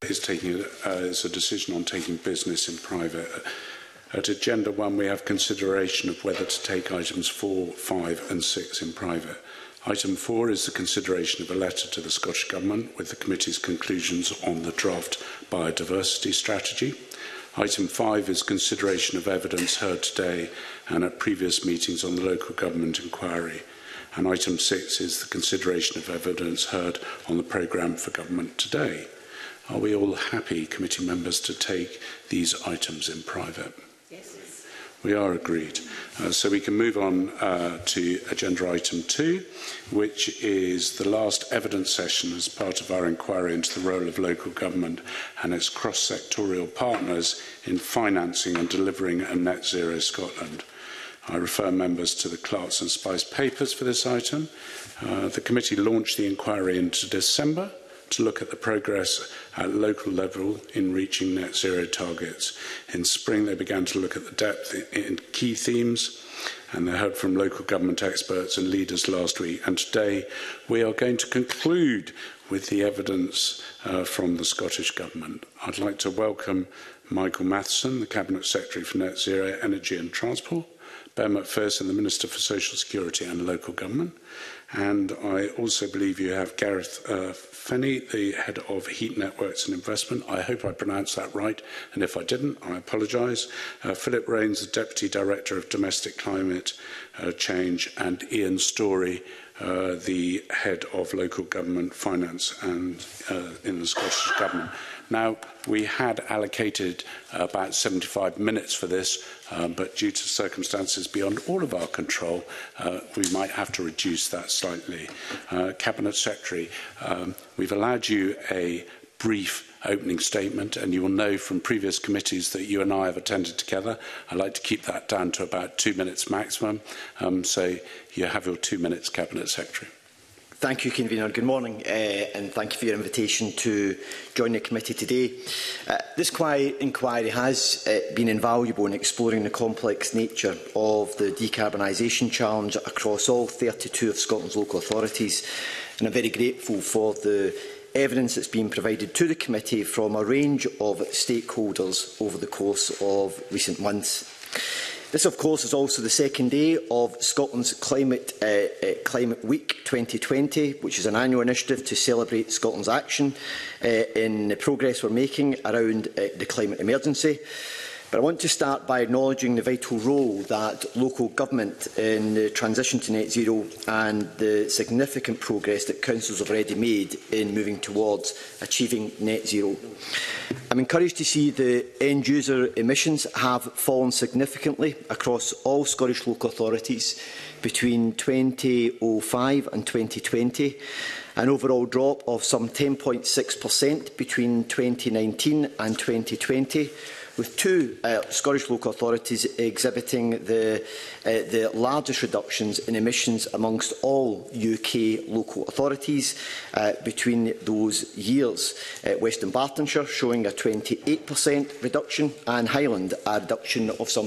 is a decision on taking business in private. At Agenda 1, we have consideration of whether to take items 4, 5 and 6 in private. Item 4 is the consideration of a letter to the Scottish Government with the committee's conclusions on the draft biodiversity strategy. Item 5 is consideration of evidence heard today and at previous meetings on the local government inquiry. And item 6 is the consideration of evidence heard on the programme for government today. Are we all happy, committee members, to take these items in private? Yes. We are agreed. So we can move on to agenda item 2, which is the last evidence session as part of our inquiry into the role of local government and its cross-sectorial partners in financing and delivering a Net Zero Scotland. I refer members to the Clarks and Spice papers for this item. The committee launched the inquiry into December to look at the progress at local level in reaching net zero targets. In spring, they began to look at the depth in key themes, and they heard from local government experts and leaders last week. And today, we are going to conclude with the evidence from the Scottish Government. I'd like to welcome Michael Matheson, the Cabinet Secretary for Net Zero, Energy and Transport, Ben McPherson, the Minister for Social Security and Local Government. And I also believe you have Gareth Fenney, the Head of Heat Networks and Investment. I hope I pronounced that right, and if I didn't, I apologise. Philip Rains, the Deputy Director of Domestic Climate Change, and Ian Storey, the Head of Local Government Finance and in the Scottish Government. Now, we had allocated about 75 minutes for this, but due to circumstances beyond all of our control, we might have to reduce that slightly. Cabinet Secretary, we've allowed you a brief opening statement, and you will know from previous committees that you and I have attended together. I'd like to keep that down to about 2 minutes maximum. So you have your 2 minutes, Cabinet Secretary. Thank you, Convener. Good morning, and thank you for your invitation to join the committee today. This inquiry has been invaluable in exploring the complex nature of the decarbonisation challenge across all 32 of Scotland's local authorities, and I'm very grateful for the evidence that's been provided to the committee from a range of stakeholders over the course of recent months. This, of course, is also the second day of Scotland's Climate Week 2020, which is an annual initiative to celebrate Scotland's action in the progress we're making around the climate emergency. But I want to start by acknowledging the vital role that local government in the transition to net zero and the significant progress that councils have already made in moving towards achieving net zero. I'm encouraged to see the end-user emissions have fallen significantly across all Scottish local authorities between 2005 and 2020, an overall drop of some 10.6% between 2019 and 2020, with two Scottish local authorities exhibiting the largest reductions in emissions amongst all UK local authorities between those years. Western Bartonshire showing a 28% reduction and Highland a reduction of some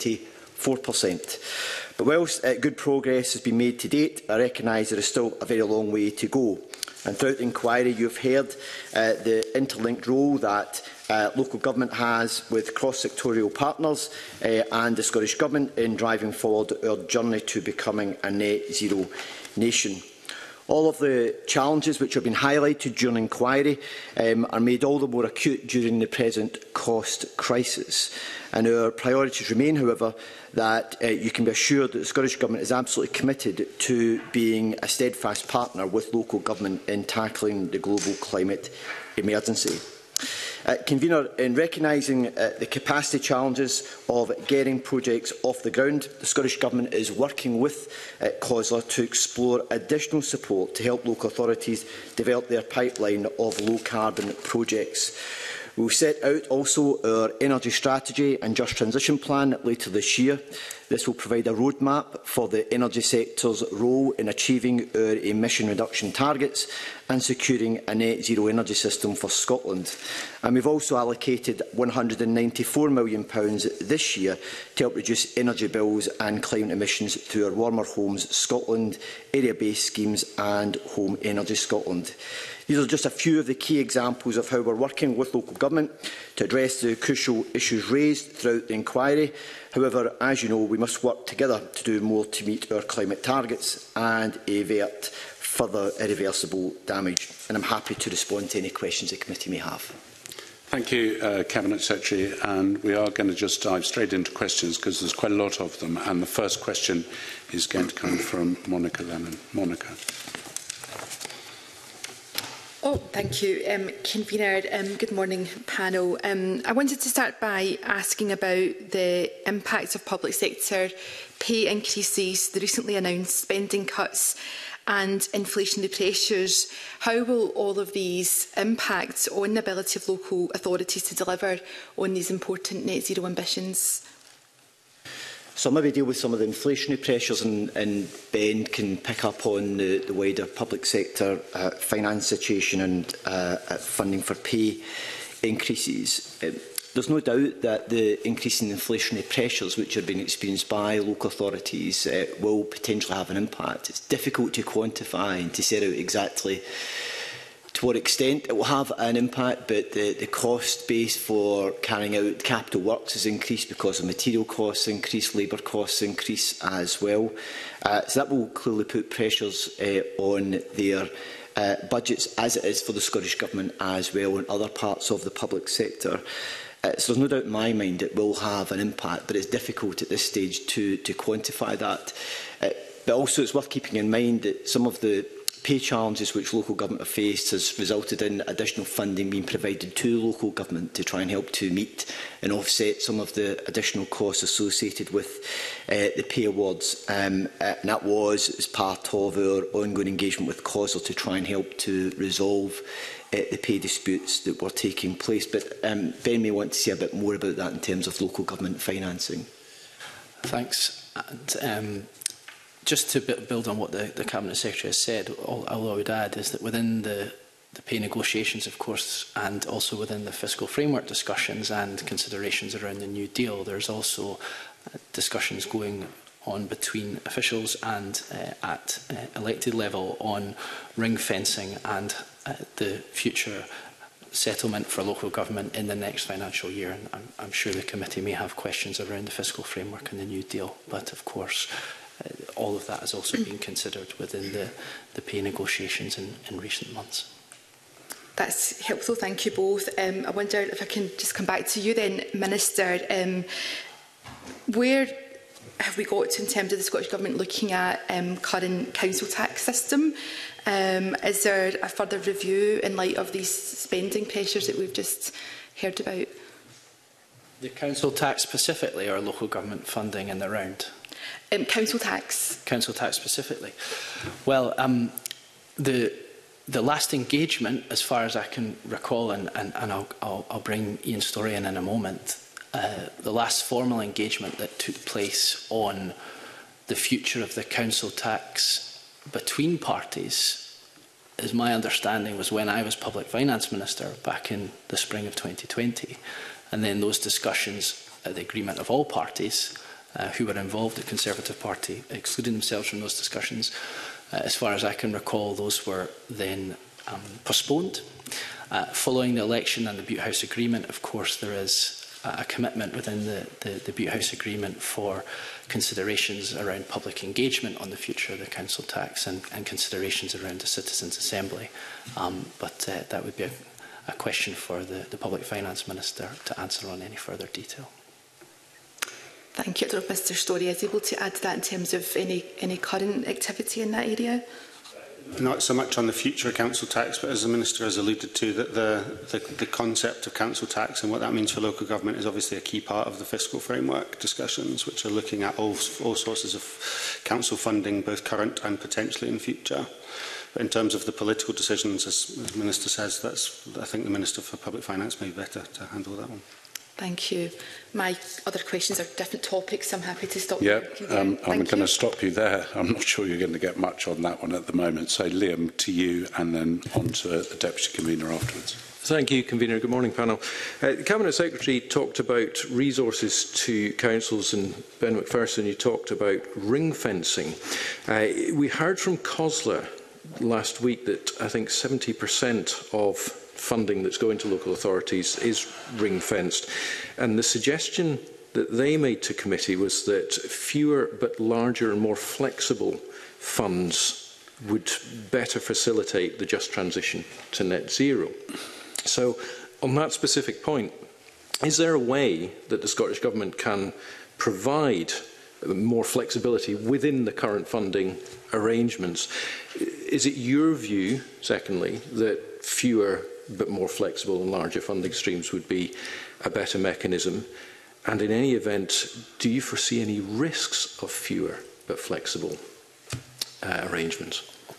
24%. But whilst good progress has been made to date, I recognise there is still a very long way to go. And throughout the inquiry, you have heard the interlinked role that local government has with cross-sectorial partners and the Scottish Government in driving forward our journey to becoming a net zero nation. All of the challenges which have been highlighted during the inquiry are made all the more acute during the present cost crisis. And our priorities remain, however, that you can be assured that the Scottish Government is absolutely committed to being a steadfast partner with local government in tackling the global climate emergency. Convener, in recognising the capacity challenges of getting projects off the ground, the Scottish Government is working with COSLA to explore additional support to help local authorities develop their pipeline of low-carbon projects. We will set out also our energy strategy and just transition plan later this year. This will provide a roadmap for the energy sector's role in achieving our emission reduction targets and securing a net zero energy system for Scotland. And we've also allocated £194 million this year to help reduce energy bills and climate emissions through our Warmer Homes Scotland, area-based schemes and Home Energy Scotland. These are just a few of the key examples of how we're working with local government to address the crucial issues raised throughout the inquiry. However, as you know, we must work together to do more to meet our climate targets and avert further irreversible damage. And I'm happy to respond to any questions the committee may have. Thank you, Cabinet Secretary. And we are going to just dive straight into questions because there's quite a lot of them. And the first question is going to come from Monica Lennon. Monica. Oh, thank you, Convener. Good morning, panel. I wanted to start by asking about the impact of public sector pay increases, the recently announced spending cuts and inflationary pressures. How will all of these impact on the ability of local authorities to deliver on these important net zero ambitions? So I'll maybe deal with some of the inflationary pressures and Ben can pick up on the wider public sector finance situation and funding for pay increases. There's no doubt that the increasing inflationary pressures which are being experienced by local authorities will potentially have an impact. It's difficult to quantify and to set out exactly to what extent it will have an impact, but the cost base for carrying out capital works has increased because of material costs increase, labour costs increase as well. So that will clearly put pressures on their budgets, as it is for the Scottish Government as well and other parts of the public sector. So there's no doubt in my mind it will have an impact, but it's difficult at this stage to quantify that. But also it's worth keeping in mind that some of the pay challenges which local government have faced has resulted in additional funding being provided to local government to try and help to meet and offset some of the additional costs associated with the pay awards. And that was as part of our ongoing engagement with COSL to try and help to resolve the pay disputes that were taking place. But Ben may want to say a bit more about that in terms of local government financing. Thanks. And, just to build on what the Cabinet Secretary has said, all I would add is that within the pay negotiations, of course, and also within the fiscal framework discussions and considerations around the New Deal, there's also discussions going on between officials and at elected level on ring fencing and the future settlement for local government in the next financial year. And I'm sure the committee may have questions around the fiscal framework and the New Deal, but of course all of that has also been considered within the pay negotiations in recent months. That's helpful, thank you both. I wonder if I can just come back to you then, Minister. Where have we got to in terms of the Scottish Government looking at current council tax system? Is there a further review in light of these spending pressures that we've just heard about? The council tax specifically, or local government funding in the round? Council tax. Council tax specifically. Well, the last engagement, as far as I can recall, and I'll bring Ian Storey in a moment, the last formal engagement that took place on the future of the council tax between parties, as my understanding was when I was Public Finance Minister back in the spring of 2020. And then those discussions, the agreement of all parties who were involved, the Conservative Party excluding themselves from those discussions, as far as I can recall, those were then postponed. Following the election and the Butte House Agreement, of course, there is a commitment within the Butte House Agreement for considerations around public engagement on the future of the council tax and considerations around the Citizens' Assembly. But that would be a question for the Public Finance Minister to answer on any further detail. Thank you. I don't know if Mr Storey is able to add to that in terms of any current activity in that area. Not so much on the future of council tax, but as the Minister has alluded to, that the concept of council tax and what that means for local government is obviously a key part of the fiscal framework discussions, which are looking at all sources of council funding, both current and potentially in future. But in terms of the political decisions, as the Minister says, I think the Minister for Public Finance may be better to handle that one. Thank you. My other questions are different topics, so I'm happy to stop Yeah, there. I'm going to stop you there. I'm not sure you're going to get much on that one at the moment. So, Liam, to you, and then on to the Deputy Convener afterwards. Thank you, Convener. Good morning, panel. The Cabinet Secretary talked about resources to councils, and Ben McPherson, you talked about ring fencing. We heard from COSLA last week that I think 70% of funding that's going to local authorities is ring fenced, and the suggestion that they made to committee was that fewer but larger and more flexible funds would better facilitate the just transition to net zero. So, on that specific point, is there a way that the Scottish Government can provide more flexibility within the current funding arrangements? Is it your view, secondly, that fewer but more flexible and larger funding streams would be a better mechanism? And in any event, do you foresee any risks of fewer but flexible arrangements?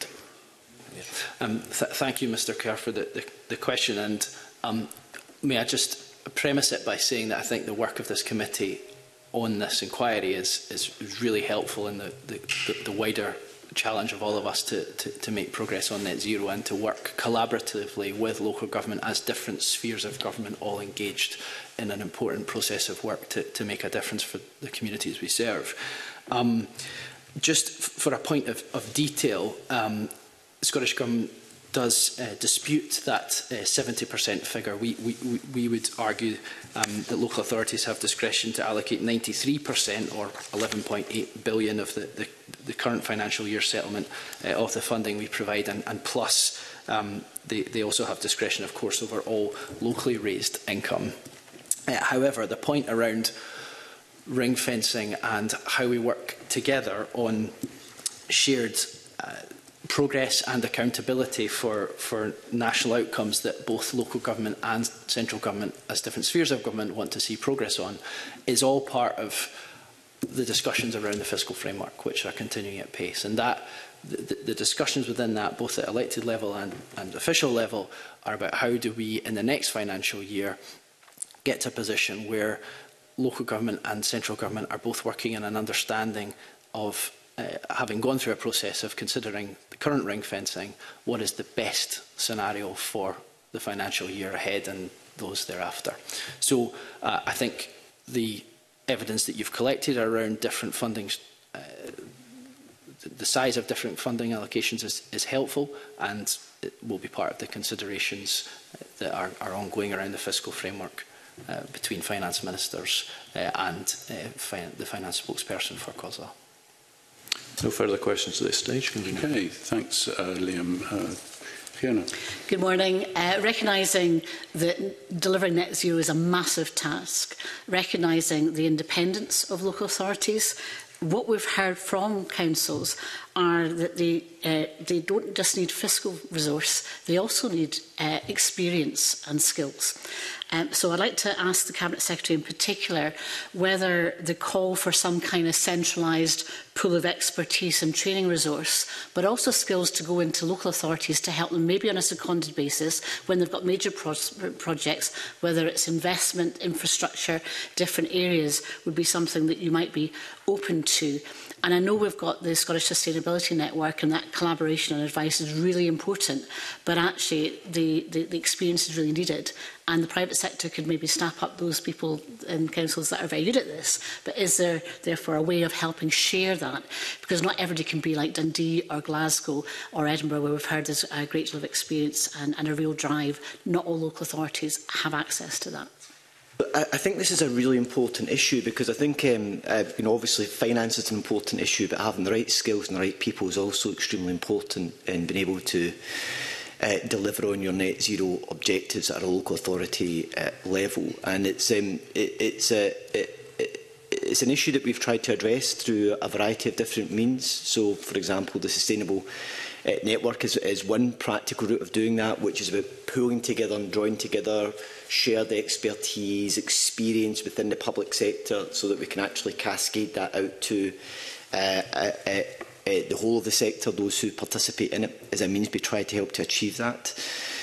Thank you, Mr Kerr, for the question. And may I just premise it by saying that I think the work of this committee on this inquiry is really helpful in the wider challenge of all of us to make progress on net zero and to work collaboratively with local government as different spheres of government all engaged in an important process of work to make a difference for the communities we serve. Just for a point of detail, the Scottish Government does dispute that 70% figure. We would argue that local authorities have discretion to allocate 93% or 11.8 billion of the current financial year settlement of the funding we provide, and plus they also have discretion, of course, over all locally raised income. However, the point around ring fencing and how we work together on shared progress and accountability for national outcomes that both local government and central government, as different spheres of government, want to see progress on, is all part of the discussions around the fiscal framework, which are continuing at pace. And that the discussions within that, both at elected level and official level, are about how do we, in the next financial year, get to a position where local government and central government are both working in an understanding of having gone through a process of considering the current ring fencing, what is the best scenario for the financial year ahead and those thereafter. So I think the evidence that you've collected around different funding, the size of different funding allocations is helpful, and it will be part of the considerations that are ongoing around the fiscal framework between finance ministers and the finance spokesperson for COSLA. No further questions at this stage. Okay, thanks, Liam. Fiona. Good morning. Recognising that delivering net zero is a massive task, recognising the independence of local authorities, what we've heard from councils are that they don't just need fiscal resource, they also need experience and skills. So I'd like to ask the Cabinet Secretary in particular whether the call for some kind of centralised pool of expertise and training resource, but also skills to go into local authorities to help them maybe on a seconded basis when they've got major projects, whether it's investment, infrastructure, different areas, would be something that you might be open to. And I know we've got the Scottish Sustainability Network, and that collaboration and advice is really important, but actually the experience is really needed. And the private sector could maybe snap up those people in councils that are very good at this. But is there, therefore, a way of helping share that? Because not everybody can be like Dundee or Glasgow or Edinburgh, where we've heard there's a great deal of experience and a real drive. Not all local authorities have access to that. I think this is a really important issue because I think, obviously finance is an important issue, but having the right skills and the right people is also extremely important in being able to deliver on your net zero objectives at a local authority level. And it's an issue that we've tried to address through a variety of different means. So, for example, the Sustainable Network is one practical route of doing that, which is about pulling together and drawing together shared expertise, experience within the public sector so that we can actually cascade that out to the whole of the sector, those who participate in it, as a means we try to help to achieve that.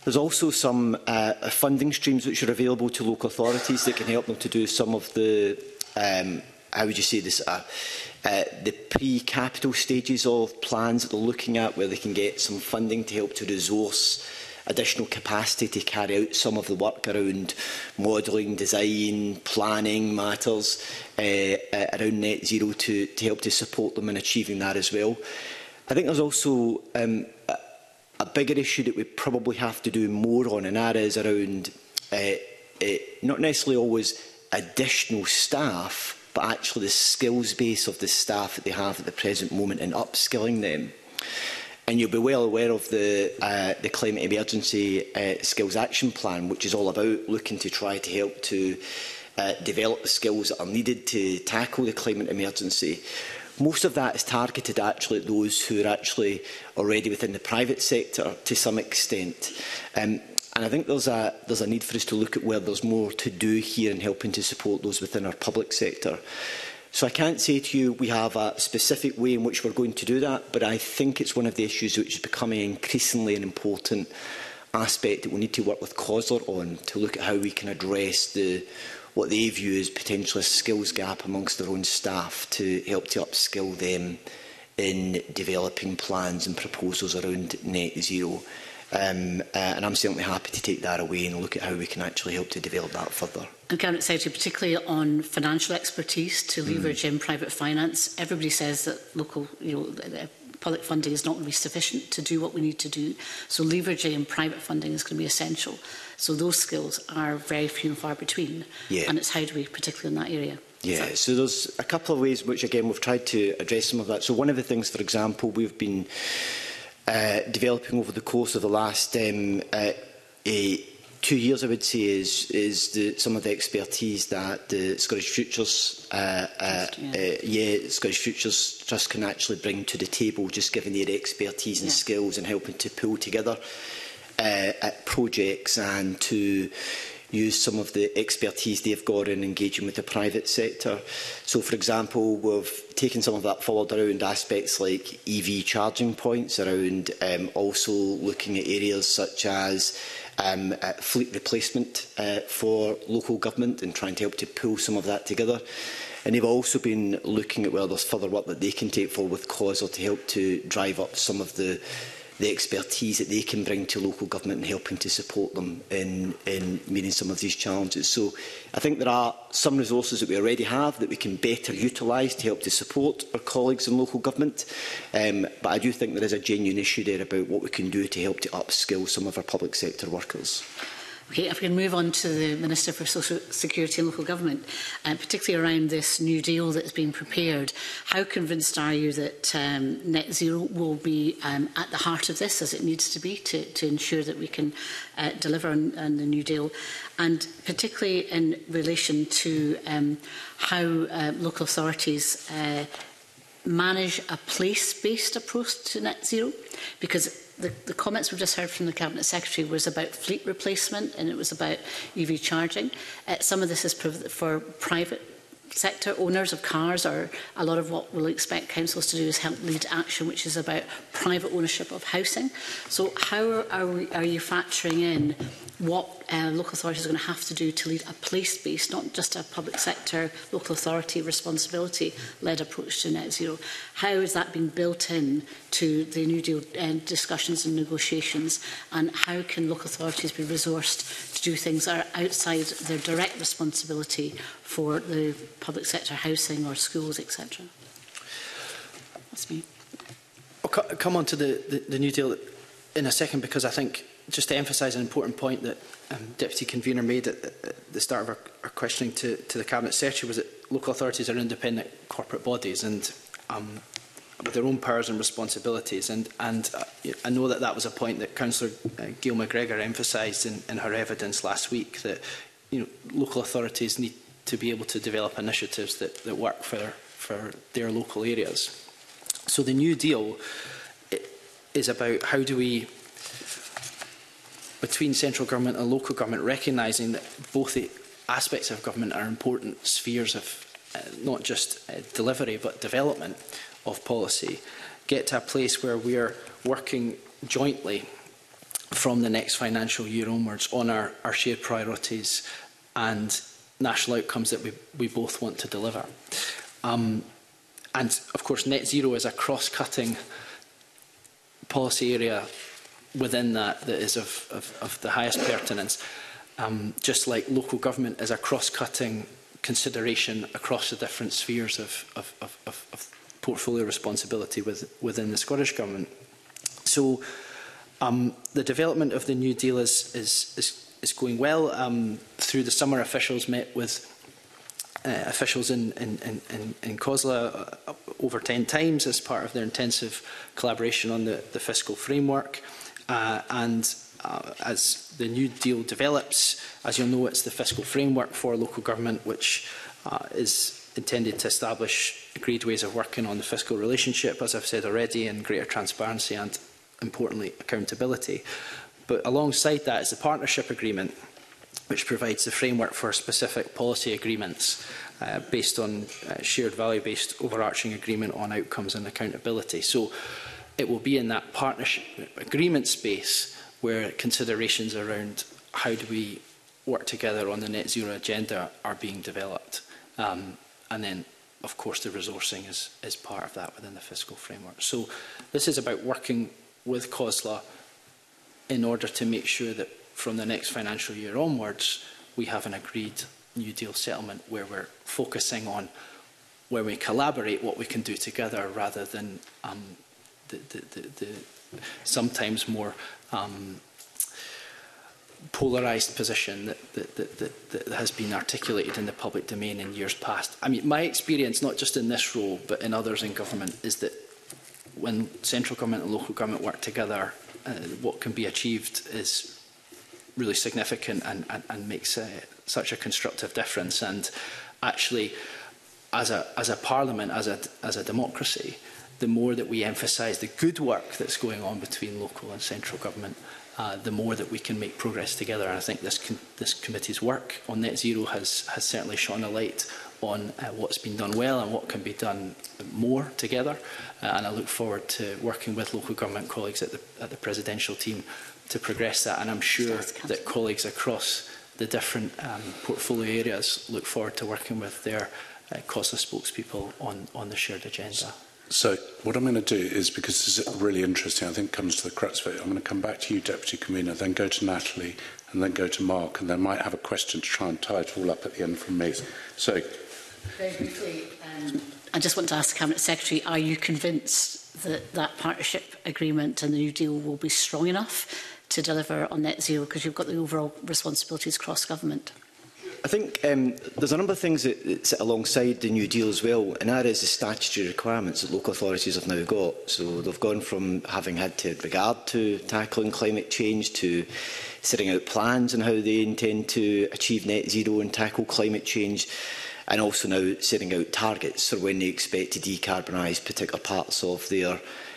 There's also some funding streams which are available to local authorities that can help them to do some of the, how would you say this, the pre-capital stages of plans that they're looking at, where they can get some funding to help to resource additional capacity to carry out some of the work around modelling, design, planning matters around net zero to help to support them in achieving that as well. I think there's also a bigger issue that we probably have to do more on, and that is around not necessarily always additional staff, but actually the skills base of the staff that they have at the present moment and upskilling them. And you'll be well aware of the Climate Emergency Skills Action Plan, which is all about looking to try to help to develop the skills that are needed to tackle the climate emergency. Most of that is targeted actually at those who are actually already within the private sector to some extent. And I think there's a need for us to look at where there's more to do here in helping to support those within our public sector. So I can't say to you we have a specific way in which we're going to do that, but I think it's one of the issues which is becoming increasingly an important aspect that we need to work with COSLA on, to look at how we can address what they view as potentially a skills gap amongst their own staff, to help to upskill them in developing plans and proposals around net zero. And I'm certainly happy to take that away and look at how we can actually help to develop that further. And Cabinet Secretary, particularly on financial expertise to leverage in private finance, everybody says that local, public funding is not going to be sufficient to do what we need to do. So leveraging in private funding is going to be essential. So those skills are very few and far between. Yeah. And it's how do we, particularly in that area. Yeah, so there's a couple of ways which, again, we've tried to address some of that. So one of the things, for example, we've been developing over the course of the last 2 years, I would say, is some of the expertise that the Scottish Futures, Scottish Futures Trust can actually bring to the table, just given their expertise and skills and helping to pull together projects and to use some of the expertise they've got in engaging with the private sector. So, for example, we've taken some of that forward around aspects like EV charging points, around also looking at areas such as fleet replacement for local government and trying to help to pull some of that together. And they've also been looking at whether there's further work that they can take forward with COSLA to help to drive up some of the expertise that they can bring to local government and helping to support them in meeting some of these challenges. So I think there are some resources that we already have that we can better utilise to help to support our colleagues in local government. But I do think there is a genuine issue there about what we can do to help to upskill some of our public sector workers. Okay, if we can move on to the Minister for Social Security and Local Government, particularly around this new deal that's been prepared, how convinced are you that net zero will be at the heart of this, as it needs to be, to ensure that we can deliver on the new deal? And particularly in relation to how local authorities manage a place-based approach to net zero, because the comments we've just heard from the Cabinet Secretary was about fleet replacement and it was about EV charging. Some of this is for private sector owners of cars, or a lot of what we'll expect councils to do is help lead action, which is about private ownership of housing. So how are you factoring in what local authorities are going to have to do to lead a place-based, not just a public sector, local authority responsibility-led approach to net zero? How is that being built in to the New Deal discussions and negotiations, and how can local authorities be resourced to do things that are outside their direct responsibility for the public sector housing or schools, etc.? That's me. I'll come on to the New Deal in a second, because I think, just to emphasise an important point that Deputy Convener made at the start of our questioning to the Cabinet Secretary, was that local authorities are independent corporate bodies and with their own powers and responsibilities. And I know that was a point that Councillor Gail McGregor emphasised in her evidence last week, that local authorities need to be able to develop initiatives that work for their local areas. So the New Deal is about how do we, between central government and local government, recognising that both the aspects of government are important spheres of not just delivery but development of policy, get to a place where we are working jointly from the next financial year onwards on our shared priorities and national outcomes that we both want to deliver. And of course, net zero is a cross-cutting policy area within that is of the highest pertinence. Just like local government is a cross-cutting consideration across the different spheres of portfolio responsibility within the Scottish Government. So the development of the New Deal is going well. Through the summer, officials met with officials in COSLA over 10 times as part of their intensive collaboration on the fiscal framework. As the New Deal develops, as you'll know, it's the fiscal framework for local government, which is intended to establish agreed ways of working on the fiscal relationship, as I've said already, and greater transparency and, importantly, accountability. But alongside that is the partnership agreement, which provides the framework for specific policy agreements based on shared value-based overarching agreement on outcomes and accountability. So it will be in that partnership agreement space where considerations around how do we work together on the net zero agenda are being developed. And then, of course, the resourcing is part of that within the fiscal framework. So this is about working with COSLA in order to make sure that from the next financial year onwards, we have an agreed New Deal settlement where we're focusing on where we collaborate what we can do together rather than the sometimes more polarised position that has been articulated in the public domain in years past. I mean, my experience, not just in this role, but in others in government, is that when central government and local government work together, what can be achieved is really significant and makes such a constructive difference. And actually, as a parliament, as a democracy, the more that we emphasise the good work that's going on between local and central government, the more that we can make progress together. And I think this committee's work on net zero has certainly shone a light on what's been done well and what can be done more together. And I look forward to working with local government colleagues at the presidential team to progress that. And I'm sure that colleagues across the different portfolio areas look forward to working with their COSLA spokespeople on the shared agenda. So what I'm going to do is, because this is really interesting, I think comes to the crux of it, I'm going to come back to you, Deputy Convener, then go to Natalie, and then go to Mark, and then might have a question to try and tie it all up at the end from me. So, very briefly, I just want to ask the Cabinet Secretary, are you convinced that that partnership agreement and the New Deal will be strong enough to deliver on net zero, because you've got the overall responsibilities cross-government? I think there's a number of things that sit alongside the New Deal as well, and that is the statutory requirements that local authorities have now got. So they've gone from having had to regard to tackling climate change to setting out plans on how they intend to achieve net zero and tackle climate change, and also now setting out targets for when they expect to decarbonise particular parts of their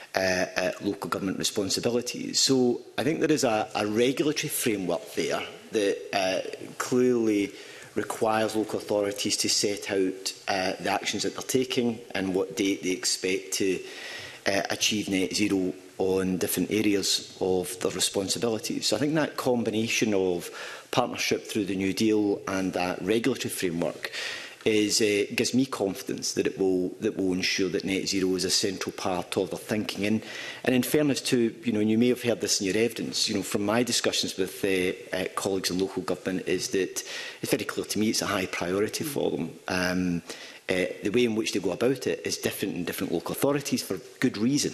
local government responsibilities. So I think there is a regulatory framework there that clearly requires local authorities to set out the actions that they're taking and what date they expect to achieve net zero on different areas of their responsibilities. So I think that combination of partnership through the New Deal and that regulatory framework gives me confidence that it will ensure that net zero is a central part of their thinking. And in fairness to, and you may have heard this in your evidence, from my discussions with colleagues in local government, is that it's very clear to me it's a high priority for them. The way in which they go about it is different in different local authorities for good reason,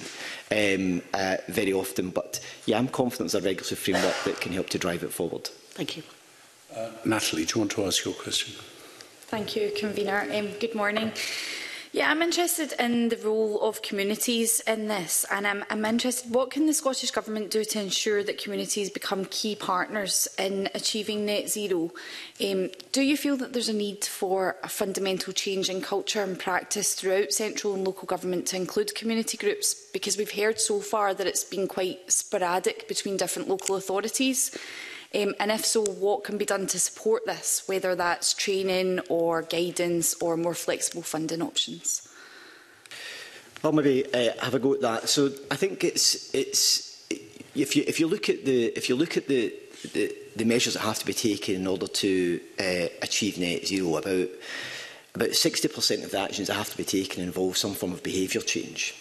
very often. But yeah, I'm confident there's a regulatory framework that can help to drive it forward. Thank you. Natalie, do you want to ask your question? Thank you, Convener. Good morning. Yeah, I'm interested in the role of communities in this, and I'm interested, what can the Scottish Government do to ensure that communities become key partners in achieving net zero? Do you feel that there's a need for a fundamental change in culture and practice throughout central and local government to include community groups? Because we've heard so far that it's been quite sporadic between different local authorities. And if so, what can be done to support this, whether that's training or guidance or more flexible funding options? I'll maybe have a go at that. So I think it's if you look at the measures that have to be taken in order to achieve net zero, about 60% of the actions that have to be taken involve some form of behaviour change.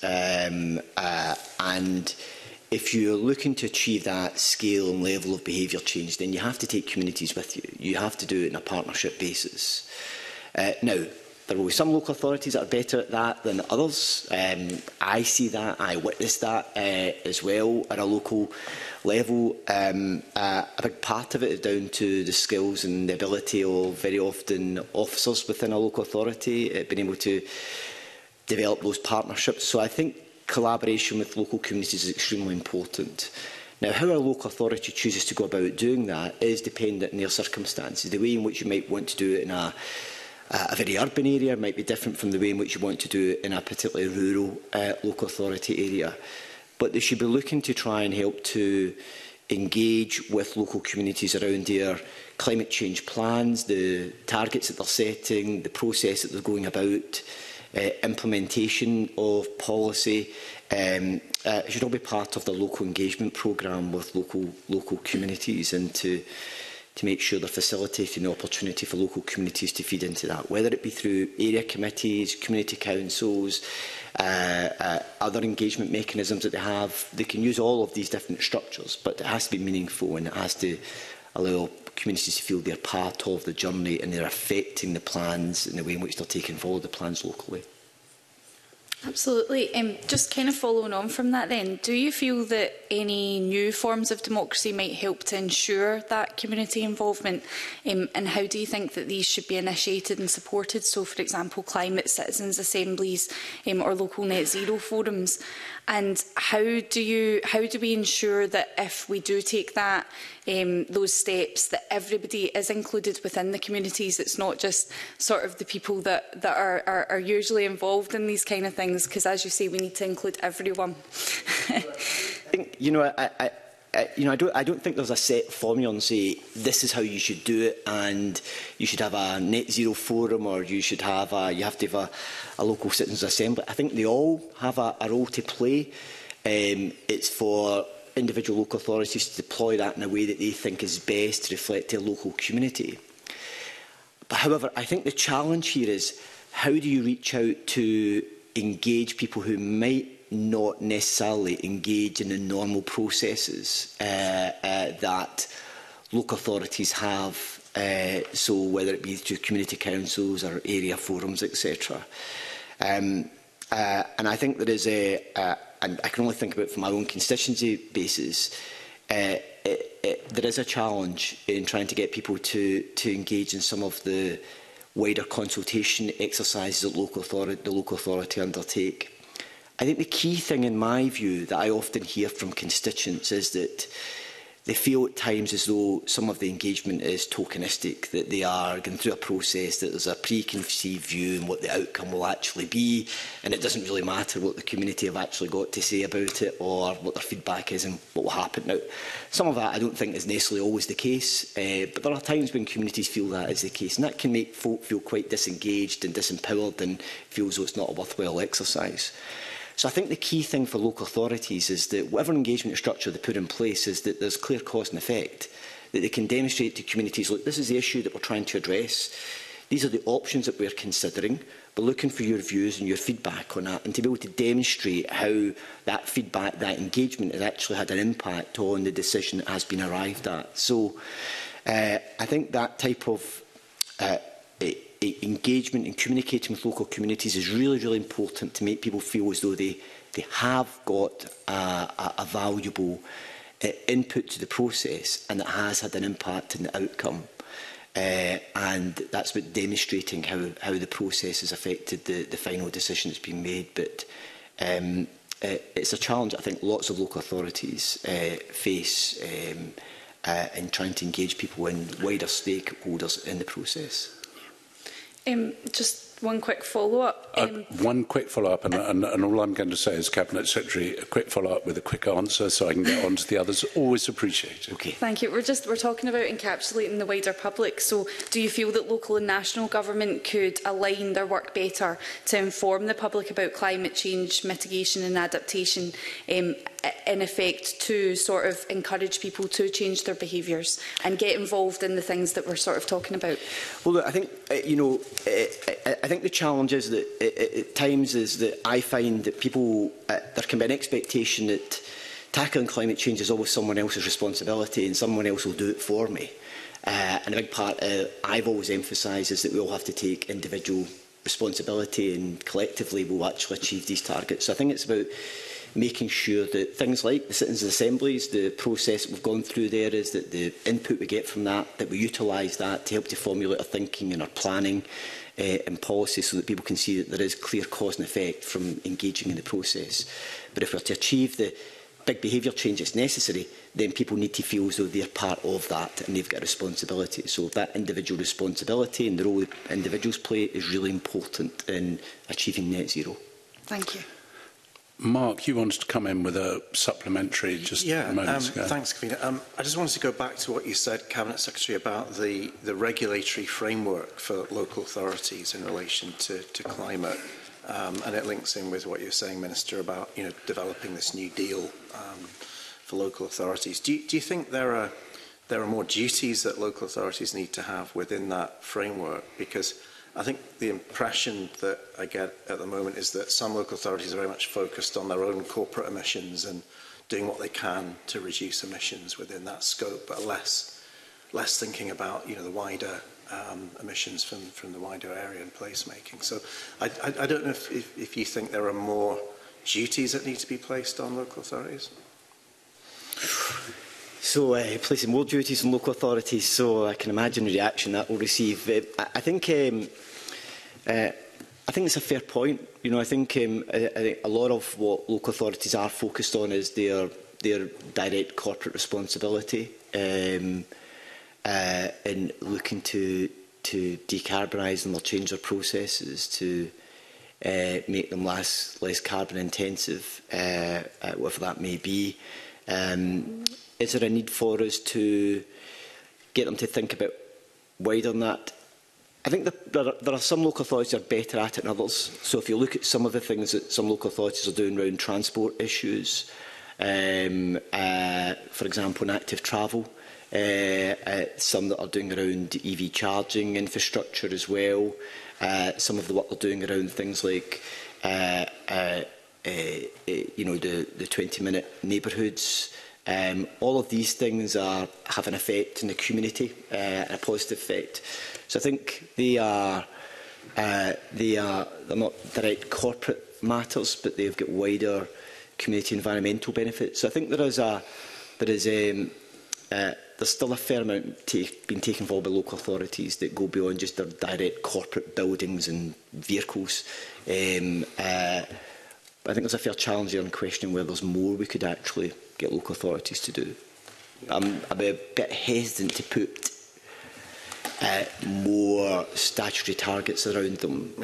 Yeah. And if you're looking to achieve that scale and level of behaviour change, then you have to take communities with you. You have to do it on a partnership basis. Now, there will be some local authorities that are better at that than others. I see that, I witness that as well at a local level. A big part of it is down to the skills and the ability of very often officers within a local authority being able to develop those partnerships. So I think collaboration with local communities is extremely important. Now, how a local authority chooses to go about doing that is dependent on their circumstances. The way in which you might want to do it in a very urban area might be different from the way in which you want to do it in a particularly rural local authority area. But they should be looking to try and help to engage with local communities around their climate change plans, the targets that they're setting, the process that they're going about, implementation of policy. It should all be part of the local engagement programme with local communities, and to make sure they're facilitating the opportunity for local communities to feed into that, whether it be through area committees, community councils, other engagement mechanisms that they have. They can use all of these different structures, but it has to be meaningful, and it has to allow communities to feel they're part of the journey and they're affecting the plans in the way in which they're taking forward the plans locally. Absolutely. Just kind of following on from that then, do you feel that any new forms of democracy might help to ensure that community involvement? And how do you think that these should be initiated and supported? So, for example, climate citizens' assemblies or local net zero forums. And how do we ensure that if we do take that, those steps, that everybody is included within the communities? It's not just sort of the people that are usually involved in these kind of things, because, as you say, we need to include everyone. I think, I don't think there's a set formula and say this is how you should do it, and you should have a net zero forum, or you have to have a local citizens' assembly. I think they all have a role to play. It's for individual local authorities to deploy that in a way that they think is best to reflect their local community. But however, I think the challenge here is, how do you reach out to engage people who might not necessarily engage in the normal processes that local authorities have, so whether it be through community councils or area forums, etc. And I think there is and I can only think about it from my own constituency basis, there is a challenge in trying to get people to engage in some of the wider consultation exercises that the local authority undertake. I think the key thing, in my view, that I often hear from constituents is that they feel at times as though some of the engagement is tokenistic, that they are going through a process, that there's a preconceived view on what the outcome will actually be, and it doesn't really matter what the community have actually got to say about it, or what their feedback is and what will happen. Now, some of that I don't think is necessarily always the case, but there are times when communities feel that is the case, and that can make folk feel quite disengaged and disempowered and feel as though it's not a worthwhile exercise. So I think the key thing for local authorities is that whatever engagement structure they put in place is that there's clear cause and effect, that they can demonstrate to communities, look, this is the issue that we're trying to address, these are the options that we're considering, we're looking for your views and your feedback on that, and to be able to demonstrate how that feedback, that engagement has actually had an impact on the decision that has been arrived at. So I think that type of engagement and communicating with local communities is really, really important to make people feel as though they have got a valuable input to the process, and it has had an impact on the outcome. And that's about demonstrating how the process has affected the final decision that's been made. But it's a challenge I think lots of local authorities face in trying to engage people and wider stakeholders in the process. Just one quick follow-up. One quick follow-up, and all I'm going to say is, Cabinet Secretary, a quick follow-up with a quick answer so I can get on to the others. Always appreciated. Okay. Thank you. We're talking about encapsulating the wider public. So do you feel that local and national government could align their work better to inform the public about climate change, mitigation and adaptation, in effect to sort of encourage people to change their behaviours and get involved in the things that we're sort of talking about? Well, look, I think, I think the challenge is that at times is that I find that people, there can be an expectation that tackling climate change is always someone else's responsibility and someone else will do it for me. And a big part I've always emphasised is that we all have to take individual responsibility and collectively we'll actually achieve these targets. So I think it's about making sure that things like the citizens' assemblies, the process we've gone through there is that the input we get from that we utilise that to help to formulate our thinking and our planning and policy so that people can see that there is clear cause and effect from engaging in the process. But if we're to achieve the big behaviour change that's necessary, then people need to feel as though they're part of that and they've got a responsibility. So that individual responsibility and the role that individuals play is really important in achieving net zero. Thank you. Mark, you wanted to come in with a supplementary just moments ago. Thanks, Convener. I just wanted to go back to what you said, Cabinet Secretary, about the regulatory framework for local authorities in relation to climate. And it links in with what you're saying, Minister, about developing this new deal for local authorities. Do you think there are more duties that local authorities need to have within that framework? Because I think the impression that I get at the moment is that some local authorities are very much focused on their own corporate emissions and doing what they can to reduce emissions within that scope, but less thinking about the wider emissions from the wider area and placemaking. So I don't know if you think there are more duties that need to be placed on local authorities. So placing more duties on local authorities, so I can imagine the reaction that will receive. I think it's a fair point. I think a lot of what local authorities are focused on is their direct corporate responsibility. In looking to decarbonise them or change their processes to make them less carbon intensive, whatever that may be. Is there a need for us to get them to think about wider than that? I think there are some local authorities that are better at it than others. So if you look at some of the things that some local authorities are doing around transport issues, for example, in active travel, some that are doing around EV charging infrastructure as well, some of the work they're doing around things like the 20-minute neighbourhoods. All of these things have an effect in the community, a positive effect. So I think they're not direct corporate matters, but they've got wider community environmental benefits. So I think there's still a fair amount being taken forward by local authorities that go beyond just their direct corporate buildings and vehicles. I think there's a fair challenge there in questioning whether there's more we could actually get local authorities to do. I'm a bit hesitant to put more statutory targets around them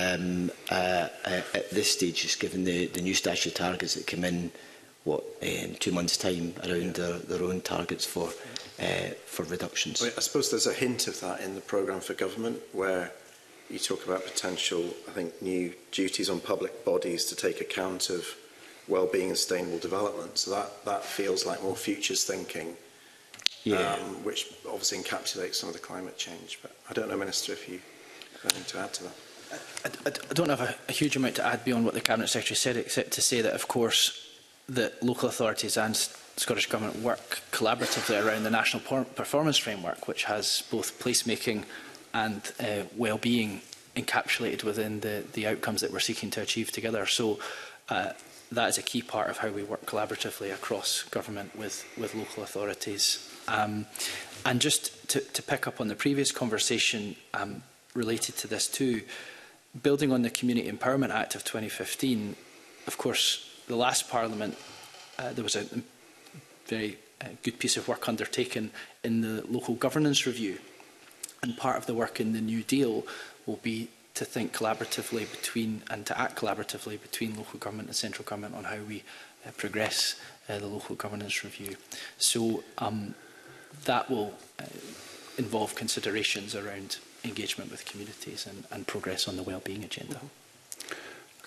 at this stage, just given the new statutory targets that come in in 2 months' time around their own targets for reductions. I suppose there's a hint of that in the programme for government, where you talk about potential, I think, new duties on public bodies to take account of well-being and sustainable development. So that feels like more futures thinking, which obviously encapsulates some of the climate change. But I don't know, Minister, if you have anything to add to that. I don't have a huge amount to add beyond what the Cabinet Secretary said, except to say that, of course, that local authorities and Scottish Government work collaboratively around the National Performance Framework, which has both placemaking and well-being encapsulated within the outcomes that we're seeking to achieve together. So that is a key part of how we work collaboratively across government with local authorities. And just to pick up on the previous conversation related to this too, building on the Community Empowerment Act of 2015, of course, the last Parliament, there was a very good piece of work undertaken in the local governance review. And part of the work in the New Deal will be to think collaboratively and to act collaboratively between local government and central government on how we progress the local governance review. So that will involve considerations around engagement with communities and progress on the wellbeing agenda.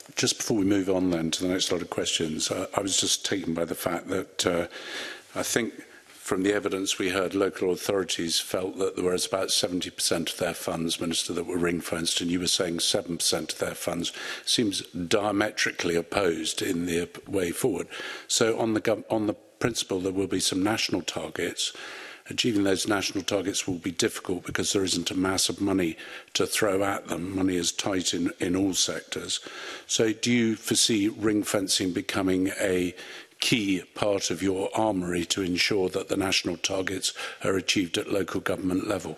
just before we move on then to the next lot of questions, I was just taken by the fact that I think from the evidence we heard, local authorities felt that there was about 70% of their funds, Minister, that were ring-fenced, and you were saying 7% of their funds. Seems diametrically opposed in the way forward. So on the principle, there will be some national targets. Achieving those national targets will be difficult because there isn't a mass of money to throw at them. Money is tight in all sectors. So do you foresee ring-fencing becoming a key part of your armoury to ensure that the national targets are achieved at local government level?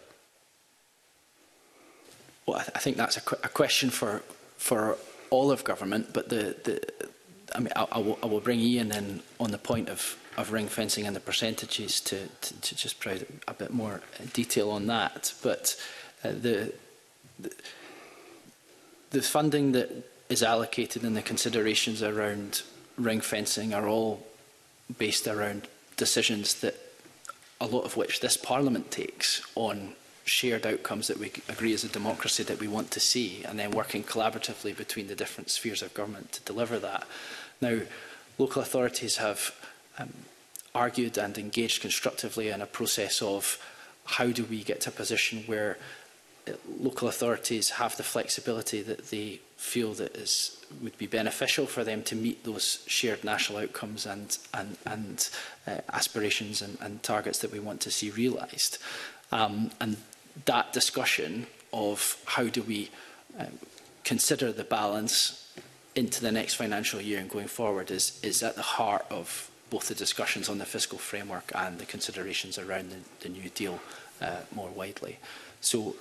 Well, I think that's a question for all of government, but I mean, I will bring Ian in on the point of ring fencing and the percentages to just provide a bit more detail on that. But the funding that is allocated and the considerations around ring fencing are all based around decisions that a lot of which this Parliament takes on shared outcomes that we agree as a democracy that we want to see, and then working collaboratively between the different spheres of government to deliver that. Now, local authorities have argued and engaged constructively in a process of how do we get to a position where local authorities have the flexibility that they feel that would be beneficial for them to meet those shared national outcomes and aspirations and targets that we want to see realised. And that discussion of how do we consider the balance into the next financial year and going forward is at the heart of both the discussions on the fiscal framework and the considerations around the New Deal more widely. So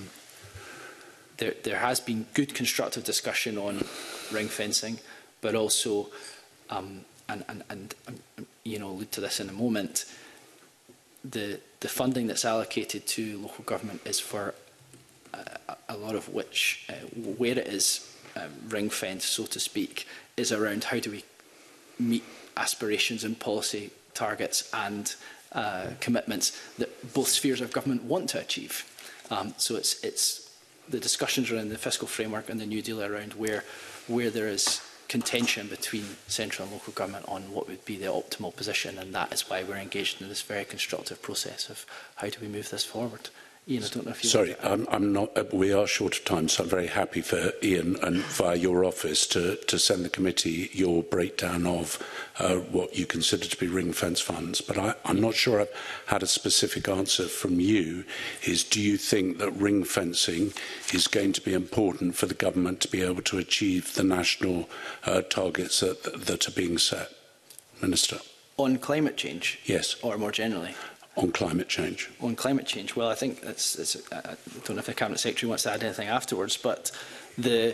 there has been good constructive discussion on ring fencing, but also, and you know, allude to this in a moment, the funding that's allocated to local government is for a lot of which, where it is ring fenced, so to speak, is around how do we meet aspirations and policy targets and commitments that both spheres of government want to achieve. So it's the discussions around the fiscal framework and the New Deal around where there is contention between central and local government on what would be the optimal position, and that is why we're engaged in this very constructive process of how do we move this forward. Ian, I don't know if you... Sorry, I'm not. We are short of time, so I'm very happy for Ian and via your office to send the committee your breakdown of what you consider to be ring-fence funds. But I'm not sure I've had a specific answer from you. Do you think that ring-fencing is going to be important for the government to be able to achieve the national targets that are being set, Minister? On climate change? Yes. Or more generally? On climate change. On climate change, well, I think I don't know if the Cabinet Secretary wants to add anything afterwards, but the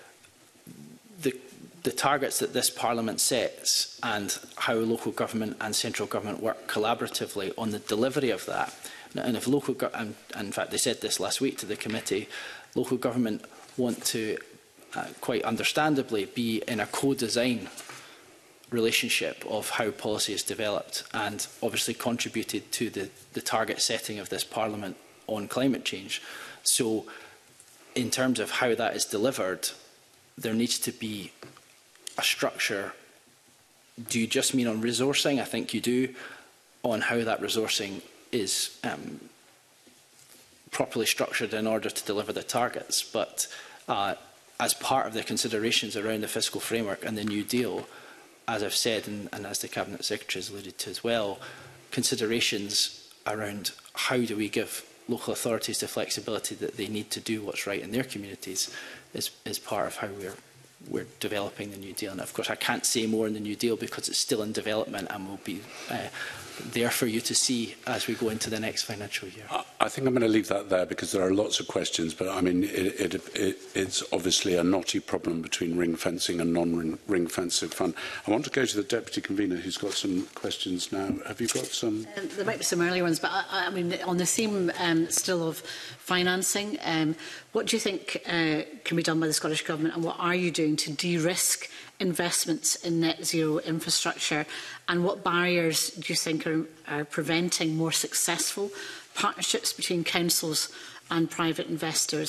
targets that this Parliament sets and how local government and central government work collaboratively on the delivery of that, and if local and in fact they said this last week to the committee, local government want to quite understandably be in a co-design relationship of how policy is developed, and obviously contributed to the target setting of this Parliament on climate change. So in terms of how that is delivered, there needs to be a structure. Do you just mean on resourcing? I think you do. On how that resourcing is properly structured in order to deliver the targets. But as part of the considerations around the fiscal framework and the New Deal, as I've said, and as the Cabinet Secretary has alluded to as well, considerations around how do we give local authorities the flexibility that they need to do what's right in their communities is part of how we're developing the New Deal. And of course, I can't say more in the New Deal because it's still in development and will be there for you to see as we go into the next financial year. I think I'm going to leave that there because there are lots of questions, but I mean, it's obviously a knotty problem between ring fencing and non-ring fencing fund. I want to go to the Deputy Convener who's got some questions now. Have you got some? There might be some earlier ones, but I mean, on the theme still of financing, what do you think can be done by the Scottish Government, and what are you doing to de-risk investments in net zero infrastructure, and what barriers do you think are preventing more successful partnerships between councils and private investors?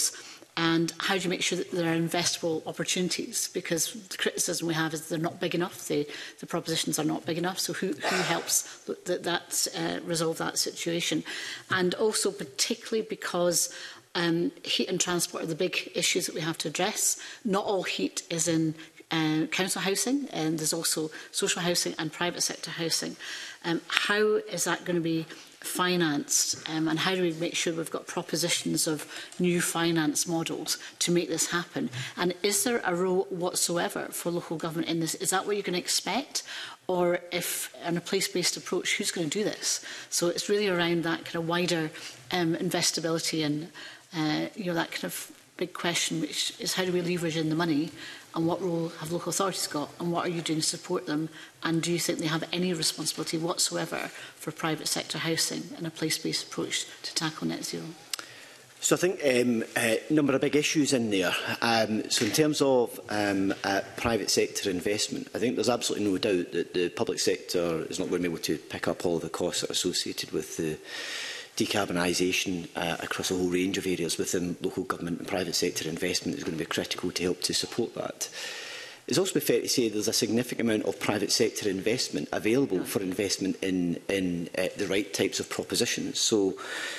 And how do you make sure that there are investable opportunities? Because the criticism we have is they're not big enough, the propositions are not big enough. So who helps resolve that situation? And also particularly because heat and transport are the big issues that we have to address. Not all heat is in council housing, and there's also social housing and private sector housing. How is that going to be financed, and how do we make sure we've got propositions of new finance models to make this happen? And is there a role whatsoever for local government in this? Is that what you're going to expect? Or if on a place-based approach, who's going to do this? So it's really around that kind of wider investability and that kind of big question, which is how do we leverage in the money, and what role have local authorities got, and what are you doing to support them, and do you think they have any responsibility whatsoever for private sector housing and a place-based approach to tackle net zero? So I think a number of big issues in there. So in terms of private sector investment, I think there's absolutely no doubt that the public sector is not going to be able to pick up all of the costs that are associated with the decarbonisation across a whole range of areas within local government, and private sector investment is going to be critical to help to support that. It's also fair to say there's a significant amount of private sector investment available for investment in the right types of propositions. So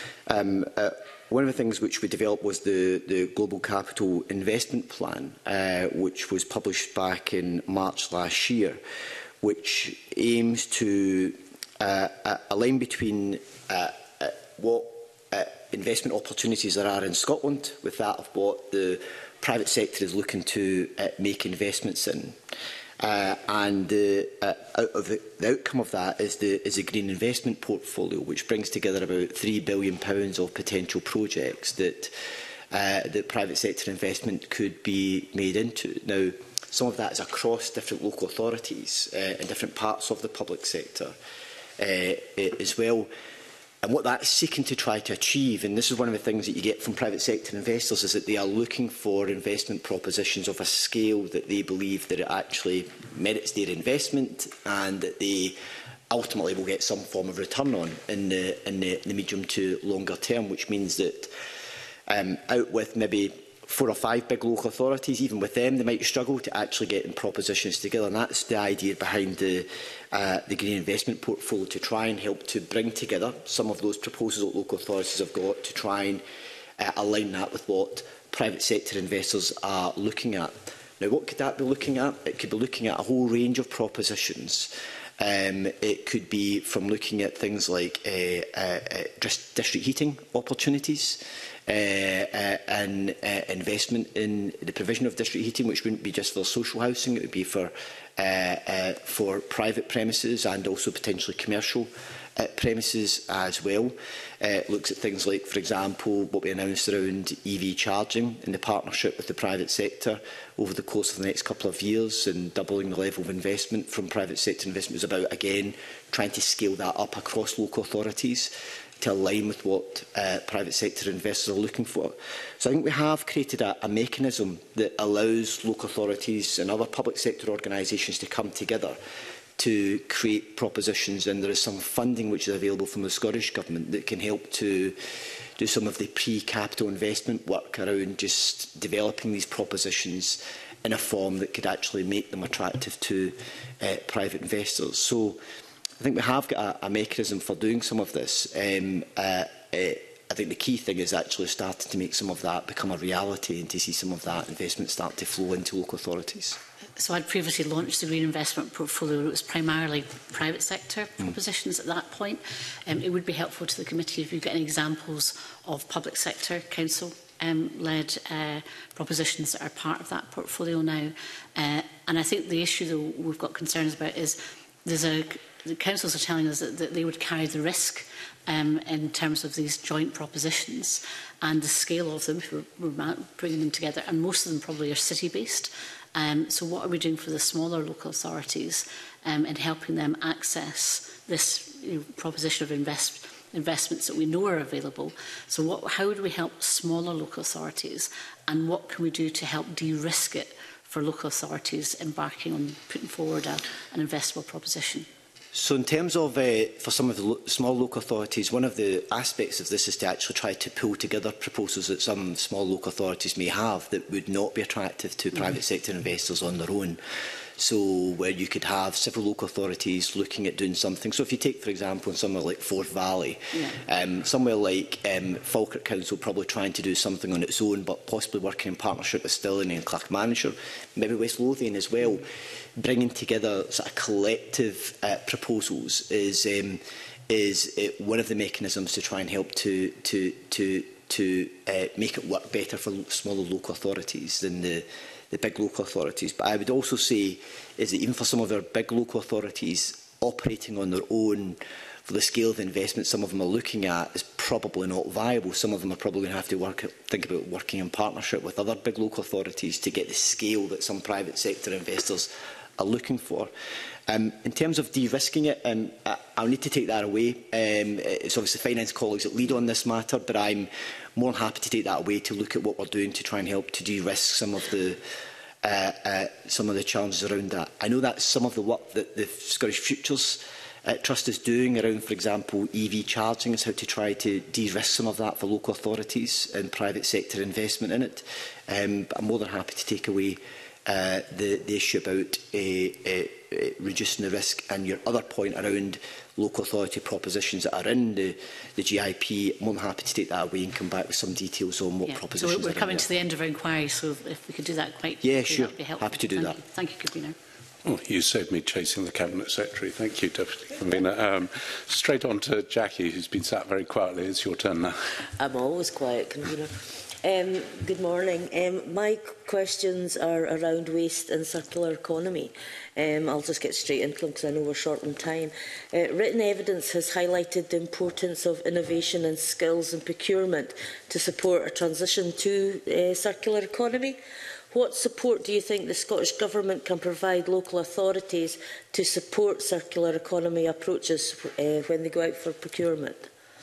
one of the things which we developed was the Global Capital Investment Plan, which was published back in March last year, which aims to align between what investment opportunities there are in Scotland with that of what the private sector is looking to make investments in. And the outcome of that is a green investment portfolio, which brings together about £3 billion of potential projects that private sector investment could be made into. Now, some of that is across different local authorities in different parts of the public sector as well. And what that's seeking to try to achieve, and this is one of the things that you get from private sector investors, is that they are looking for investment propositions of a scale that they believe that it actually merits their investment and that they ultimately will get some form of return on in the medium to longer term, which means that out with maybe 4 or 5 big local authorities, even with them, they might struggle to actually get propositions together. And that's the idea behind the Green Investment Portfolio, to try and help to bring together some of those proposals that local authorities have got, to try and align that with what private sector investors are looking at. Now, what could that be looking at? It could be looking at a whole range of propositions. It could be from looking at things like district heating opportunities, and investment in the provision of district heating, which wouldn't be just for social housing, it would be for private premises and also potentially commercial premises as well. It looks at things like, for example, what we announced around EV charging in the partnership with the private sector over the course of the next couple of years, and doubling the level of investment from private sector investment is about, again, trying to scale that up across local authorities to align with what private sector investors are looking for. So I think we have created a mechanism that allows local authorities and other public sector organisations to come together to create propositions, and there is some funding which is available from the Scottish Government that can help to do some of the pre-capital investment work around just developing these propositions in a form that could actually make them attractive to private investors. So I think we have got a mechanism for doing some of this. I think the key thing is actually starting to make some of that become a reality and to see some of that investment start to flow into local authorities. So I'd previously launched the Green Investment Portfolio. It was primarily private sector propositions at that point. It would be helpful to the committee if you get any examples of public sector council led propositions that are part of that portfolio now. And I think the issue that we've got concerns about is the councils are telling us that they would carry the risk in terms of these joint propositions and the scale of them if we're bringing them together, and most of them probably are city-based. So what are we doing for the smaller local authorities in helping them access this proposition of investments that we know are available? So how do we help smaller local authorities, and what can we do to help de-risk it for local authorities embarking on putting forward an investable proposition? So in terms of, for some of the small local authorities, one of the aspects of this is to actually try to pull together proposals that some small local authorities may have that would not be attractive to private sector investors on their own. So where you could have several local authorities looking at doing something. So if you take, for example, somewhere like Forth Valley, somewhere like Falkirk Council probably trying to do something on its own, but possibly working in partnership with Stirling and Clackmannanshire, maybe West Lothian as well, bringing together sort of collective proposals is one of the mechanisms to try and help to make it work better for smaller local authorities than the big local authorities. But I would also say is that even for some of our big local authorities operating on their own, for the scale of investment some of them are looking at is probably not viable. Some of them are probably going to have to think about working in partnership with other big local authorities to get the scale that some private sector investors are looking for. In terms of de-risking it, I'll need to take that away. It's obviously finance colleagues that lead on this matter, but I'm more than happy to take that away to look at what we're doing to try and help to de-risk some of the challenges around that. I know that's some of the work that the Scottish Futures Trust is doing around, for example, EV charging, is how to try to de-risk some of that for local authorities and private sector investment in it. But I'm more than happy to take away the issue about reducing the risk, and your other point around local authority propositions that are in the GIP. I'm more than happy to take that away and come back with some details on what propositions. So we're coming to the end of our inquiry, so if we could do that quite quickly, sure. that would be helpful. Happy to do that. Thank you, Convener. Oh, you saved me chasing the Cabinet Secretary. Thank you, Deputy Convener. Straight on to Jackie, who's been sat very quietly. It's your turn now. I'm always quiet, Convener. Good morning. My questions are around waste and circular economy. I'll just get straight into them because I know we're short on time. Written evidence has highlighted the importance of innovation and skills and procurement to support a transition to circular economy. What support do you think the Scottish Government can provide local authorities to support circular economy approaches when they go out for procurement?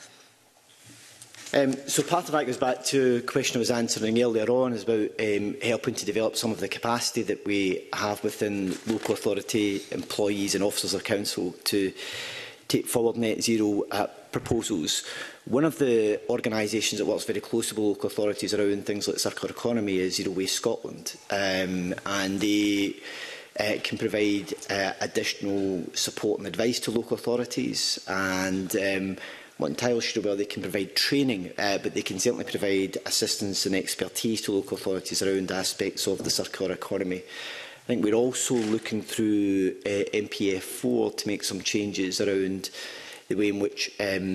So part of that goes back to a question I was answering earlier on, is about helping to develop some of the capacity that we have within local authority employees and officers of council to take forward net zero proposals. One of the organisations that works very closely with local authorities around things like circular economy is Zero Waste Scotland, and they can provide additional support and advice to local authorities, and I'm not entirely sure whether they can provide training, but they can certainly provide assistance and expertise to local authorities around aspects of the circular economy. I think we're also looking through MPF4 to make some changes around the way in which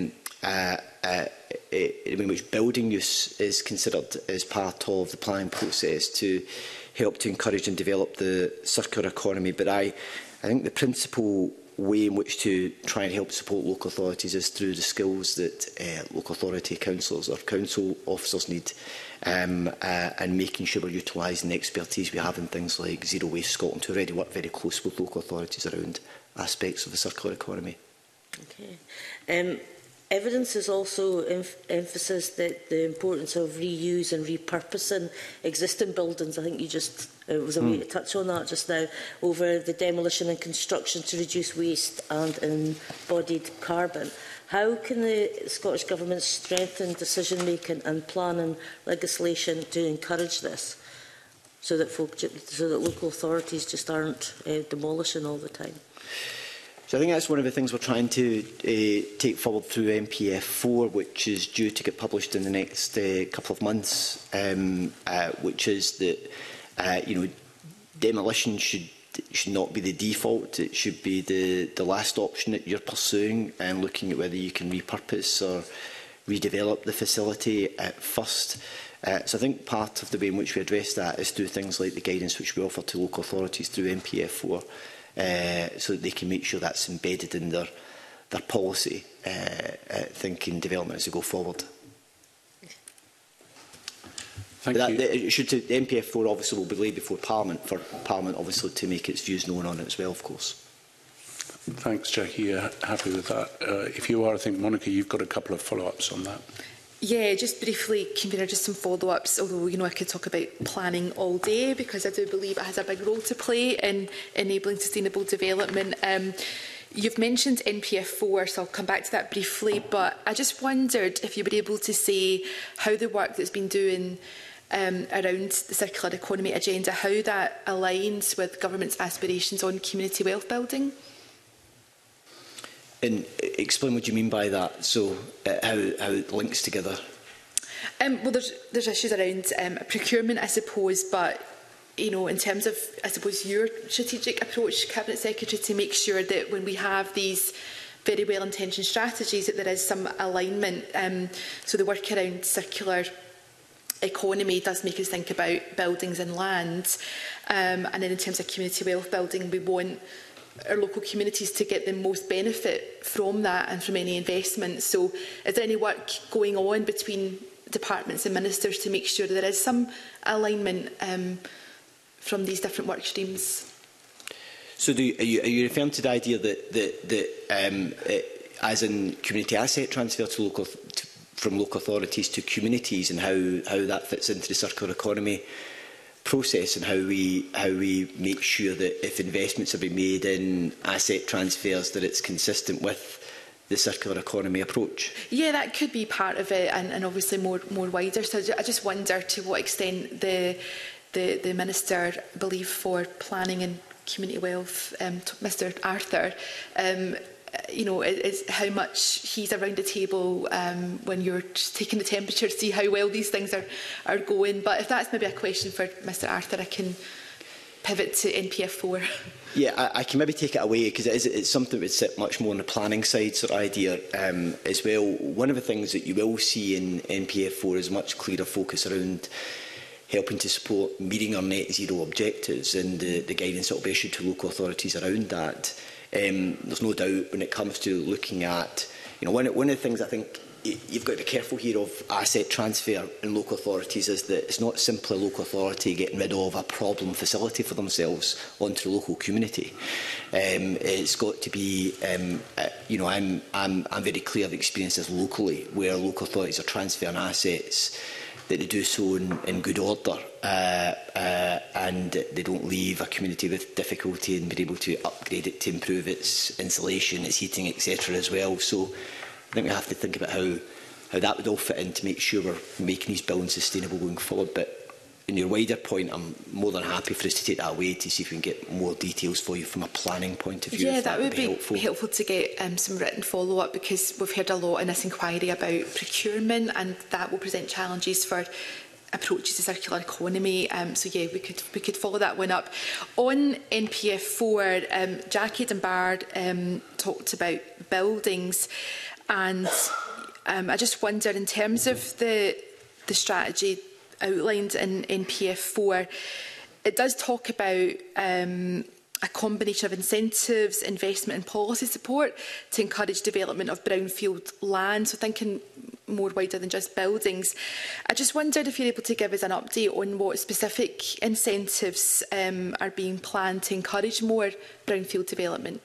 building use is considered as part of the planning process to help to encourage and develop the circular economy. But I think the principal way in which to try and help support local authorities is through the skills that local authority councillors or council officers need, and making sure we're utilising the expertise we have in things like Zero Waste Scotland, who already work very close with local authorities around aspects of the circular economy. Okay. Evidence is also emphasised that the importance of reuse and repurposing existing buildings. I think you just was a way to touch on that just now, over the demolition and construction to reduce waste and embodied carbon. How can the Scottish Government strengthen decision-making and planning legislation to encourage this, so that local authorities just aren't demolishing all the time? So I think that's one of the things we're trying to take forward through MPF4, which is due to get published in the next couple of months, which is that demolition should not be the default. It should be the last option that you're pursuing, and looking at whether you can repurpose or redevelop the facility first. So I think part of the way in which we address that is through things like the guidance which we offer to local authorities through MPF4. So that they can make sure that's embedded in their policy thinking development as they go forward. Thank you. The MPF4 obviously will be laid before Parliament, for Parliament obviously to make its views known on it as well, of course. Thanks, Jackie. You're happy with that? If you are, I think, Monica, you've got a couple of follow-ups on that. Yeah, just briefly, Convener, just some follow-ups, although, I could talk about planning all day, because I do believe it has a big role to play in enabling sustainable development. You've mentioned NPF4, so I'll come back to that briefly, but I just wondered if you were able to say how the work that's been doing around the circular economy agenda, how that aligns with government's aspirations on community wealth building. And explain what you mean by that, so how it links together. Well, there's issues around procurement, I suppose, but you know, in terms of, I suppose, your strategic approach, Cabinet Secretary, to make sure that when we have these very well-intentioned strategies, that there is some alignment. So the work around circular economy does make us think about buildings and land. And then in terms of community wealth building, we want our local communities to get the most benefit from that and from any investment. So is there any work going on between departments and ministers to make sure that there is some alignment from these different work streams? So are you referring to the idea that as in community asset transfer to from local authorities to communities, and how that fits into the circular economy process, and how we make sure that if investments are being made in asset transfers, that it's consistent with the circular economy approach? Yeah, that could be part of it, and obviously more wider. So I just wonder to what extent the Minister, I believe, for Planning and Community Wealth, Mr Arthur, you know, is how much he's around the table when you're just taking the temperature to see how well these things are going. But if that's maybe a question for Mr Arthur, I can pivot to NPF4. Yeah, I can maybe take it away, because it's something that would sit much more on the planning side sort of idea as well. One of the things that you will see in NPF4 is much clearer focus around helping to support meeting our net zero objectives, and the guidance that will be issued to local authorities around that. There's no doubt when it comes to looking at, you know, one of the things I think you've got to be careful here of asset transfer in local authorities is that it's not simply a local authority getting rid of a problem facility for themselves onto the local community. It's got to be, you know, I'm very clear of experiences locally where local authorities are transferring assets, that they do so in good order, and they don't leave a community with difficulty in being able to upgrade it to improve its insulation, its heating, etc. as well. So I think we have to think about how that would all fit in to make sure we're making these buildings sustainable going forward. But in your wider point, I'm more than happy for us to take that away to see if we can get more details for you from a planning point of view. Yeah, that would be helpful to get some written follow-up, because we've heard a lot in this inquiry about procurement, and that will present challenges for approaches to circular economy. So yeah, we could follow that one up. On NPF4, Jackie Dunbar talked about buildings, and I just wonder, in terms of the strategy outlined in NPF4, it does talk about a combination of incentives, investment and policy support to encourage development of brownfield land, so thinking more wider than just buildings. I just wondered if you're able to give us an update on what specific incentives are being planned to encourage more brownfield development.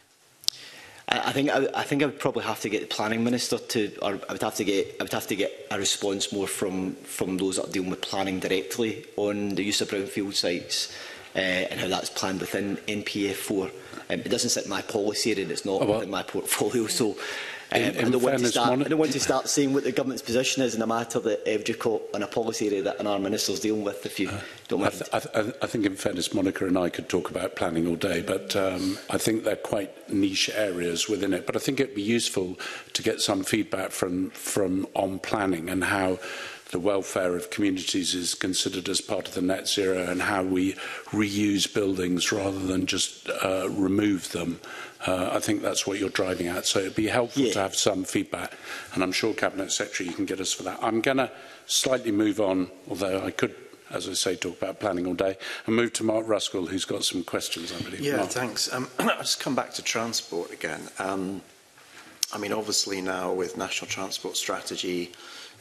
I think I would probably have to get the planning minister to, or I would have to get a response more from those that are dealing with planning directly on the use of brownfield sites and how that's planned within NPF4. It doesn't sit in my policy area, and it's not within my portfolio. So I don't want to start saying what the government's position is in a matter that you've got in a policy area that our minister's dealing with. If you don't mind. I think, in fairness, Monica and I could talk about planning all day, but I think they're quite niche areas within it. But I think it'd be useful to get some feedback from on planning and how the welfare of communities is considered as part of the net zero, and how we reuse buildings rather than just remove them. I think that's what you're driving at. So it'd be helpful to have some feedback, and I'm sure Cabinet Secretary you can get us for that. I'm going to slightly move on, although I could, as I say, talk about planning all day, and move to Mark Ruskell, who's got some questions, I believe. Yeah, Mark. Thanks. I'll just come back to transport again. I mean, obviously now with National Transport Strategy,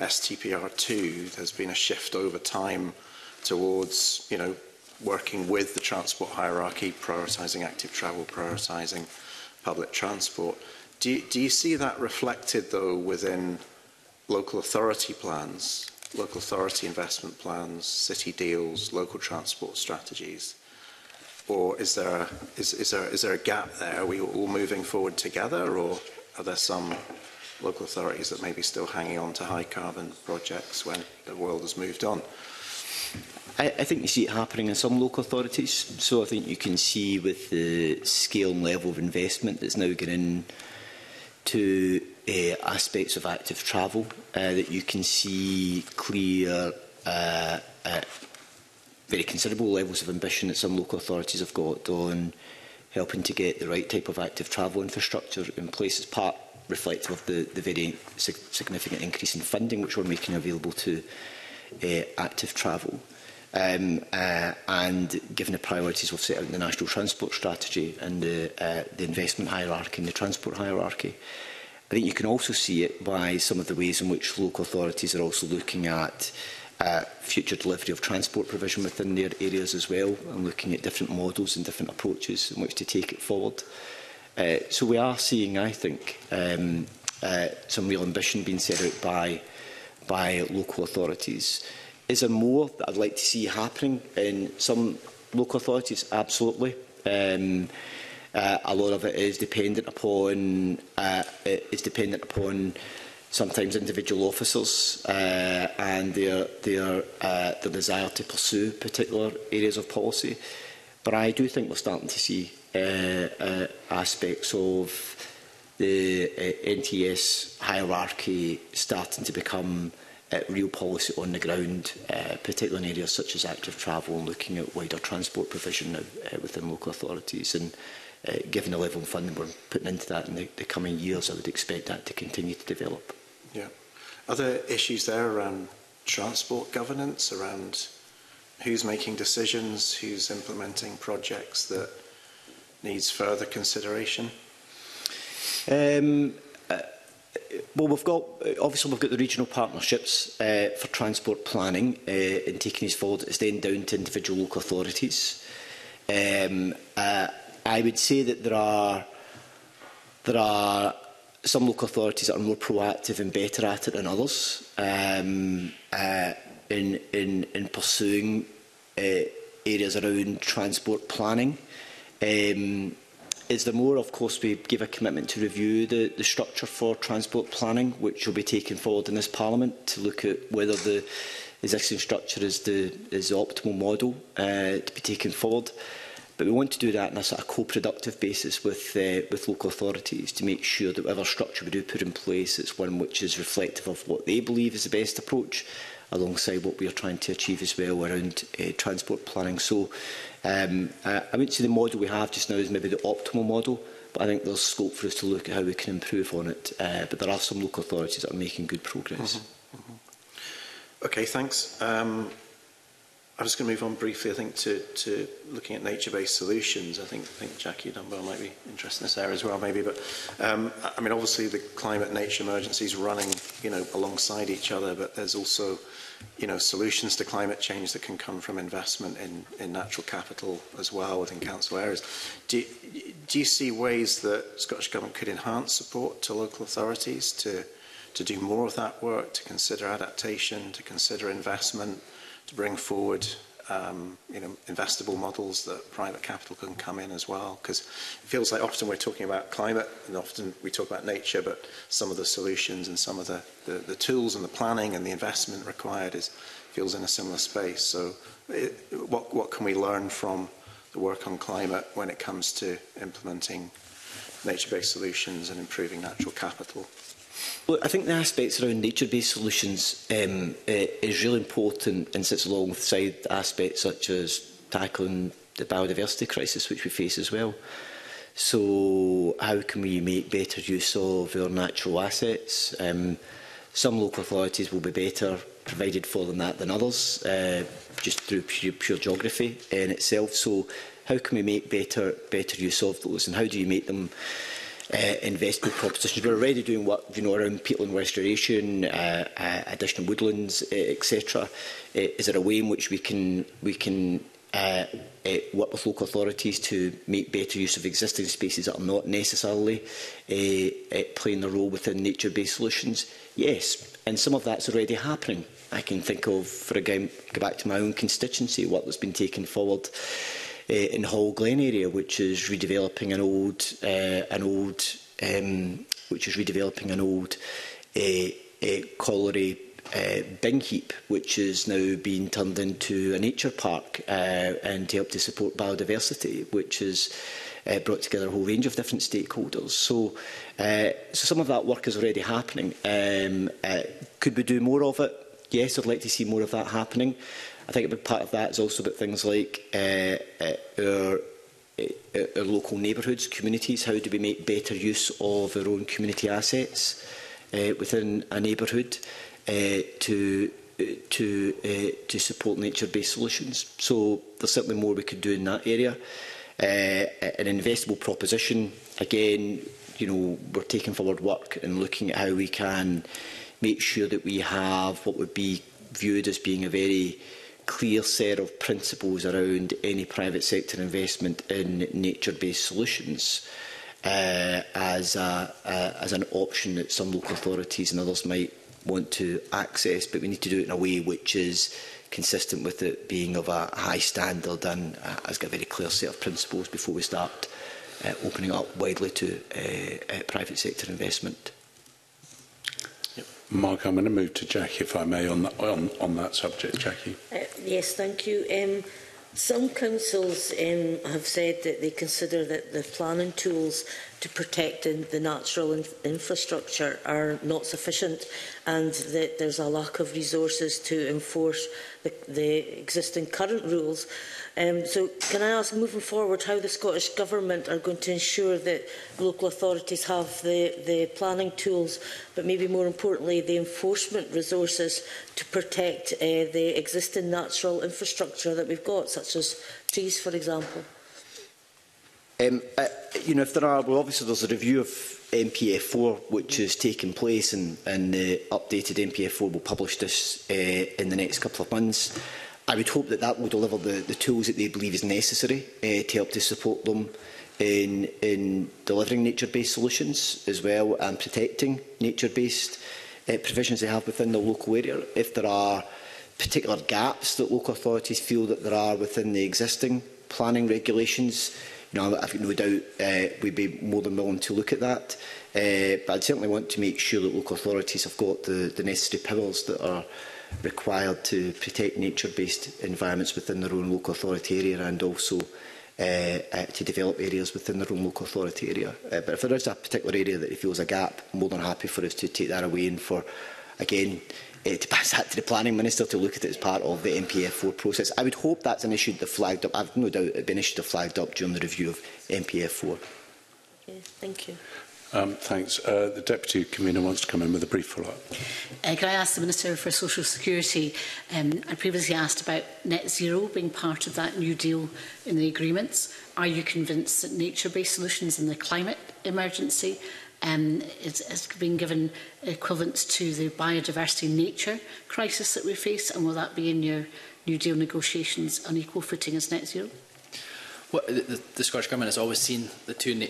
STPR2, there's been a shift over time towards, you know, working with the transport hierarchy, prioritising active travel, prioritising public transport. Do you see that reflected, though, within local authority plans, local authority investment plans, city deals, local transport strategies? or is there a gap there? Are we all moving forward together, or are there some local authorities that may be still hanging on to high carbon projects when the world has moved on? I think you see it happening in some local authorities. So I think you can see with the scale and level of investment that's now getting into aspects of active travel, that you can see clear, very considerable levels of ambition that some local authorities have got on helping to get the right type of active travel infrastructure in place as part reflective of the very significant increase in funding which we're making available to active travel. And given the priorities we've set out in the National Transport Strategy and the investment hierarchy and the transport hierarchy, I think you can also see it by some of the ways in which local authorities are also looking at future delivery of transport provision within their areas as well, and looking at different models and different approaches in which to take it forward. So we are seeing, I think, some real ambition being set out by local authorities. Is there more that I'd like to see happening in some local authorities? Absolutely. A lot of it is dependent upon sometimes individual officers and their desire to pursue particular areas of policy. But I do think we're starting to see aspects of the NTS hierarchy starting to become real policy on the ground, particularly in areas such as active travel and looking at wider transport provision within local authorities. And given the level of funding we're putting into that in the coming years, I would expect that to continue to develop. Yeah. Are there issues there around transport governance, around who's making decisions, who's implementing projects that needs further consideration? Well, we've got the regional partnerships for transport planning and taking these forward. It's then down to individual local authorities. I would say that there are some local authorities that are more proactive and better at it than others in pursuing areas around transport planning. Is there more? Of course, we give a commitment to review the structure for transport planning, which will be taken forward in this Parliament to look at whether the existing structure is the optimal model to be taken forward. But we want to do that on a sort of co-productive basis with local authorities to make sure that whatever structure we do put in place, it's one which is reflective of what they believe is the best approach, alongside what we are trying to achieve as well around transport planning. So I wouldn't say the model we have just now is maybe the optimal model, but I think there's scope for us to look at how we can improve on it. But there are some local authorities that are making good progress. Mm-hmm. Mm-hmm. Okay, thanks. I'm just going to move on briefly, I think, to looking at nature-based solutions. I think Jackie Dunbar might be interested in this area as well, maybe. But I mean, obviously, the climate and nature emergencies running, alongside each other. But there's also, solutions to climate change that can come from investment in natural capital as well within council areas. Do you see ways that the Scottish Government could enhance support to local authorities to do more of that work, to consider adaptation, to consider investment, to bring forward investable models that private capital can come in as well? Because it feels like often we're talking about climate and often we talk about nature, but some of the solutions and some of the tools and the planning and the investment required feels in a similar space. So what can we learn from the work on climate when it comes to implementing nature-based solutions and improving natural capital? Well, I think the aspects around nature-based solutions is really important and sits alongside aspects such as tackling the biodiversity crisis which we face as well. So how can we make better use of our natural assets? Some local authorities will be better provided for than others, just through pure geography in itself. So how can we make better use of those, and how do you make them investment propositions? We're already doing work around peatland restoration, additional woodlands, etc. Is there a way in which we can work with local authorities to make better use of existing spaces that are not necessarily playing a role within nature-based solutions? Yes, and some of that's already happening. I can think of, for again, go back to my own constituency, what has been taken forward in Hall Glen area, which is redeveloping an old colliery bin heap, which is now being turned into a nature park and to help to support biodiversity, which has brought together a whole range of different stakeholders. So some of that work is already happening. Could we do more of it? Yes, I'd like to see more of that happening. I think a big part of that is also about things like our local neighbourhoods, communities. How do we make better use of our own community assets within a neighbourhood to support nature-based solutions? So there's certainly more we could do in that area. An investable proposition, again, we're taking forward work and looking at how we can make sure that we have what would be viewed as being a very clear set of principles around any private sector investment in nature-based solutions as an option that some local authorities and others might want to access, but we need to do it in a way which is consistent with it being of a high standard and has got a very clear set of principles before we start opening up widely to private sector investment. Mark, I'm going to move to Jackie, if I may, on that subject. Jackie. Yes, thank you. Some councils have said that they consider that the planning tools to protect the natural infrastructure are not sufficient, and that there's a lack of resources to enforce the existing current rules. So can I ask, moving forward, how the Scottish Government are going to ensure that local authorities have the planning tools, but maybe more importantly the enforcement resources to protect the existing natural infrastructure that we've got, such as trees, for example? If there are, well, obviously there's a review of MPF4 which is taking place, and the updated MPF4 will publish this in the next couple of months. I would hope that will deliver the tools that they believe is necessary to help to support them in delivering nature-based solutions as well, and protecting nature-based provisions they have within the local area. If there are particular gaps that local authorities feel that there are within the existing planning regulations, I've no doubt we'd be more than willing to look at that. But I'd certainly want to make sure that local authorities have got the necessary powers that are required to protect nature-based environments within their own local authority area, and also to develop areas within their own local authority area. But if there is a particular area that he feels a gap, I'm more than happy for us to take that away, and for, again, to pass that to the Planning Minister to look at it as part of the MPF4 process. I would hope that's an issue that flagged up. I've no doubt it would be an issue that flagged up during the review of MPF4. Okay, thank you. Thanks. The Deputy Convener wants to come in with a brief follow-up. Can I ask the Minister for Social Security, I previously asked about net zero being part of that new deal in the agreements. Are you convinced that nature-based solutions in the climate emergency is being given equivalence to the biodiversity nature crisis that we face, and will that be in your new deal negotiations on equal footing as net zero? Well, the Scottish Government has always seen the two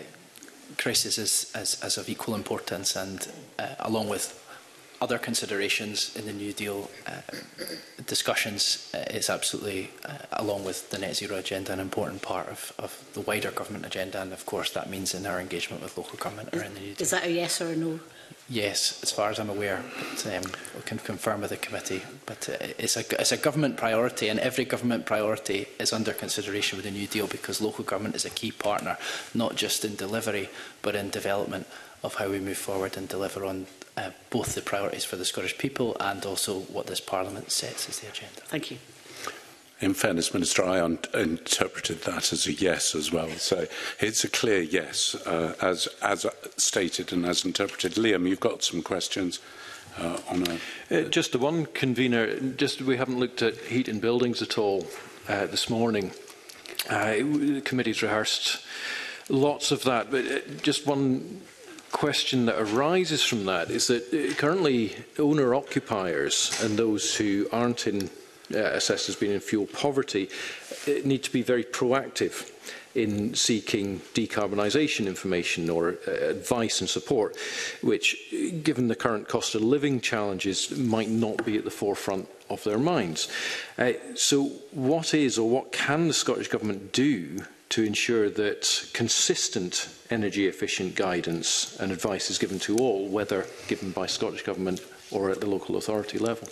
crises as of equal importance, and along with other considerations in the New Deal discussions, is absolutely, along with the net zero agenda, an important part of the wider government agenda, and of course that means in our engagement with local government around the New Deal. Is that a yes or a no? Yes, as far as I'm aware, but we can confirm with the committee. But it's a government priority, and every government priority is under consideration with the New Deal, because local government is a key partner, not just in delivery, but in development of how we move forward and deliver on both the priorities for the Scottish people and also what this Parliament sets as the agenda. Thank you. In fairness, Minister, I interpreted that as a yes as well. So it's a clear yes, as stated and as interpreted. Liam, you've got some questions on just the one, Convener. We haven't looked at heat in buildings at all this morning. The committee's rehearsed lots of that, but just one question that arises from that is that currently owner-occupiers and those who aren't assessed as being in fuel poverty need to be very proactive in seeking decarbonisation information or advice and support, which, given the current cost of living challenges, might not be at the forefront of their minds. So what is or what can the Scottish Government do to ensure that consistent energy efficient guidance and advice is given to all, whether given by Scottish Government or at the local authority level?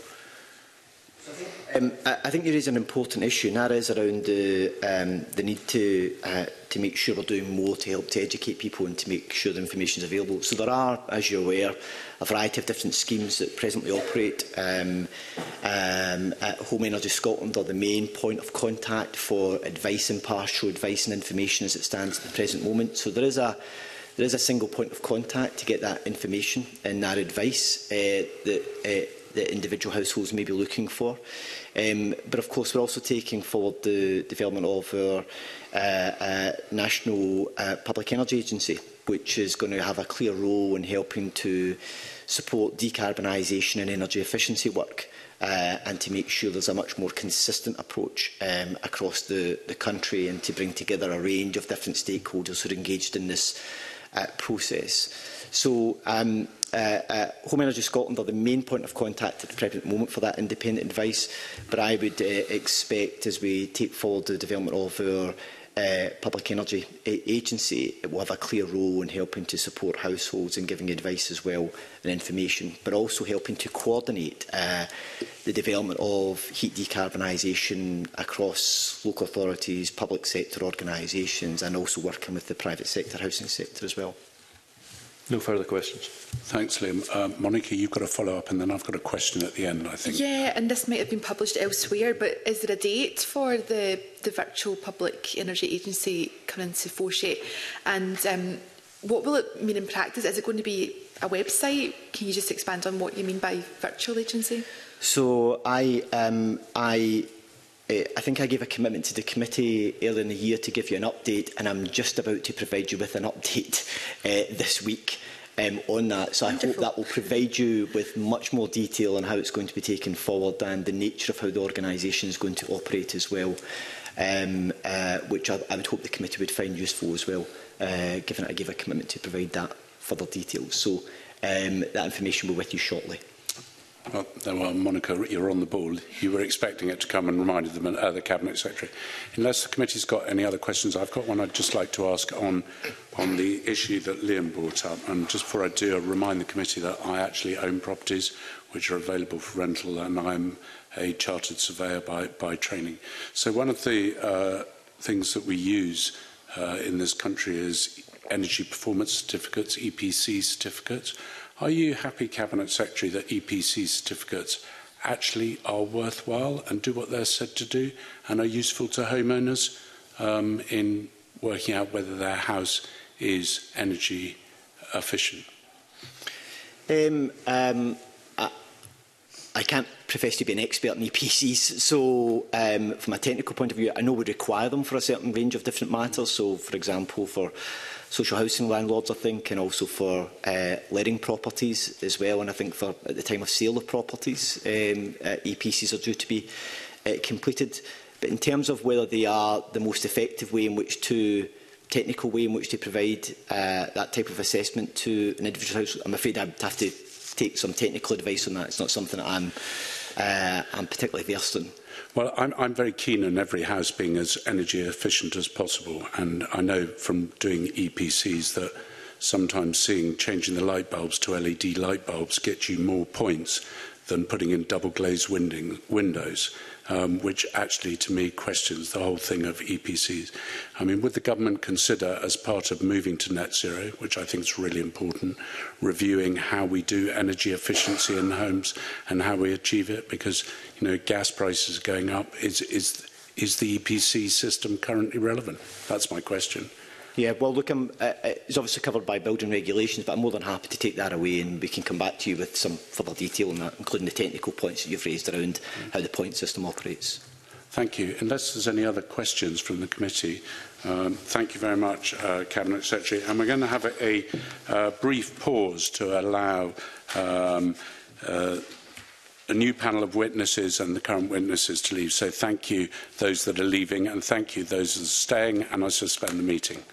I think there is an important issue, and that is around the need to make sure we're doing more to help to educate people and to make sure the information is available. So there are, as you're aware, a variety of different schemes that presently operate. Home Energy Scotland are the main point of contact for advice, impartial advice and information as it stands at the present moment. So there is a single point of contact to get that information and that advice that individual households may be looking for. But of course, we're also taking forward the development of our National Public Energy Agency, which is going to have a clear role in helping to support decarbonisation and energy efficiency work, and to make sure there's a much more consistent approach across the country, and to bring together a range of different stakeholders who are engaged in this process. So Home Energy Scotland are the main point of contact at the present moment for that independent advice, but I would expect, as we take forward the development of our Public Energy Agency, it will have a clear role in helping to support households and giving advice as well and information, but also helping to coordinate the development of heat decarbonisation across local authorities, public sector organisations, and also working with the private sector housing sector as well. No further questions. Thanks, Liam. Monica, you've got a follow-up, and then I've got a question at the end, I think. Yeah, and this might have been published elsewhere, but is there a date for the virtual Public Energy Agency coming into force yet? And what will it mean in practice? Is it going to be a website? Can you just expand on what you mean by virtual agency? So I think I gave a commitment to the committee earlier in the year to give you an update, and I'm just about to provide you with an update this week on that. So I hope that will provide you with much more detail on how it's going to be taken forward and the nature of how the organisation is going to operate as well, which I would hope the committee would find useful as well, given that I gave a commitment to provide that further details. So that information will be with you shortly. Well, Monica, you're on the ball. You were expecting it to come and reminded them, the Cabinet Secretary. Unless the committee's got any other questions, I've got one I'd just like to ask on the issue that Liam brought up. And just before I do, I'll remind the committee that I actually own properties which are available for rental, and I'm a chartered surveyor by training. So one of the things that we use in this country is energy performance certificates, EPC certificates. Are you happy, Cabinet Secretary, that EPC certificates actually are worthwhile and do what they're said to do and are useful to homeowners in working out whether their house is energy efficient? I can't profess to be an expert in EPCs, so from a technical point of view, I know we require them for a certain range of different matters. So, for example, for social housing landlords, I think, and also for letting properties as well. And I think for at the time of sale of properties, EPCs are due to be completed. But in terms of whether they are the most effective way in which to, technical way in which to provide that type of assessment to an individual house, I'm afraid I'd have to take some technical advice on that. It's not something that I'm particularly versed in. Well, I'm very keen on every house being as energy efficient as possible, and I know from doing EPCs that sometimes changing the light bulbs to LED light bulbs gets you more points than putting in double glazed windows, which actually to me questions the whole thing of EPCs. I mean, would the government consider, as part of moving to net zero, which I think is really important, reviewing how we do energy efficiency in homes and how we achieve it? Because, you know, gas prices are going up. Is the EPC system currently relevant? That's my question. Yeah, well, look, it's obviously covered by building regulations, but I'm more than happy to take that away, and we can come back to you with some further detail on that, including the technical points that you've raised around how the point system operates. Thank you. Unless there's any other questions from the committee, thank you very much, Cabinet Secretary. And we're going to have a brief pause to allow a new panel of witnesses and the current witnesses to leave. So thank you, those that are leaving, and thank you, those that are staying, and I suspend the meeting.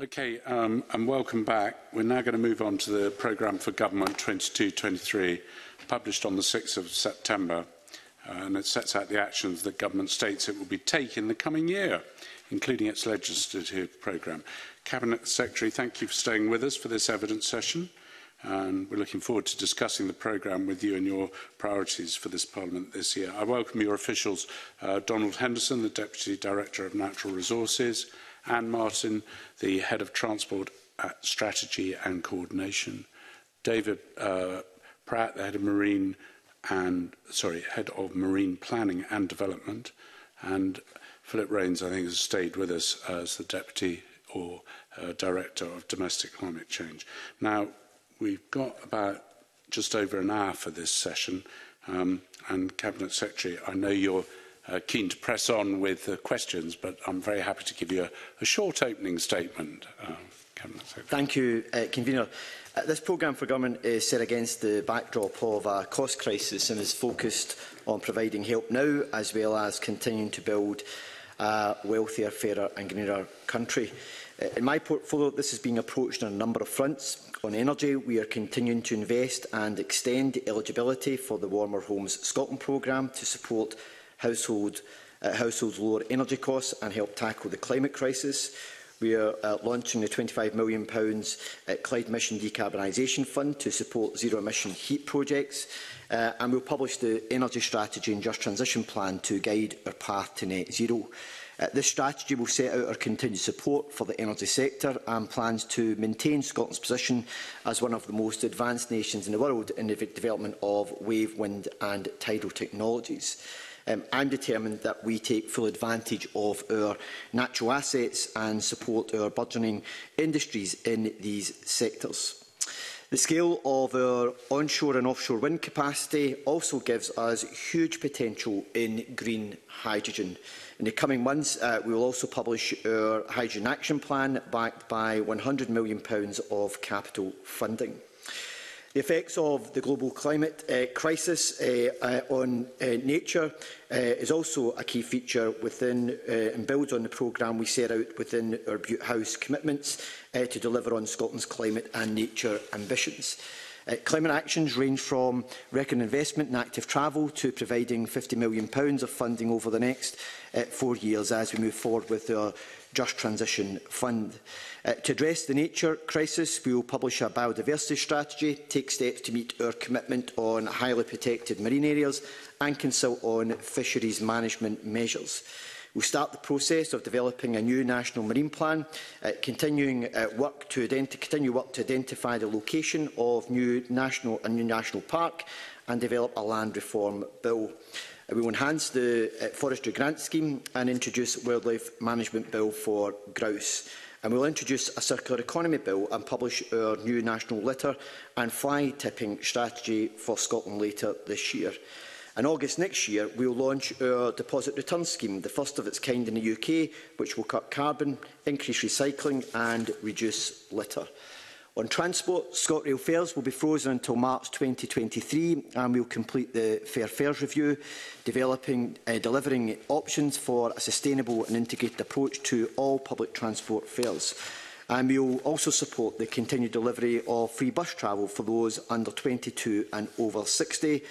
Okay, and welcome back. We're now going to move on to the Programme for Government 22-23, published on the 6th of September, and it sets out the actions that Government states it will be taking in the coming year, including its legislative programme. Cabinet Secretary, thank you for staying with us for this evidence session, and we're looking forward to discussing the programme with you and your priorities for this Parliament this year. I welcome your officials, Donald Henderson, the Deputy Director of Natural Resources, Anne Martin, the Head of Transport Strategy and Coordination, David Pratt, the Head of Marine Planning and Development, and Philip Rains, I think, has stayed with us as the Deputy or Director of Domestic Climate Change. Now, we've got about just over an hour for this session, and Cabinet Secretary, I know you're keen to press on with questions, but I'm very happy to give you a short opening statement. Cabinet Secretary. Thank you, Convener. This programme for government is set against the backdrop of a cost crisis and is focused on providing help now, as well as continuing to build a wealthier, fairer and greener country. In my portfolio, this is being approached on a number of fronts. On energy, we are continuing to invest and extend eligibility for the Warmer Homes Scotland programme to support households' lower energy costs and help tackle the climate crisis. We are launching the £25 million Clyde Mission Decarbonisation Fund to support zero-emission heat projects, and we'll publish the Energy Strategy and Just Transition Plan to guide our path to net zero. This strategy will set out our continued support for the energy sector and plans to maintain Scotland's position as one of the most advanced nations in the world in the development of wave, wind and tidal technologies. I'm determined that we take full advantage of our natural assets and support our burgeoning industries in these sectors. The scale of our onshore and offshore wind capacity also gives us huge potential in green hydrogen. In the coming months, we will also publish our Hydrogen Action Plan, backed by £100 million of capital funding. The effects of the global climate crisis on nature is also a key feature within and builds on the programme we set out within our Bute House commitments to deliver on Scotland's climate and nature ambitions. Climate actions range from record investment in active travel to providing £50 million of funding over the next 4 years as we move forward with our Just Transition Fund. To address the nature crisis, we will publish a biodiversity strategy, take steps to meet our commitment on highly protected marine areas and consult on fisheries management measures. We will start the process of developing a new national marine plan, continue work to identify the location of a new national park and develop a land reform bill. We will enhance the forestry grant scheme and introduce a wildlife management bill for grouse. And we will introduce a circular economy bill and publish our new national litter and fly tipping strategy for Scotland later this year. In August next year, we will launch our deposit return scheme, the first of its kind in the UK, which will cut carbon, increase recycling and reduce litter. On transport, ScotRail fares will be frozen until March 2023 and we will complete the Fair Fares review, delivering options for a sustainable and integrated approach to all public transport fares. And we will also support the continued delivery of free bus travel for those under 22 and over 60,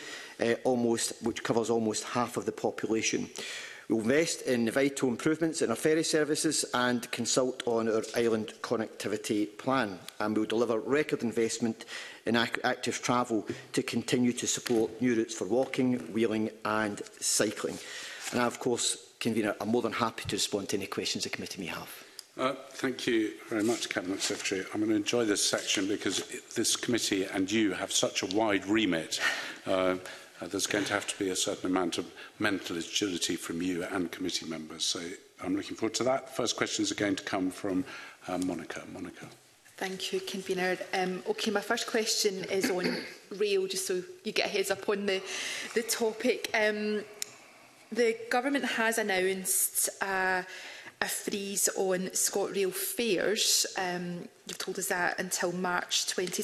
which covers almost half of the population. We will invest in vital improvements in our ferry services and consult on our island connectivity plan. And we will deliver record investment in active travel to continue to support new routes for walking, wheeling and cycling. And I, of course, Convener, I'm more than happy to respond to any questions the committee may have. Thank you very much, Cabinet Secretary. I'm going to enjoy this section because this committee and you have such a wide remit. There's going to have to be a certain amount of mental agility from you and committee members. So I'm looking forward to that. First questions are going to come from Monica. Monica. Thank you, Convener. OK, my first question is on rail, just so you get a heads up on the topic. The government has announced a freeze on ScotRail fares. You've told us that until March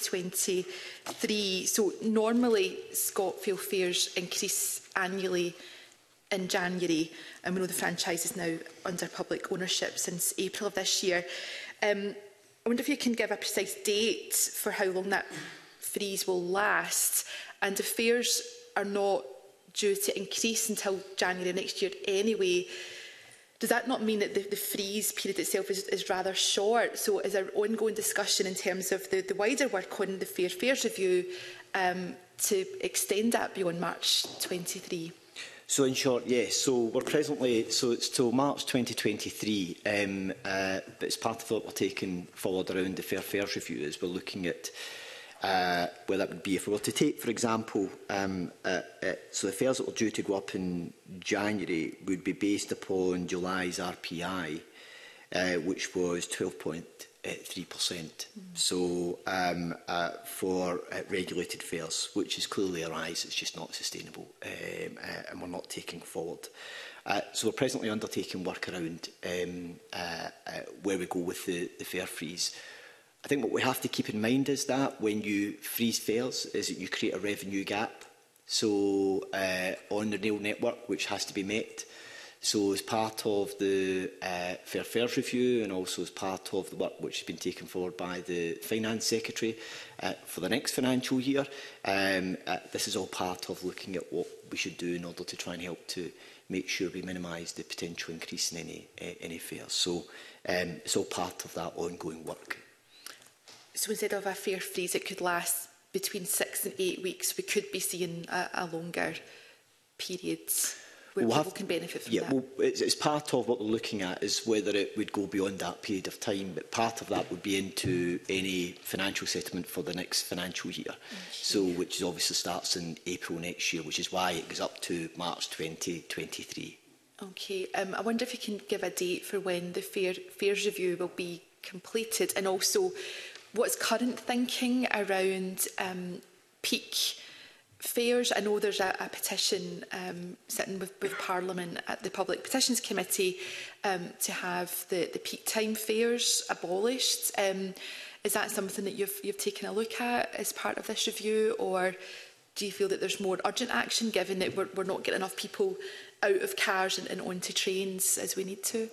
2023. So normally ScotRail fares increase annually in January, and we know the franchise is now under public ownership since April of this year. I wonder if you can give a precise date for how long that freeze will last, and if fares are not due to increase until January next year anyway, does that not mean that the freeze period itself is rather short? So is there ongoing discussion in terms of the wider work on the fares review to extend that beyond March 23? So in short, yes. So we're presently, so it's till March 2023, but it's part of what we're taking forward around the fares review is we're looking at where that would be if we were to take, for example, so the fares that were due to go up in January would be based upon July's RPI, which was 12.3%. So for regulated fares, which is clearly a rise, it's just not sustainable, and we're not taking forward. So we're presently undertaking work around where we go with the fare freeze. I think what we have to keep in mind is that when you freeze fares, is that you create a revenue gap. So on the rail network, which has to be met. So as part of the fares review, and also as part of the work which has been taken forward by the Finance Secretary for the next financial year, this is all part of looking at what we should do in order to try and help to make sure we minimise the potential increase in any fares. So it's all part of that ongoing work. So instead of a fare freeze, it could last between 6 and 8 weeks. We could be seeing a longer period where people can benefit from that. Well, it's part of what we're looking at is whether it would go beyond that period of time, but part of that would be into any financial settlement for the next financial year, so which obviously starts in April next year, which is why it goes up to March 2023. Okay, I wonder if you can give a date for when the fares review will be completed, and also what's current thinking around peak fares. I know there's a petition sitting with Parliament at the Public Petitions Committee to have the peak time fares abolished. Is that something that you've taken a look at as part of this review, or do you feel that there's more urgent action given that we're not getting enough people out of cars and onto trains as we need to?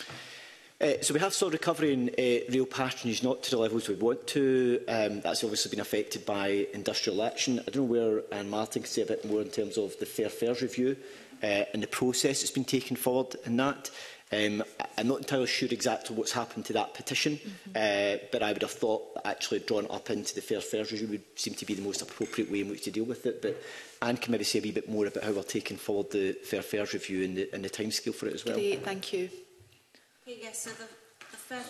So we have saw recovery in rail patronage, not to the levels we want to. That's obviously been affected by industrial action. I don't know where Anne Martin can say a bit more in terms of the fares review and the process that's been taken forward in that. I'm not entirely sure exactly what's happened to that petition, but I would have thought that actually drawn it up into the fares review would seem to be the most appropriate way in which to deal with it. But Anne can maybe say a wee bit more about how we're taking forward the fares review and the timescale for it as well. Great, thank you. Yes, so the fair.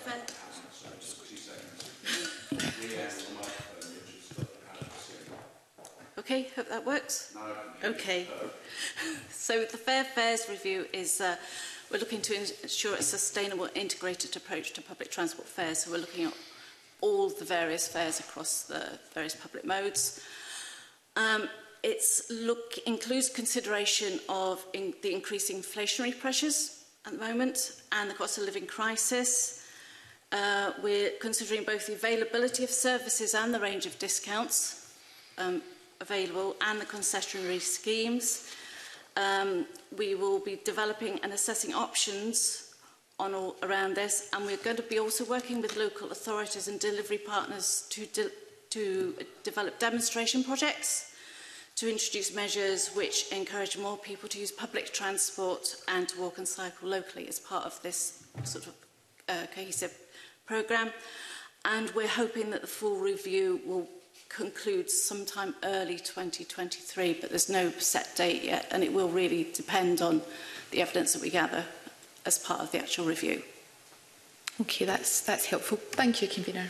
Okay, hope that works. Okay. So the fares review is we're looking to ensure a sustainable, integrated approach to public transport fares. So we're looking at all the various fares across the various public modes. It includes consideration of the increasing inflationary pressures at the moment and the cost of living crisis. We're considering both the availability of services and the range of discounts available and the concessionary schemes. We will be developing and assessing options on all around this, and we're going to be also working with local authorities and delivery partners to develop demonstration projects to introduce measures which encourage more people to use public transport and to walk and cycle locally as part of this sort of cohesive programme. And we're hoping that the full review will conclude sometime early 2023, but there's no set date yet, and it will really depend on the evidence that we gather as part of the actual review. Okay, that's helpful. Thank you, Convener.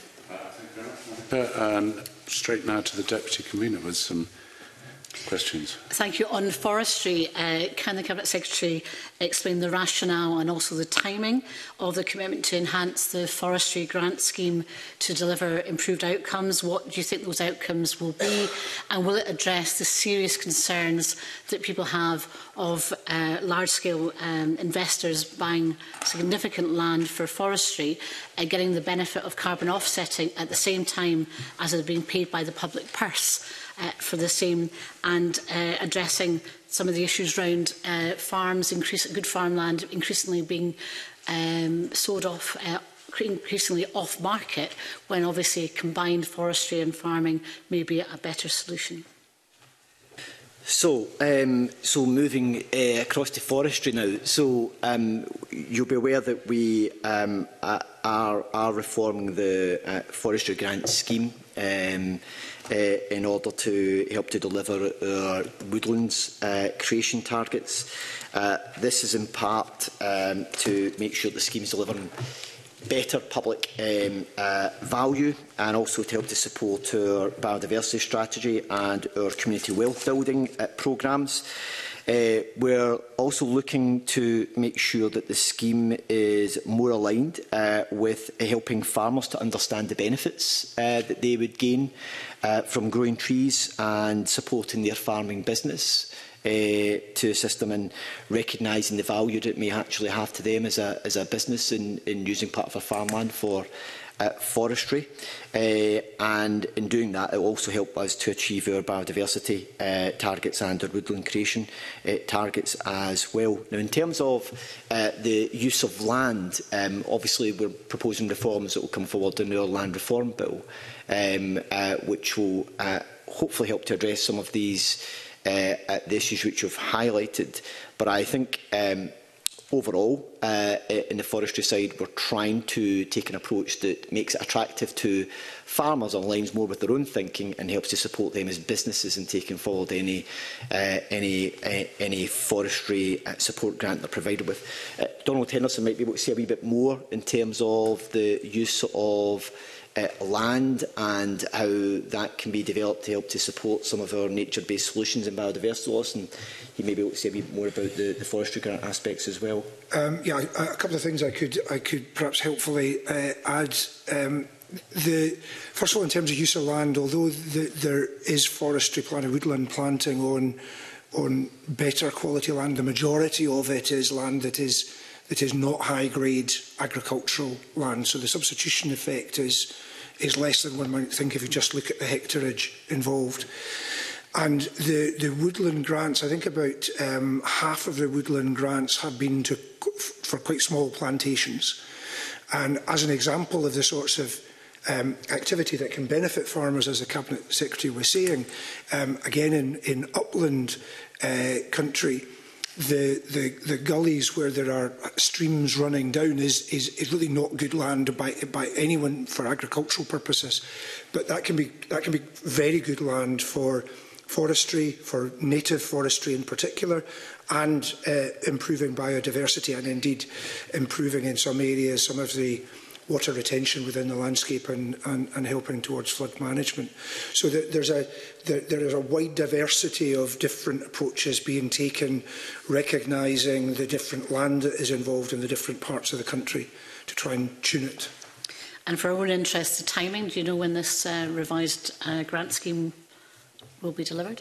Straight now to the Deputy Convener with some questions. Thank you. On forestry, can the Cabinet Secretary explain the rationale and also the timing of the commitment to enhance the forestry grant scheme to deliver improved outcomes? What do you think those outcomes will be? And will it address the serious concerns that people have of large-scale investors buying significant land for forestry and getting the benefit of carbon offsetting at the same time as they're being paid by the public purse for the same, and addressing some of the issues around farms, good farmland increasingly being sold off increasingly off-market, when obviously combined forestry and farming may be a better solution? So moving across to forestry now. So you'll be aware that we are reforming the forestry grant scheme in order to help to deliver our woodlands creation targets. This is in part to make sure the scheme is delivering better public value, and also to help to support our biodiversity strategy and our community wealth building programmes. We're also looking to make sure that the scheme is more aligned with helping farmers to understand the benefits that they would gain from growing trees and supporting their farming business, to assist them in recognising the value that it may actually have to them as a business in using part of their farmland for forestry. And in doing that, it will also help us to achieve our biodiversity targets and our woodland creation targets as well. Now, in terms of the use of land, obviously we're proposing reforms that will come forward in our land reform bill, which will hopefully help to address some of these the issues which you've highlighted. But I think overall, in the forestry side, we're trying to take an approach that makes it attractive to farmers, aligns more with their own thinking, and helps to support them as businesses in taking forward any forestry support grant they're provided with. Donald Henderson might be able to say a wee bit more in terms of the use of land and how that can be developed to help to support some of our nature-based solutions in biodiversity loss, and he may be able to say a bit more about the forestry grant aspects as well. Yeah, a couple of things I could perhaps helpfully add. First of all, in terms of use of land, although there is forestry plan and woodland planting on better quality land, the majority of it is land that is not high-grade agricultural land. So the substitution effect is less than one might think if you just look at the hectareage involved. And the woodland grants, I think about half of the woodland grants have been for quite small plantations. And as an example of the sorts of activity that can benefit farmers, as the Cabinet Secretary was saying, again in upland country, the gullies where there are streams running down is really not good land by anyone for agricultural purposes, but that can be very good land for forestry, for native forestry in particular, and improving biodiversity, and indeed improving in some areas some of the water retention within the landscape and helping towards flood management. So there is a wide diversity of different approaches being taken, recognising the different land that is involved in the different parts of the country to try and tune it. And for our own interest, the timing, do you know when this revised grant scheme will be delivered?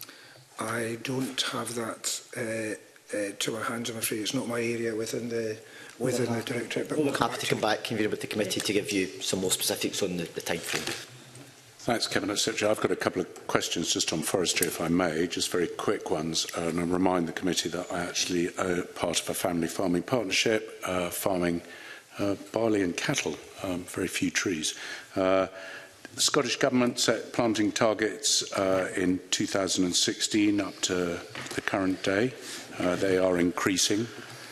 I don't have that to my hands, I'm afraid. It's not my area within the Directorate. But we're happy to come back, convene with the committee to give you some more specifics on the time frame. Thanks, Cabinet Secretary. I've got a couple of questions just on forestry, if I may, just very quick ones. And I remind the committee that I actually part of a family farming partnership, farming barley and cattle, very few trees. The Scottish Government set planting targets in 2016 up to the current day. They are increasing.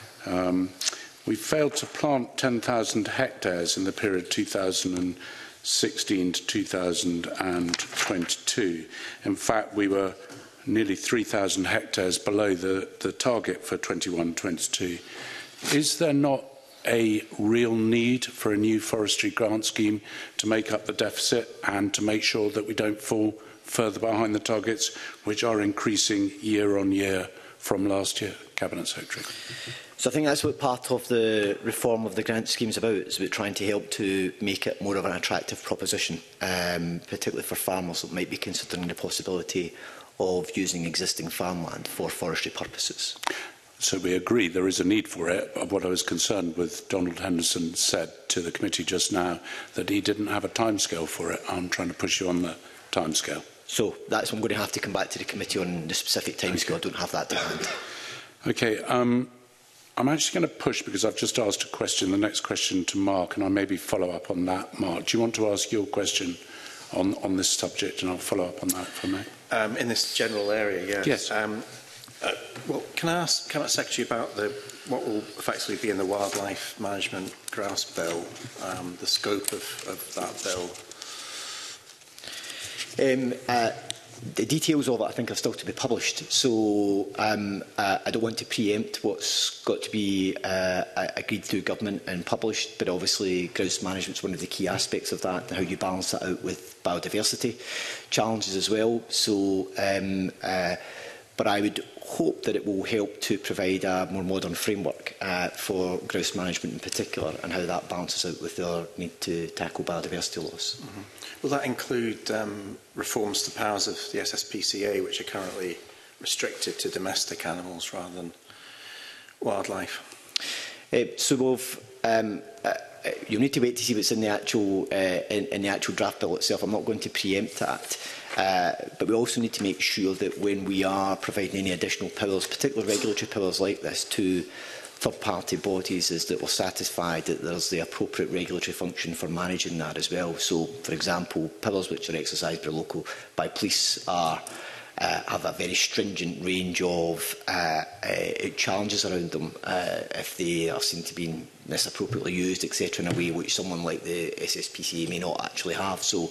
We failed to plant 10,000 hectares in the period 2016 to 2022. In fact, we were nearly 3,000 hectares below the target for 21-22. Is there not a real need for a new forestry grant scheme to make up the deficit and to make sure that we don't fall further behind the targets, which are increasing year on year from last year? Cabinet Secretary. So I think that's what part of the reform of the grant scheme is about. It's about trying to help to make it more of an attractive proposition, particularly for farmers that might be considering the possibility of using existing farmland for forestry purposes. So we agree there is a need for it. What I was concerned with, Donald Henderson said to the committee just now that he didn't have a timescale for it. I'm trying to push you on the timescale. So that's what I'm going to have to come back to the committee on the specific timescale. I don't have that to hand. Okay. I'm actually going to push, because I've just asked a question, the next question to Mark, and I maybe follow up on that. Mark, do you want to ask your question on this subject, and I'll follow up on that if I may? In this general area, yes. Yes. Well, can I ask Cabinet Secretary about what will effectively be in the Wildlife Management Grouse Bill, the scope of that bill? The details of it, I think, are still to be published, so I don't want to preempt what's got to be agreed through government and published, but obviously grouse management is one of the key aspects of that, and how you balance that out with biodiversity challenges as well. So, but I would hope that it will help to provide a more modern framework for grouse management in particular, and how that balances out with our need to tackle biodiversity loss. Mm-hmm. Will that include reforms to powers of the SSPCA, which are currently restricted to domestic animals rather than wildlife? So we've, you'll need to wait to see what's in the actual in the actual draft bill itself. I'm not going to preempt that. But we also need to make sure that when we are providing any additional powers, particularly regulatory powers like this, to third-party bodies, is that we're satisfied that there's the appropriate regulatory function for managing that as well. So, for example, powers which are exercised by police are have a very stringent range of challenges around them if they are seen to be misappropriately used, etc., in a way which someone like the SSPCA may not actually have. So,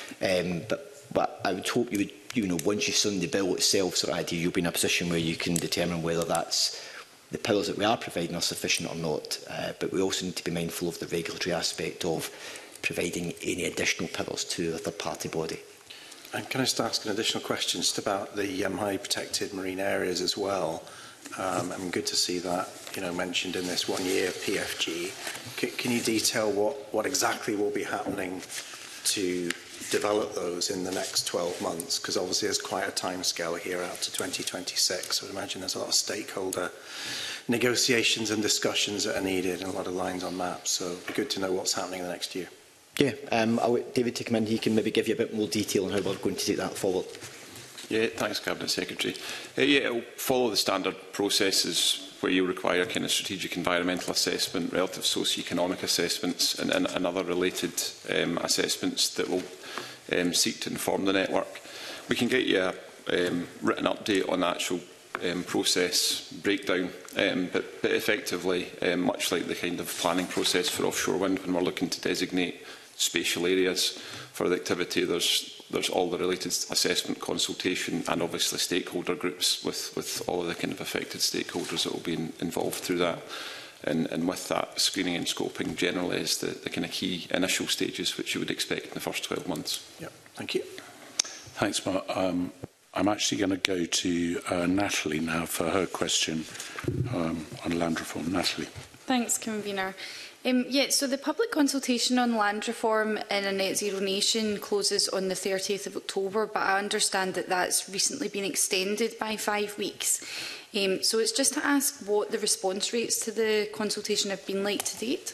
but I would hope you would, once you've seen the bill itself, sort of idea, you'll be in a position where you can determine whether that's the powers that we are providing are sufficient or not. But we also need to be mindful of the regulatory aspect of providing any additional powers to a third-party body. And can I just ask an additional question just about the highly protected marine areas as well? Good to see that mentioned in this one-year PFG. Can you detail what exactly will be happening to develop those in the next 12 months? Because obviously there's quite a timescale here out to 2026. So I imagine there's a lot of stakeholder negotiations and discussions that are needed, and a lot of lines on maps. So it'd be good to know what's happening in the next year. Yeah, I'll wait David to come in. He can maybe give you a bit more detail on how we're going to take that forward. Yeah, thanks, Cabinet Secretary. Yeah, it'll follow the standard processes where you require kind of strategic environmental assessment, relative socio-economic assessments, and other related assessments that will seek to inform the network. We can get you a written update on the actual process breakdown, but effectively, much like the kind of planning process for offshore wind, when we're looking to designate spatial areas for the activity, there's all the related assessment, consultation, and obviously stakeholder groups with all of the kind of affected stakeholders that will be involved through that. And with that, screening and scoping generally is the kind of key initial stages which you would expect in the first 12 months. Yeah, thank you. Thanks, Mark. I'm actually going to go to Natalie now for her question on land reform. Natalie. Thanks, Convener. So the public consultation on land reform in a net zero nation closes on the 30th of October, but I understand that that's recently been extended by 5 weeks. So it's just to ask what the response rates to the consultation have been like to date.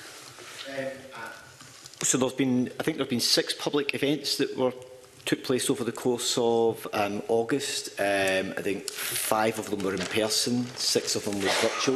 So I think there have been 6 public events that took place over the course of August. I think 5 of them were in person, 6 of them were virtual.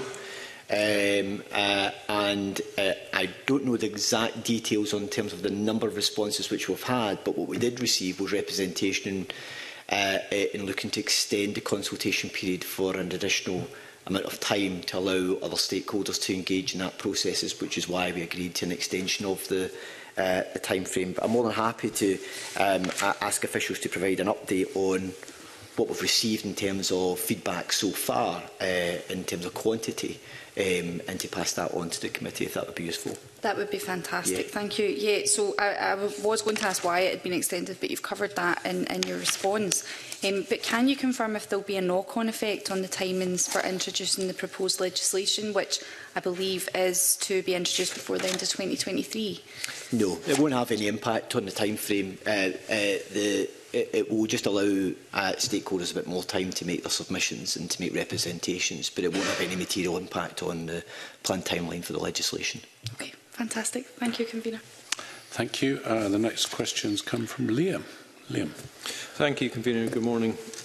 I don't know the exact details in terms of the number of responses which we've had, but what we did receive was representation in looking to extend the consultation period for an additional amount of time to allow other stakeholders to engage in that process, which is why we agreed to an extension of the time frame. But I'm more than happy to ask officials to provide an update on what we've received in terms of feedback so far, in terms of quantity, and to pass that on to the committee, if that would be useful. That would be fantastic, yeah. Thank you. Yeah, so I was going to ask why it had been extended, but you've covered that in your response. But can you confirm if there will be a knock-on effect on the timings for introducing the proposed legislation, which I believe is to be introduced before the end of 2023? No, it won't have any impact on the time frame. It will just allow stakeholders a bit more time to make their submissions and to make representations, but it won't have any material impact on the planned timeline for the legislation. Okay, fantastic. Thank you, Convener. Thank you. The next questions come from Liam. Liam. Thank you, Convener. Good morning,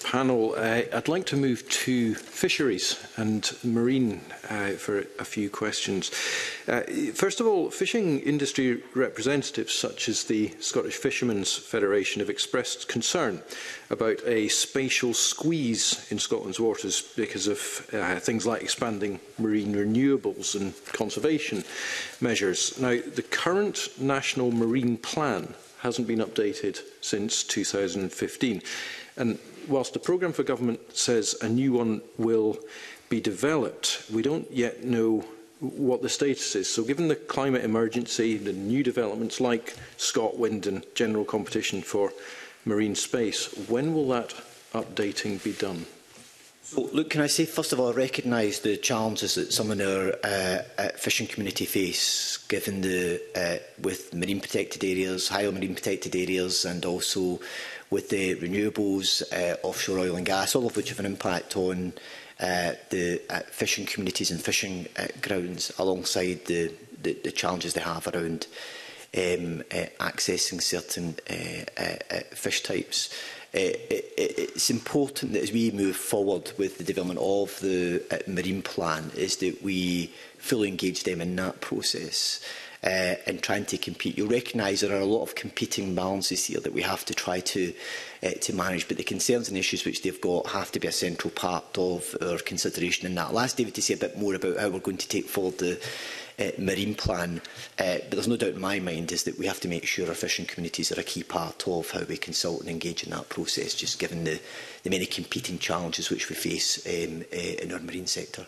panel. I'd like to move to fisheries and marine for a few questions. First of all, fishing industry representatives such as the Scottish Fishermen's Federation have expressed concern about a spatial squeeze in Scotland's waters because of things like expanding marine renewables and conservation measures. Now, the current National Marine Plan hasn't been updated since 2015. And whilst the programme for government says a new one will be developed, we don't yet know what the status is. So given the climate emergency, the new developments like ScotWind and general competition for marine space, when will that updating be done? So, look, can I say, first of all, I recognise the challenges that some in our fishing community face, given the with marine protected areas, higher marine protected areas, and also with the renewables, offshore oil and gas, all of which have an impact on the fishing communities and fishing grounds, alongside the challenges they have around accessing certain fish types. It's important that as we move forward with the development of the marine plan is that we fully engage them in that process and trying to compete. You'll recognise there are a lot of competing balances here that we have to try to manage, but the concerns and issues which they've got have to be a central part of our consideration in that. I'll ask David to say a bit more about how we're going to take forward the marine plan, but there's no doubt in my mind is that we have to make sure our fishing communities are a key part of how we consult and engage in that process, just given the many competing challenges which we face in our marine sector.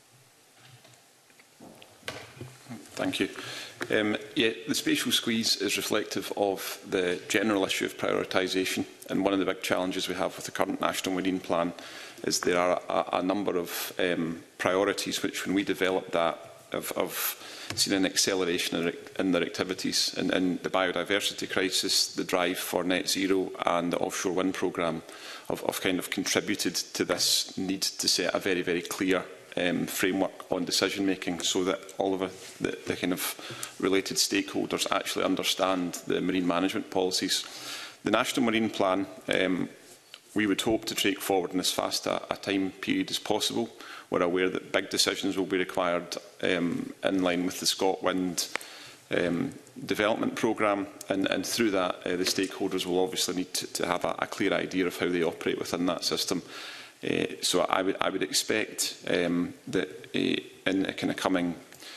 Thank you. Yeah, the spatial squeeze is reflective of the general issue of prioritisation, and one of the big challenges we have with the current National Marine Plan is there are a number of priorities which, when we developed that, have seen an acceleration in their activities. In the biodiversity crisis, the drive for net zero and the offshore wind programme have kind of contributed to this need to set a very, very clear framework on decision making, so that all of the kind of related stakeholders actually understand the marine management policies. The National Marine Plan we would hope to take forward in as fast a time period as possible. We're aware that big decisions will be required in line with the ScotWind development programme, and through that the stakeholders will obviously need to have a clear idea of how they operate within that system. So I would expect that in the kind of coming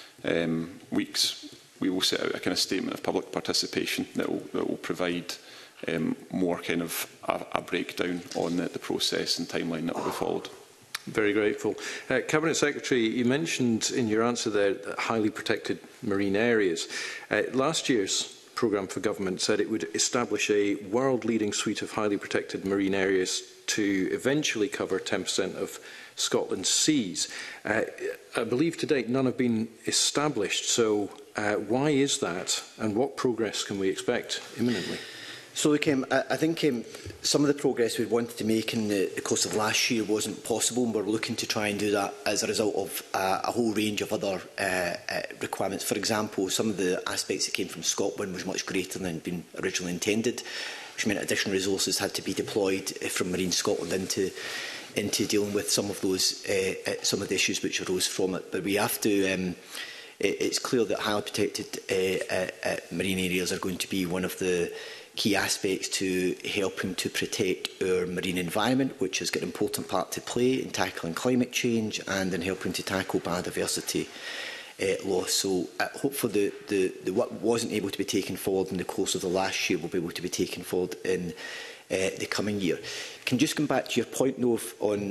weeks we will set out a kind of statement of public participation that will provide more kind of a breakdown on the process and timeline that will be followed. Very grateful. Cabinet Secretary, you mentioned in your answer there highly protected marine areas. Last year's programme for government said it would establish a world-leading suite of highly protected marine areas to eventually cover 10% of Scotland's seas. I believe to date none have been established, so why is that, and what progress can we expect imminently? So, look, I think some of the progress we wanted to make in the course of last year wasn't possible, and we're looking to try and do that as a result of a whole range of other requirements. For example, some of the aspects that came from ScotWind was much greater than had been originally intended, which meant additional resources had to be deployed from Marine Scotland into dealing with some of those some of the issues which arose from it. But we have to. It's clear that highly protected marine areas are going to be one of the key aspects to helping to protect our marine environment, which has got an important part to play in tackling climate change and in helping to tackle biodiversity loss. So hopefully the work wasn't able to be taken forward in the course of the last year will be able to be taken forward in the coming year. Can you just come back to your point, though, on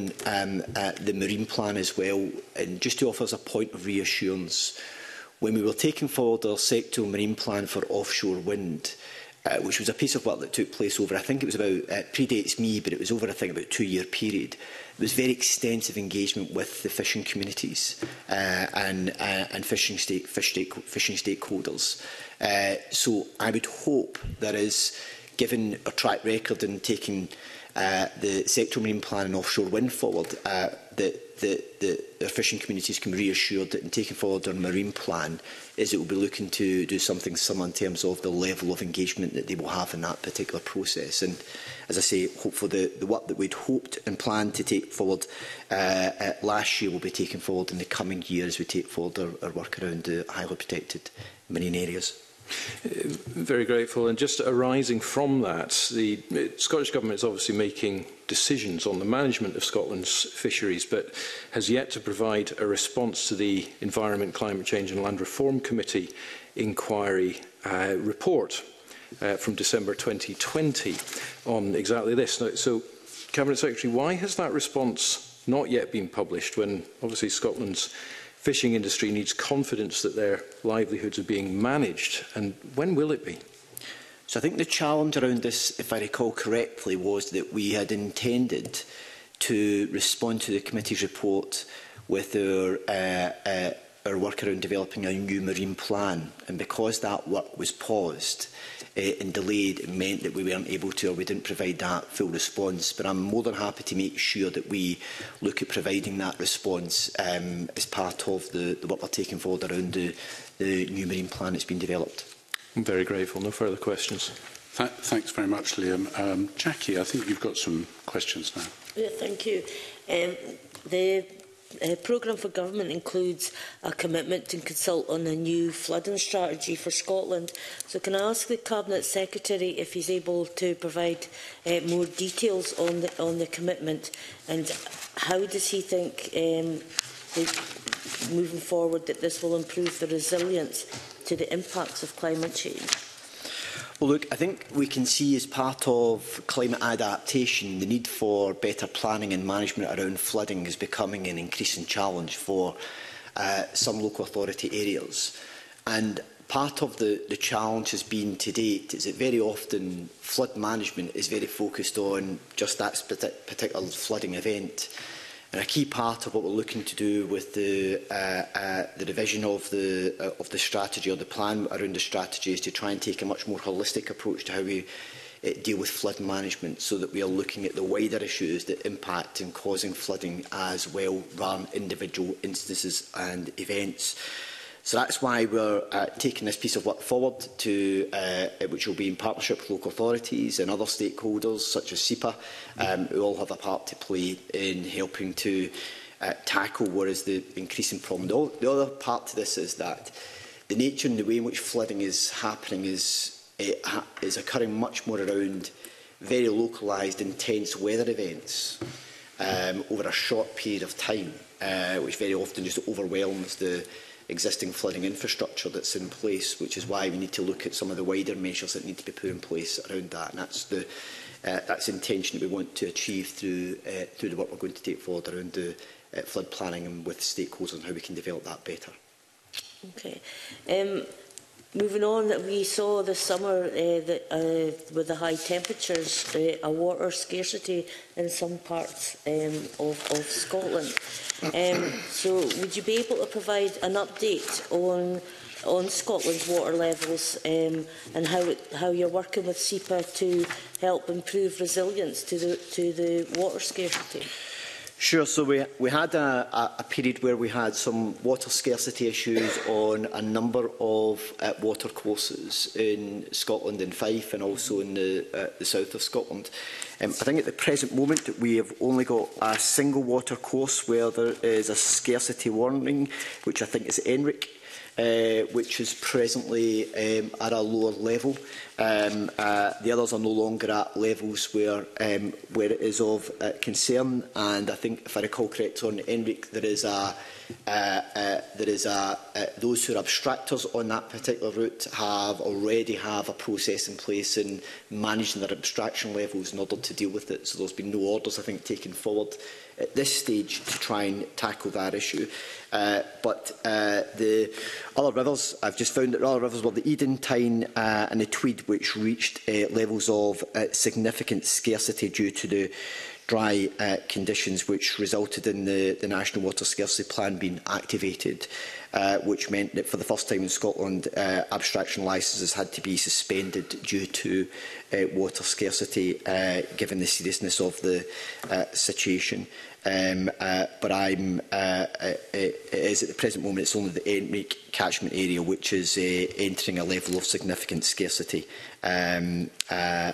the marine plan as well, and just to offer us a point of reassurance, when we were taking forward our sectoral marine plan for offshore wind, which was a piece of work that took place over, I think it was about, predates me, but it was over, I think, about a 2-year period. There was very extensive engagement with the fishing communities and fishing stakeholders. So I would hope there is, given a track record in taking the sectoral marine plan and offshore wind forward, the fishing communities can be reassured that in taking forward their marine plan is it will be looking to do something similar in terms of the level of engagement that they will have in that particular process. And as I say, hopefully the work that we'd hoped and planned to take forward last year will be taken forward in the coming year as we take forward our work around the highly protected marine areas. Very grateful. And just arising from that, the Scottish Government is obviously making decisions on the management of Scotland's fisheries, but has yet to provide a response to the Environment, Climate Change and Land Reform Committee inquiry report from December 2020 on exactly this. Now, so, Cabinet Secretary, why has that response not yet been published when obviously Scotland's fishing industry needs confidence that their livelihoods are being managed, and when will it be? So I think the challenge around this, if I recall correctly, was that we had intended to respond to the committee's report with our work around developing a new marine plan, and because that work was paused and delayed, it meant that we weren't able to, or we didn't provide that full response. But I'm more than happy to make sure that we look at providing that response as part of the work we're taking forward around the new marine plan that's been developed. I'm very grateful. No further questions. Thanks very much, Liam. Jackie, I think you've got some questions now. Yeah, thank you. The programme for government includes a commitment to consult on a new flooding strategy for Scotland. So can I ask the Cabinet Secretary if he's able to provide more details on the commitment, and how does he think, moving forward, that this will improve the resilience to the impacts of climate change? Well, look, I think we can see as part of climate adaptation, the need for better planning and management around flooding is becoming an increasing challenge for some local authority areas. And part of the challenge has been to date is that very often flood management is very focused on just that particular flooding event. And a key part of what we're looking to do with the revision of the strategy, or the plan around the strategy, is to try and take a much more holistic approach to how we deal with flood management, so that we are looking at the wider issues that impact and causing flooding as well, rather than individual instances and events. So that's why we're taking this piece of work forward, which will be in partnership with local authorities and other stakeholders such as SEPA, who all have a part to play in helping to tackle what is the increasing problem. The other part to this is that the nature and the way in which flooding is happening is occurring much more around very localised, intense weather events over a short period of time, which very often just overwhelms the existing flooding infrastructure that's in place, which is why we need to look at some of the wider measures that need to be put in place around that. And that's the intention that we want to achieve through the work we're going to take forward around the flood planning and with stakeholders on how we can develop that better. Okay. Moving on, we saw this summer with the high temperatures, a water scarcity in some parts of Scotland. So would you be able to provide an update on Scotland's water levels and how you're working with SEPA to help improve resilience to the water scarcity? Sure. So we had a period where we had some water scarcity issues on a number of water courses in Scotland and Fife, and also in the south of Scotland. I think at the present moment we have only got a single water course where there is a scarcity warning, which I think is Enric, which is presently at a lower level. The others are no longer at levels where it is of concern, and I think, if I recall correctly, on Enric there is those who are abstractors on that particular route already have a process in place in managing their abstraction levels in order to deal with it. So there's been no orders, I think, taken forward at this stage to try and tackle that issue. But the other rivers, I've just found that other rivers were the Eden, Tyne and the Tweed, which reached levels of significant scarcity due to the dry conditions, which resulted in the National Water Scarcity Plan being activated. which meant that for the first time in Scotland, abstraction licences had to be suspended due to water scarcity, given the seriousness of the situation. But it is at the present moment, it's only the Enric catchment area which is entering a level of significant scarcity, and there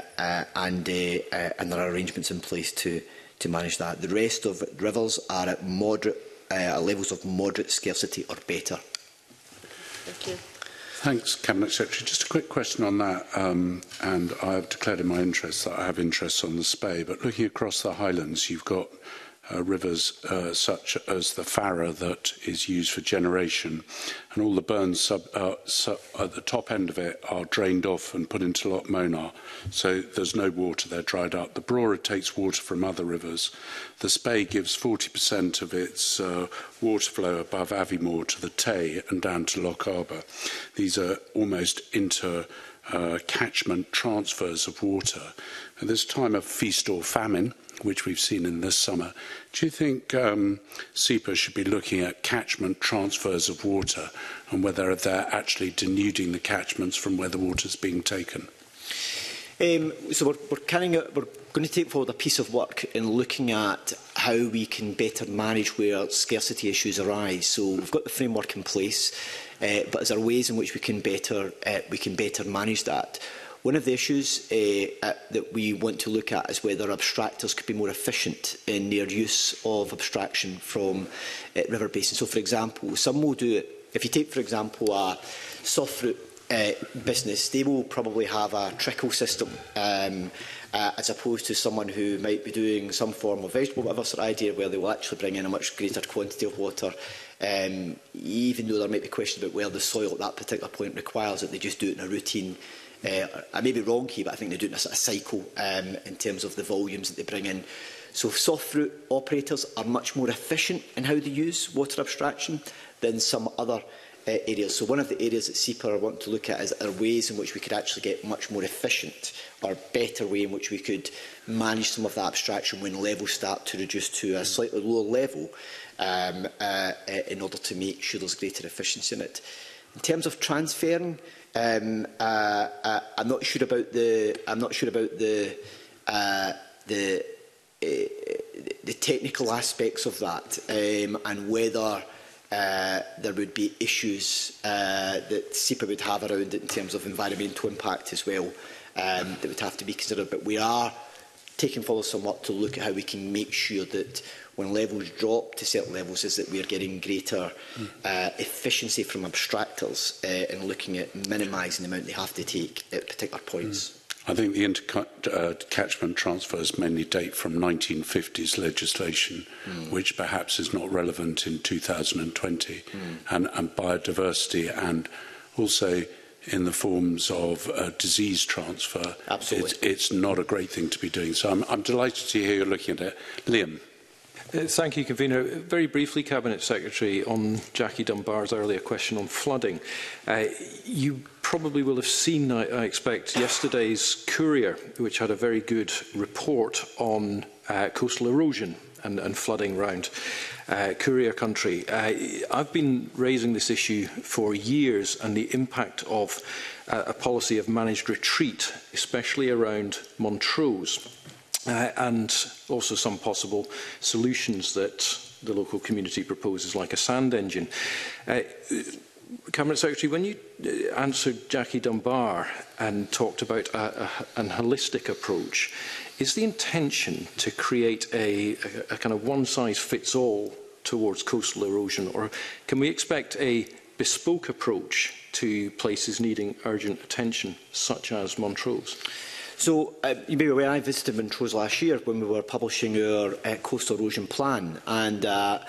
are arrangements in place to manage that. The rest of rivers are at moderate levels of moderate scarcity or better. Thank you. Thanks, Cabinet Secretary. Just a quick question on that, and I have declared in my interest that I have interests on the Spey, but looking across the Highlands, you've got rivers such as the Farrar that is used for generation, and all the burns at the top end of it are drained off and put into Loch Monar, so there's no water there, dried up. The Brora takes water from other rivers. The Spey gives 40% of its water flow above Aviemore to the Tay and down to Loch Arbour. These are almost catchment transfers of water. At this time of feast or famine, which we've seen in this summer, do you think SEPA should be looking at catchment transfers of water and whether they're actually denuding the catchments from where the water is being taken? So we're going to take forward a piece of work in looking at how we can better manage where scarcity issues arise. So we've got the framework in place, but is there ways in which we can better manage that? One of the issues that we want to look at is whether abstractors could be more efficient in their use of abstraction from river basins. So, for example, some will do it. If you take, for example, a soft fruit business, they will probably have a trickle system as opposed to someone who might be doing some form of vegetable whatever sort of idea where they will actually bring in a much greater quantity of water, even though there might be questions about where the soil at that particular point requires it. They just do it in a routine. I may be wrong here, but I think they do it in a sort of cycle in terms of the volumes that they bring in. So soft fruit operators are much more efficient in how they use water abstraction than some other areas. So one of the areas that SEPA want to look at is are ways in which we could actually get much more efficient or better way in which we could manage some of that abstraction when levels start to reduce to a slightly lower level in order to make sure there's greater efficiency in it. In terms of transferring, I'm not sure about the technical aspects of that, and whether there would be issues that SEPA would have around it in terms of environmental impact as well, that would have to be considered. But we are taking forward some work to look at how we can make sure that when levels drop to certain levels, is that we are getting greater efficiency from abstractors and looking at minimising the amount they have to take at particular points. I think the catchment transfers mainly date from 1950s legislation, which perhaps is not relevant in 2020, and biodiversity, and also in the forms of disease transfer. Absolutely. It's not a great thing to be doing. So I'm delighted to hear you're looking at it. Liam. Thank you, Convener. Very briefly, Cabinet Secretary, on Jackie Dunbar's earlier question on flooding. You probably will have seen, I expect, yesterday's Courier, which had a very good report on coastal erosion and flooding around Courier country. I've been raising this issue for years and the impact of a policy of managed retreat, especially around Montrose. And also some possible solutions that the local community proposes, like a sand engine. Cabinet Secretary, when you answered Jackie Dunbar and talked about an holistic approach, is the intention to create a kind of one-size-fits-all towards coastal erosion, or can we expect a bespoke approach to places needing urgent attention, such as Montrose? So, you may be aware, I visited Montrose last year when we were publishing our coastal erosion plan, and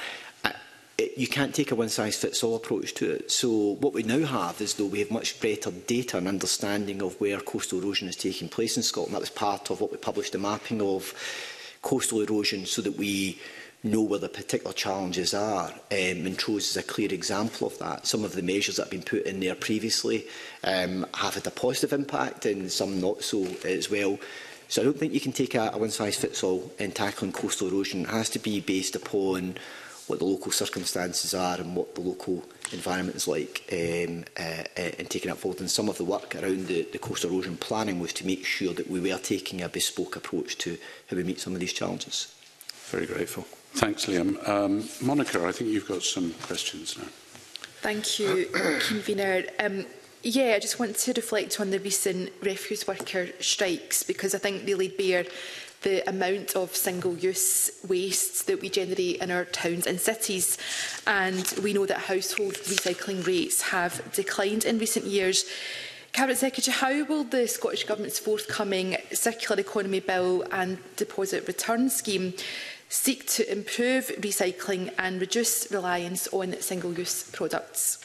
you can't take a one-size-fits-all approach to it. So what we now have is, though, we have much better data and understanding of where coastal erosion is taking place in Scotland. That was part of what we published, the mapping of coastal erosion, so that we know where the particular challenges are. Montrose is a clear example of that. Some of the measures that have been put in there previously have had a positive impact, and some not so as well. So I don't think you can take a one-size-fits-all in tackling coastal erosion. It has to be based upon what the local circumstances are and what the local environment is like, and taking that forward. And some of the work around the coast erosion planning was to make sure that we were taking a bespoke approach to how we meet some of these challenges. Very grateful. Thanks, Liam. Monica, I think you've got some questions now. Thank you, Convener. Yeah, I just want to reflect on the recent refuse worker strikes, because I think they laid bare the amount of single-use waste that we generate in our towns and cities. And we know that household recycling rates have declined in recent years. Cabinet Secretary, how will the Scottish Government's forthcoming Circular Economy Bill and Deposit Return Scheme seek to improve recycling and reduce reliance on single-use products?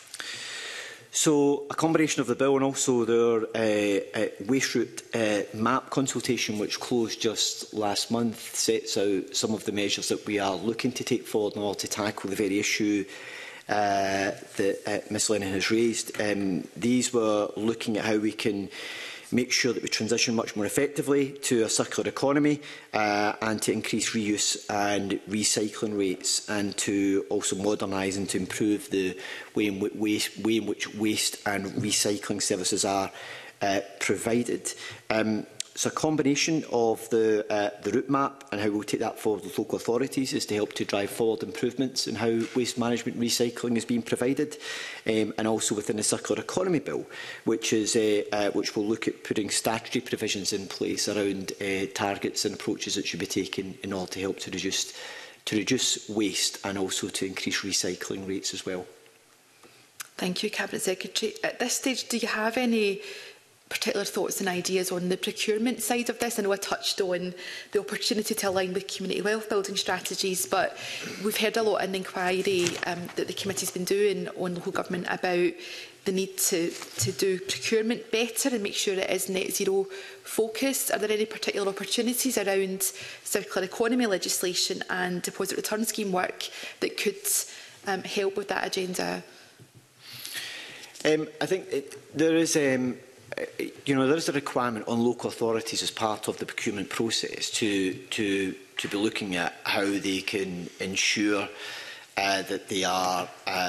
So, a combination of the bill and also their waste route map consultation, which closed just last month, sets out some of the measures that we are looking to take forward in order to tackle the very issue that Ms Lennon has raised. These were looking at how we can make sure that we transition much more effectively to a circular economy and to increase reuse and recycling rates, and to also modernise and to improve the way in which waste and recycling services are provided. So a combination of the route map and how we'll take that forward with local authorities is to help to drive forward improvements in how waste management and recycling is being provided, and also within the Circular Economy Bill, which will look at putting statutory provisions in place around targets and approaches that should be taken in order to help to reduce waste and also to increase recycling rates as well. Thank you, Cabinet Secretary. At this stage, do you have any particular thoughts and ideas on the procurement side of this? I know I touched on the opportunity to align with community wealth building strategies, but we've heard a lot in the inquiry that the committee's been doing on local government about the need to do procurement better and make sure it is net zero focused. Are there any particular opportunities around circular economy legislation and deposit return scheme work that could help with that agenda? I think there is there is a requirement on local authorities as part of the procurement process to be looking at how they can ensure that they are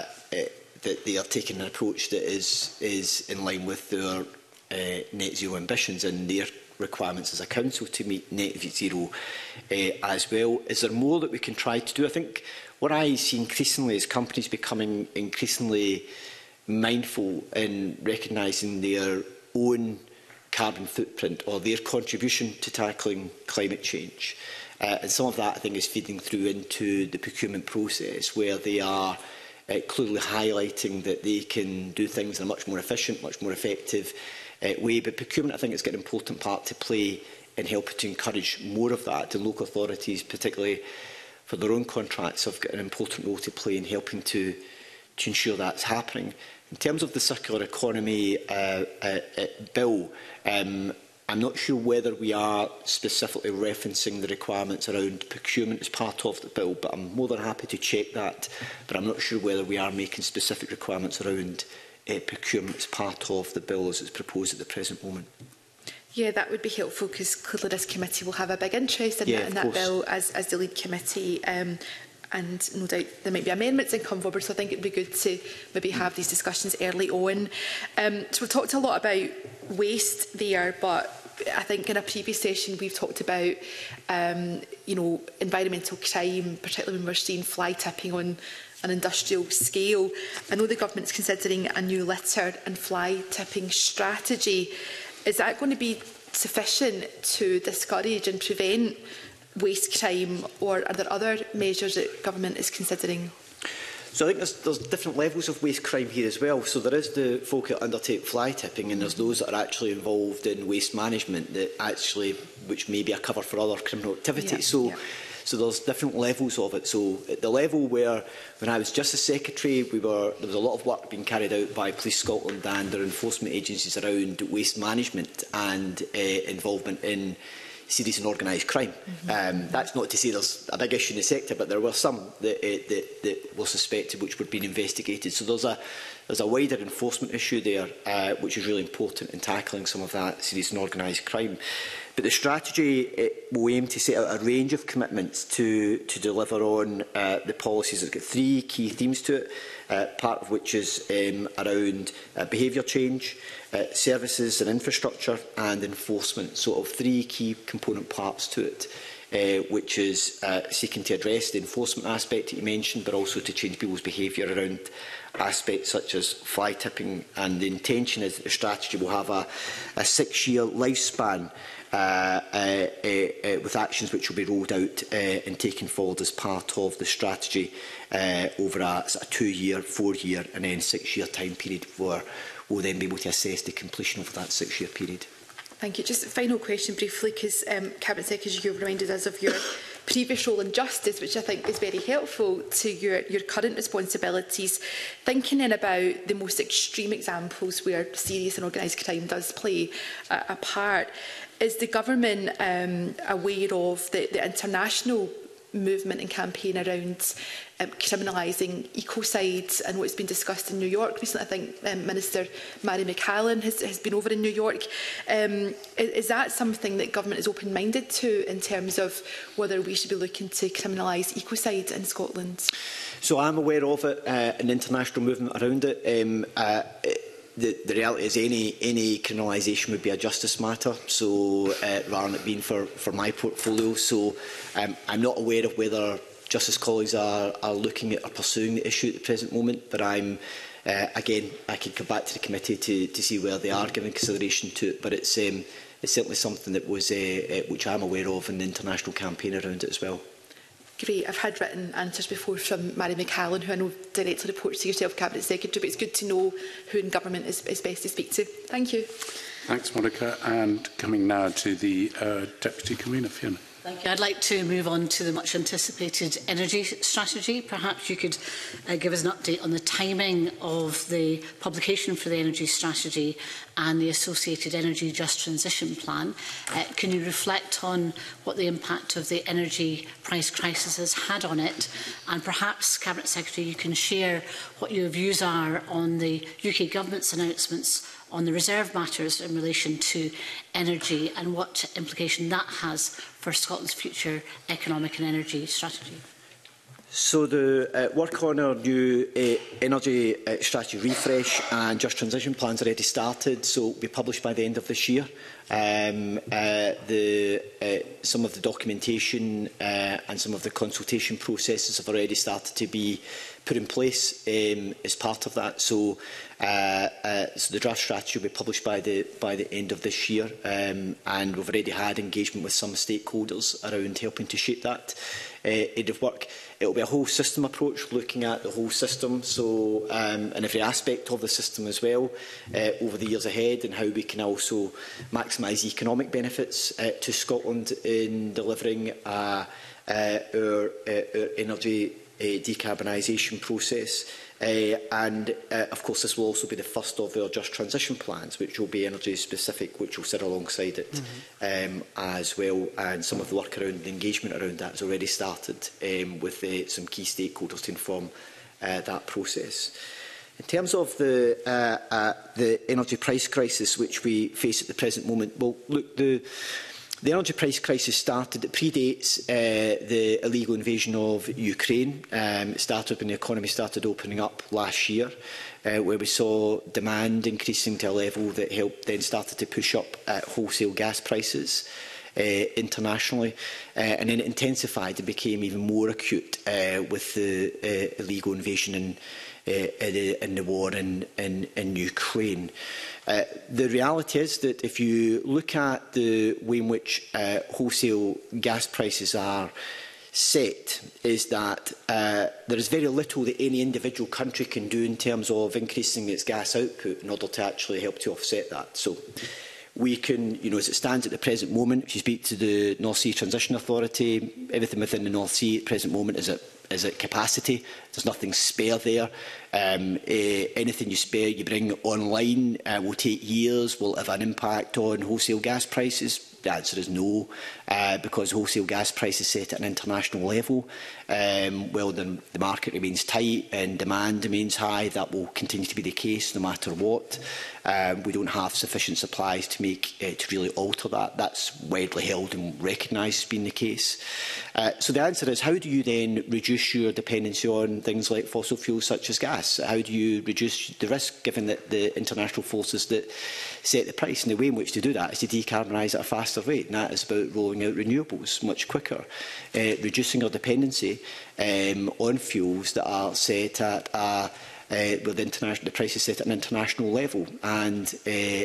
taking an approach that is in line with their net zero ambitions and their requirements as a council to meet net zero as well. Is there more that we can try to do? I think what I see increasingly is companies becoming increasingly mindful in recognising their own carbon footprint or their contribution to tackling climate change. And some of that, I think, is feeding through into the procurement process, where they are clearly highlighting that they can do things in a much more efficient, much more effective way. But procurement, I think, has got an important part to play in helping to encourage more of that. And local authorities, particularly for their own contracts, have got an important role to play in helping to ensure that's happening. In terms of the Circular Economy Bill, I'm not sure whether we are specifically referencing the requirements around procurement as part of the bill, but I'm more than happy to check that. But I'm not sure whether we are making specific requirements around procurement as part of the bill as it's proposed at the present moment. Yeah, that would be helpful, because clearly this committee will have a big interest in that bill as the lead committee. And no doubt there might be amendments in come forward, so I think it would be good to maybe have these discussions early on. So we've talked a lot about waste there, but I think in a previous session we've talked about environmental crime, particularly when we're seeing fly tipping on an industrial scale. I know the government's considering a new litter and fly tipping strategy. Is that going to be sufficient to discourage and prevent waste crime, or are there other measures that government is considering? So I think there's different levels of waste crime here as well. So there is the folk that undertake fly tipping, and there's those that are actually involved in waste management which may be a cover for other criminal activity. So there's different levels of it. So at the level where, when I was Justice Secretary, there was a lot of work being carried out by Police Scotland and their enforcement agencies around waste management and involvement in serious and organised crime. That's not to say there's a big issue in the sector, but there were some that were suspected which were being investigated. So there's There's a wider enforcement issue there, which is really important in tackling some of that serious and organised crime. But the strategy will aim to set out a range of commitments to deliver on the policies. It's got 3 key themes to it, part of which is around behaviour change, services and infrastructure, and enforcement. Sort of 3 key component parts to it, which is seeking to address the enforcement aspect that you mentioned, but also to change people's behaviour around aspects such as fly tipping. And the intention is that the strategy will have a 6-year lifespan, with actions which will be rolled out and taken forward as part of the strategy over a 2-year, 4-year and then 6-year time period, where we'll then be able to assess the completion of that 6-year period. Thank you. Just a final question briefly, because Cabinet Secretary, you've reminded us of your previous role in justice, which I think is very helpful to your current responsibilities. Thinking then about the most extreme examples where serious and organised crime does play a part, is the government aware of the international movement and campaign around criminalising ecocides and what's been discussed in New York recently? I think Minister Mary McCallum has been over in New York. Is that something that government is open-minded to in terms of whether we should be looking to criminalise ecocide in Scotland? So I'm aware of it, an international movement around it. The reality is any criminalisation would be a justice matter, so rather than it being for my portfolio. So I'm not aware of whether Justice colleagues are looking at or pursuing the issue at the present moment, but again, I could come back to the committee to see where they are giving consideration to it. But it's certainly something that was which I'm aware of in the international campaign around it as well. Great. I've had written answers before from Mary McCallum, who I know directly reports to yourself, Cabinet Secretary, but it's good to know who in government is best to speak to. Thank you. Thanks, Monica. And coming now to the Deputy Convener, Fiona. Thank you. I'd like to move on to the much anticipated energy strategy. Perhaps you could give us an update on the timing of the publication for the energy strategy and the associated energy just transition plan. Can you reflect on what the impact of the energy price crisis has had on it? And perhaps, Cabinet Secretary, you can share what your views are on the UK Government's announcements on the reserve matters in relation to energy and what implication that has for Scotland's future economic and energy strategy. So the work on our new energy strategy refresh and just transition plans already started, so it will be published by the end of this year. Some of the documentation and some of the consultation processes have already started to be put in place as part of that. So the draft strategy will be published by the end of this year, and we've already had engagement with some stakeholders around helping to shape that area of work. It will be a whole system approach, looking at the whole system, so and every aspect of the system as well over the years ahead, and how we can also maximise economic benefits to Scotland in delivering our energy decarbonisation process. Of course, this will also be the first of our just transition plans, which will be energy specific, which will sit alongside it as well. And some of the work around the engagement around that has already started with some key stakeholders to inform that process. In terms of the energy price crisis which we face at the present moment, well, look, the energy price crisis started, it predates the illegal invasion of Ukraine. It started when the economy started opening up last year, where we saw demand increasing to a level that helped then started to push up wholesale gas prices internationally. And then it intensified and became even more acute with the illegal invasion and the war in Ukraine. The reality is that if you look at the way in which wholesale gas prices are set, is that there is very little that any individual country can do in terms of increasing its gas output in order to actually help to offset that. So we can, as it stands at the present moment, if you speak to the North Sea Transition Authority, everything within the North Sea at the present moment is at capacity. There's nothing spare there. Anything you bring online will take years, will have an impact on wholesale gas prices. The answer is no, because wholesale gas prices set at an international level. Well, the market remains tight and demand remains high. That will continue to be the case no matter what. We don't have sufficient supplies to really alter that. That's widely held and recognised as being the case. So the answer is, how do you then reduce your dependency on things like fossil fuels such as gas? How do you reduce the risk, given that the international forces that set the price? And the way in which to do that is to decarbonise at a faster rate, and that is about rolling out renewables much quicker, reducing our dependency on fuels that are set at with the price is set at an international level, and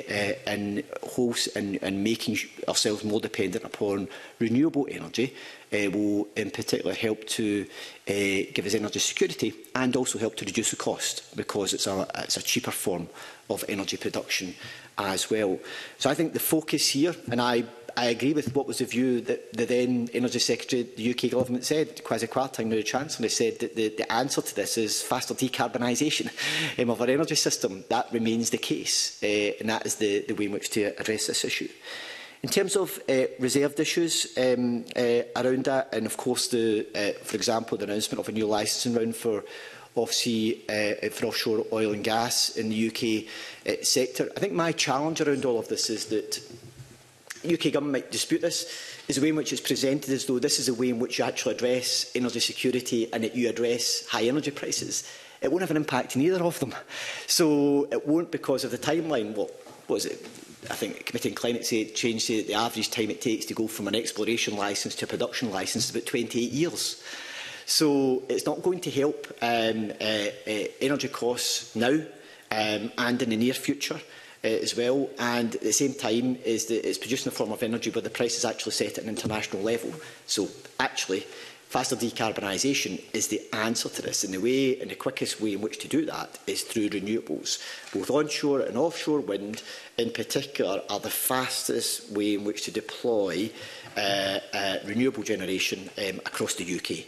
making ourselves more dependent upon renewable energy will in particular help to give us energy security and also help to reduce the cost, because it's a cheaper form of energy production as well. So I think the focus here, and I agree with what was the view that the then Energy Secretary of the UK Government said, Kwasi Kwarteng, now the Chancellor, said that the answer to this is faster decarbonisation of our energy system. That remains the case, and that is the way in which to address this issue. In terms of reserved issues around that, and of course, for example, the announcement of a new licensing round for offshore oil and gas in the UK sector, I think my challenge around all of this is that the UK Government might dispute this, is the way in which it's presented as though this is a way in which you actually address energy security and that you address high energy prices. It won't have an impact in either of them. So it won't, because of the timeline. What was it? I think the Committee on Climate Change said that the average time it takes to go from an exploration licence to a production licence is about 28 years. So it's not going to help energy costs now and in the near future as well. And at the same time, is that it's producing a form of energy where the price is actually set at an international level. So actually, faster decarbonisation is the answer to this. And the quickest way in which to do that is through renewables. Both onshore and offshore wind, in particular, are the fastest way in which to deploy renewable generation across the UK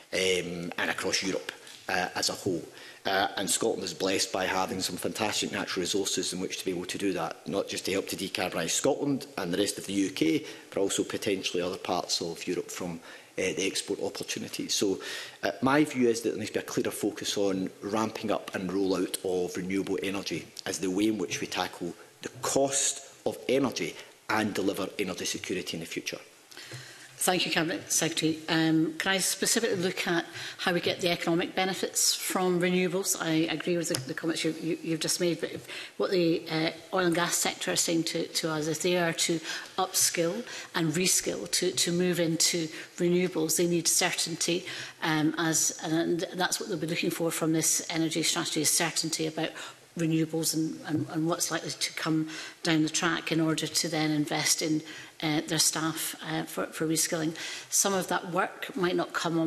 and across Europe as a whole. And Scotland is blessed by having some fantastic natural resources in which to be able to do that, not just to help to decarbonise Scotland and the rest of the UK, but also potentially other parts of Europe from the export opportunities. So my view is that there needs to be a clearer focus on ramping up and rollout of renewable energy as the way in which we tackle the cost of energy and deliver energy security in the future. Thank you, Cabinet Secretary. Can I specifically look at how we get the economic benefits from renewables? I agree with the comments you've just made, but what the oil and gas sector are saying to us, if they are to upskill and reskill to move into renewables, they need certainty, and that's what they'll be looking for from this energy strategy, is certainty about renewables and what's likely to come down the track in order to then invest in their staff for reskilling. Some of that work might not come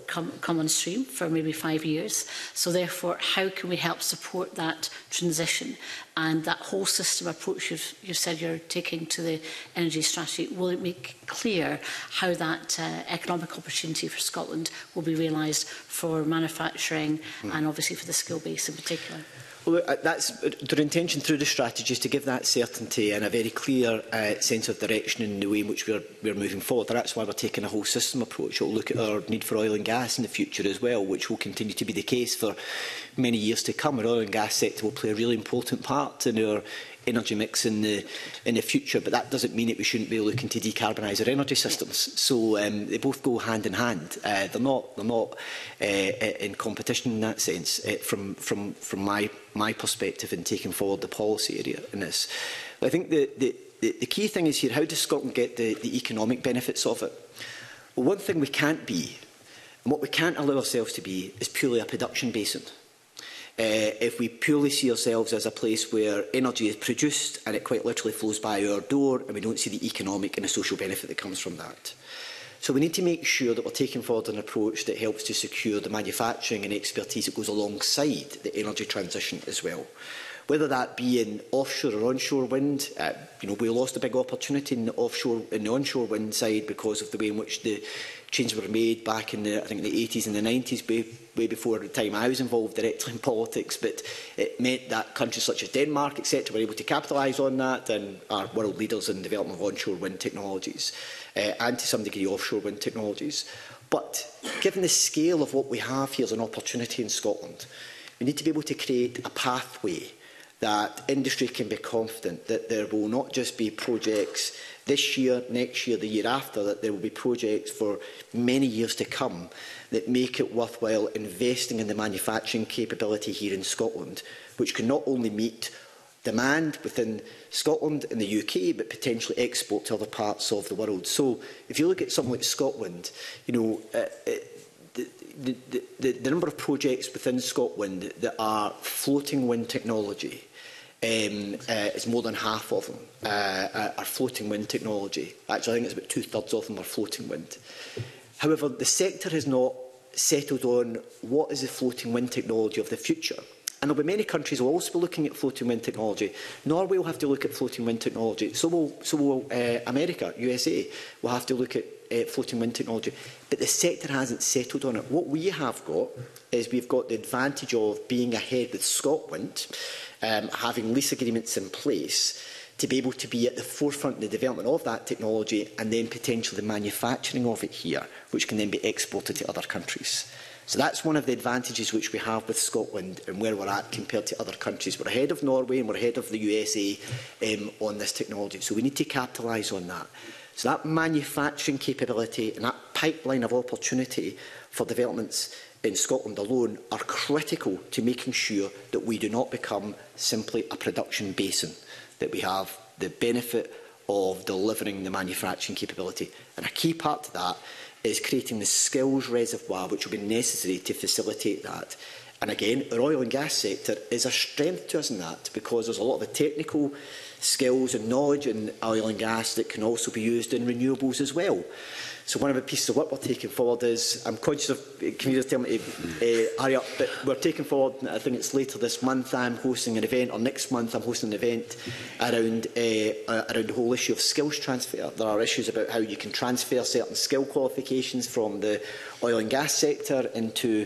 on stream for maybe 5 years. So therefore, how can we help support that transition and that whole system approach you've said you're taking to the energy strategy? Will it make clear how that economic opportunity for Scotland will be realised for manufacturing and obviously for the skill base in particular? Well, that's their intention through the strategy, is to give that certainty and a very clear sense of direction in the way in which we're moving forward. And that's why we're taking a whole system approach. We'll look at our need for oil and gas in the future as well, which will continue to be the case for many years to come. Our oil and gas sector will play a really important part in our energy mix in the future, but that doesn't mean that we shouldn't be looking to decarbonise our energy systems. So they both go hand in hand. They're not in competition in that sense from my perspective in taking forward the policy area in this. But I think the key thing is here, how does Scotland get the economic benefits of it? Well, one thing we can't be, and what we can't allow ourselves to be, is purely a production basin. If we purely see ourselves as a place where energy is produced and it quite literally flows by our door and we don't see the economic and the social benefit that comes from that. So we need to make sure that we're taking forward an approach that helps to secure the manufacturing and expertise that goes alongside the energy transition as well. whether that be in offshore or onshore wind. We lost a big opportunity in the onshore wind side because of the way in which the changes were made back in the 80s and the 90s, way before the time I was involved directly in politics. But it meant that countries such as Denmark, etc., were able to capitalise on that and are world leaders in the development of onshore wind technologies and to some degree offshore wind technologies. But given the scale of what we have here as an opportunity in Scotland, we need to be able to create a pathway that industry can be confident that there will not just be projects this year, next year, the year after, that there will be projects for many years to come that make it worthwhile investing in the manufacturing capability here in Scotland, which can not only meet demand within Scotland and the UK, but potentially export to other parts of the world. So if you look at something like Scotland, the number of projects within Scotland that are floating wind technology is more than half of them are floating wind technology. Actually, I think it's about 2/3 of them are floating wind. However, the sector has not settled on what is the floating wind technology of the future. And there will be many countries who will also be looking at floating wind technology. Norway will have to look at floating wind technology. So will America, USA, will have to look at floating wind technology. But the sector hasn't settled on it. What we have got is we've got the advantage of being ahead with ScotWind, having lease agreements in place to be able to be at the forefront in the development of that technology and then potentially the manufacturing of it here, which can then be exported to other countries. So that's one of the advantages which we have with ScotWind and where we're at compared to other countries. We're ahead of Norway and we're ahead of the USA on this technology. So we need to capitalise on that. So that manufacturing capability and that pipeline of opportunity for developments in Scotland alone are critical to making sure that we do not become simply a production basin, that we have the benefit of delivering the manufacturing capability. And a key part to that is creating the skills reservoir which will be necessary to facilitate that. And again, our oil and gas sector is a strength to us in that, because there's a lot of the technical skills and knowledge in oil and gas that can also be used in renewables as well. So one of the pieces of work we're taking forward is, I'm conscious of, can you just tell me to hurry up, but we're taking forward, I think it's later this month, I'm hosting an event, or next month I'm hosting an event around the whole issue of skills transfer. There are issues about how you can transfer certain skill qualifications from the oil and gas sector into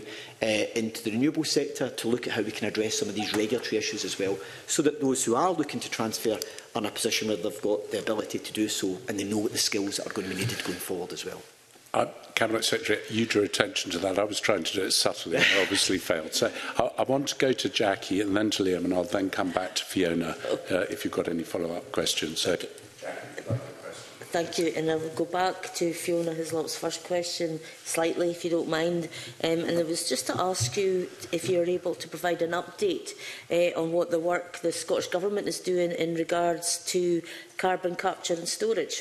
the renewable sector, to look at how we can address some of these regulatory issues as well, so that those who are looking to transfer are in a position where they've got the ability to do so and they know what the skills that are going to be needed going forward as well. Cabinet Secretary, you drew attention to that. I was trying to do it subtly and obviously failed. So I want to go to Jackie and then to Liam, and I'll then come back to Fiona if you've got any follow-up questions. So, thank you, and I will go back to Fiona Hislop's first question slightly, if you don't mind. And it was just to ask you if you're able to provide an update on what the work the Scottish Government is doing in regards to carbon capture and storage.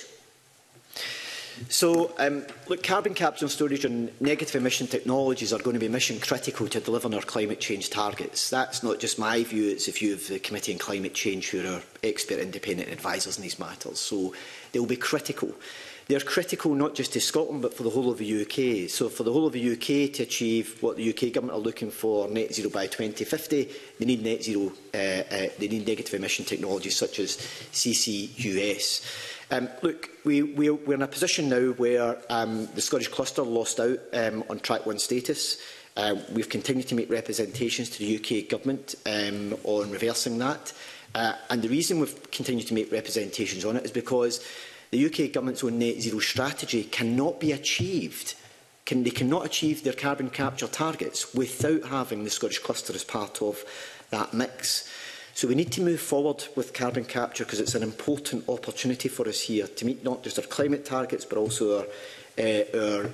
So, look, carbon capture and storage and negative emission technologies are going to be mission critical to delivering our climate change targets. That's not just my view, it's the view of the Committee on Climate Change, who are expert independent advisors in these matters. So they will be critical. They're critical not just to Scotland but for the whole of the UK. So for the whole of the UK to achieve what the UK government are looking for, net zero by 2050, they need net zero, they need negative emission technologies such as CCUS. Look, we're in a position now where the Scottish cluster lost out on Track 1 status. We've continued to make representations to the UK government on reversing that. And the reason we've continued to make representations on it is because the UK government's own net zero strategy cannot be achieved. They cannot achieve their carbon capture targets without having the Scottish cluster as part of that mix. So we need to move forward with carbon capture because it's an important opportunity for us here to meet not just our climate targets but also our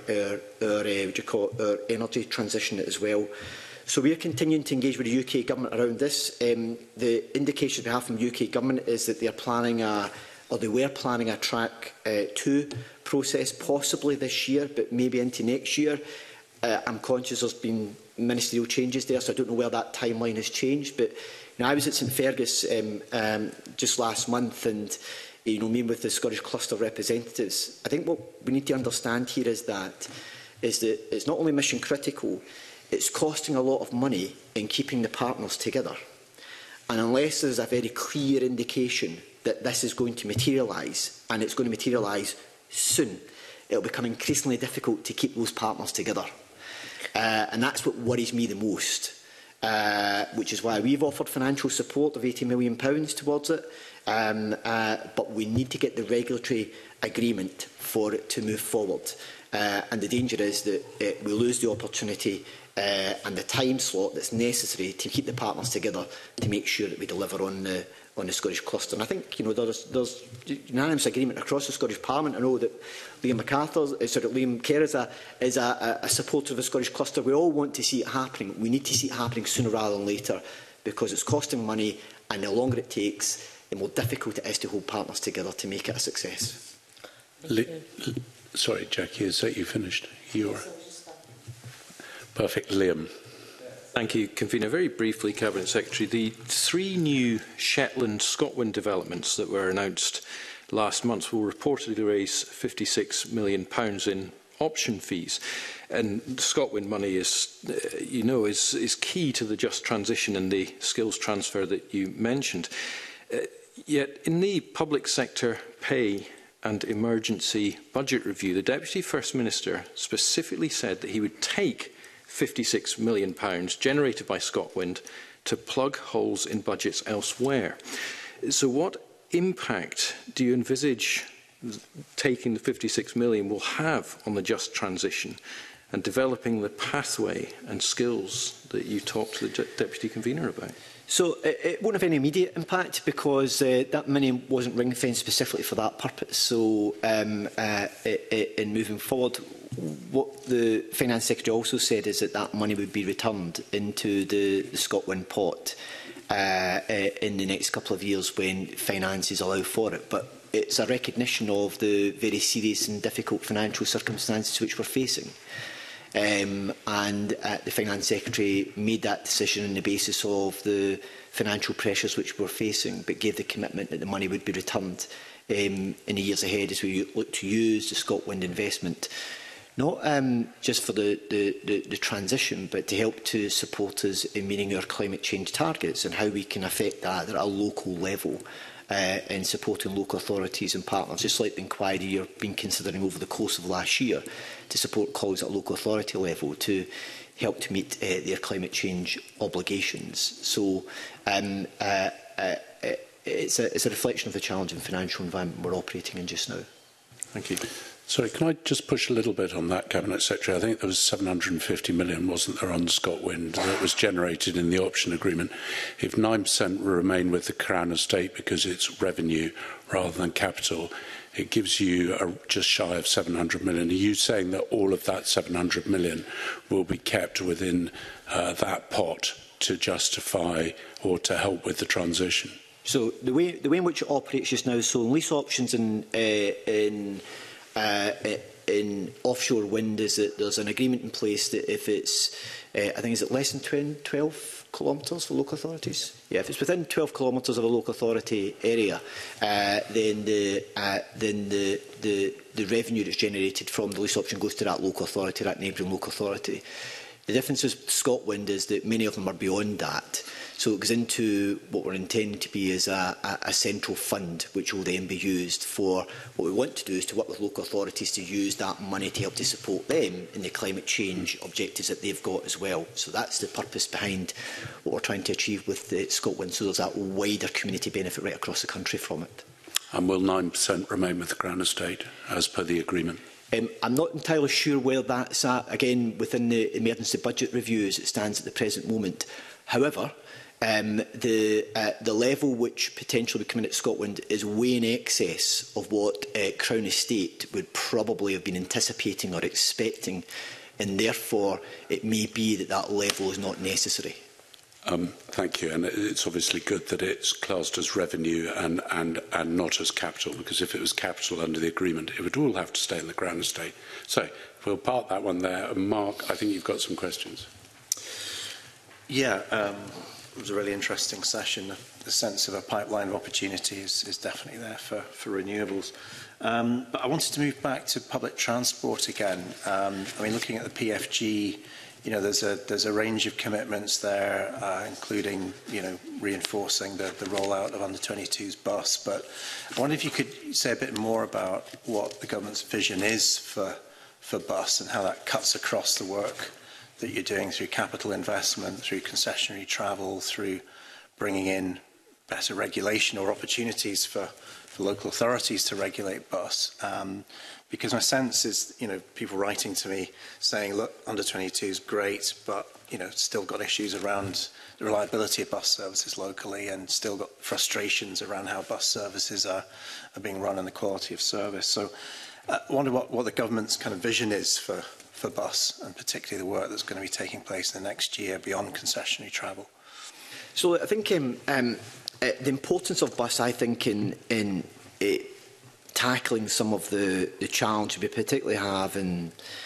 energy transition as well. So we are continuing to engage with the UK government around this. The indications we have from the UK government is that they are planning they were planning a Track 2 process possibly this year, but maybe into next year. I'm conscious there's been ministerial changes there, so I don't know where that timeline has changed. But I was at St Fergus just last month, and meeting with the Scottish cluster representatives. I think what we need to understand here is that it's not only mission critical, it's costing a lot of money in keeping the partners together. And unless there's a very clear indication that this is going to materialise, and it's going to materialise soon, it will become increasingly difficult to keep those partners together. And that's what worries me the most, which is why we've offered financial support of £80 million towards it. But we need to get the regulatory agreement for it to move forward. And the danger is that we lose the opportunity and the time slot that's necessary to keep the partners together to make sure that we deliver on the Scottish cluster. And I think there's unanimous agreement across the Scottish Parliament. I know that Liam Kerr is a supporter of the Scottish cluster. We all want to see it happening. We need to see it happening sooner rather than later, because it's costing money, and the longer it takes, the more difficult it is to hold partners together to make it a success. Sorry, Jackie, is that you finished? You're perfect. Liam. Thank you, Convener. Very briefly, Cabinet Secretary, the 3 new Shetland ScotWind developments that were announced last month will reportedly raise £56 million in option fees. And the ScotWind money is key to the just transition and the skills transfer that you mentioned. Yet in the public sector pay and emergency budget review, the Deputy First Minister specifically said that he would take £56 million generated by ScotWind to plug holes in budgets elsewhere. So what impact do you envisage taking the £56 million will have on the just transition and developing the pathway and skills that you talked to the Deputy Convener about? So it won't have any immediate impact, because that money wasn't ring-fenced specifically for that purpose. So in moving forward, what the Finance Secretary also said is that money would be returned into the ScotWind pot in the next couple of years when finances allow for it. But it's a recognition of the very serious and difficult financial circumstances which we're facing. And the Finance Secretary made that decision on the basis of the financial pressures which we're facing, but gave the commitment that the money would be returned in the years ahead as we look to use the ScotWind investment, not just for the transition, but to help to support us in meeting our climate change targets and how we can affect that at a local level. In supporting local authorities and partners, just like the inquiry you've been considering over the course of last year, to support colleagues at local authority level to help to meet their climate change obligations. So it's a reflection of the challenging financial environment we're operating in just now. Thank you. Sorry, can I just push a little bit on that, Cabinet Secretary? I think there was 750 million, wasn't there, on ScotWind that was generated in the option agreement. If 9% will remain with the Crown Estate because it's revenue rather than capital, it gives you just shy of 700 million. Are you saying that all of that 700 million will be kept within that pot to justify or to help with the transition? So the way in which it operates just now, so lease options in offshore wind is that there's an agreement in place that if it's, I think, is it less than 12 kilometres for local authorities? Yeah, if it's within 12 kilometres of a local authority area, then the revenue that's generated from the lease option goes to that local authority, that neighbouring local authority. The difference with ScotWind is that many of them are beyond that. So it goes into what we're intending to be as a central fund, which will then be used for what we want to do is to work with local authorities to use that money to help to support them in the climate change objectives that they've got as well. So that's the purpose behind what we're trying to achieve with ScotWind. So there's that wider community benefit right across the country from it. And will 9% remain with the Crown Estate as per the agreement? I'm not entirely sure where that's at, again, within the emergency budget review as it stands at the present moment. However, the level which potentially would come in at ScotWind is way in excess of what Crown Estate would probably have been anticipating or expecting, and therefore it may be that that level is not necessary. Thank you. And it's obviously good that it's classed as revenue and not as capital, because if it was capital under the agreement, it would all have to stay in the Crown Estate. So we'll park that one there. Mark, I think you've got some questions. Yeah, it was a really interesting session. The sense of a pipeline of opportunity is definitely there for renewables. But I wanted to move back to public transport again. I mean, looking at the PFG there's a range of commitments there, including, reinforcing the rollout of under-22s bus. But I wonder if you could say a bit more about what the government's vision is for bus and how that cuts across the work that you're doing through capital investment, through concessionary travel, through bringing in better regulation or opportunities for local authorities to regulate bus. Because my sense is, people writing to me saying, look, under 22 is great, but, still got issues around the reliability of bus services locally and still got frustrations around how bus services are being run and the quality of service. So I wonder what the government's kind of vision is for bus, and particularly the work that's going to be taking place in the next year beyond concessionary travel. So I think the importance of bus, I think, in tackling some of the challenge we particularly have in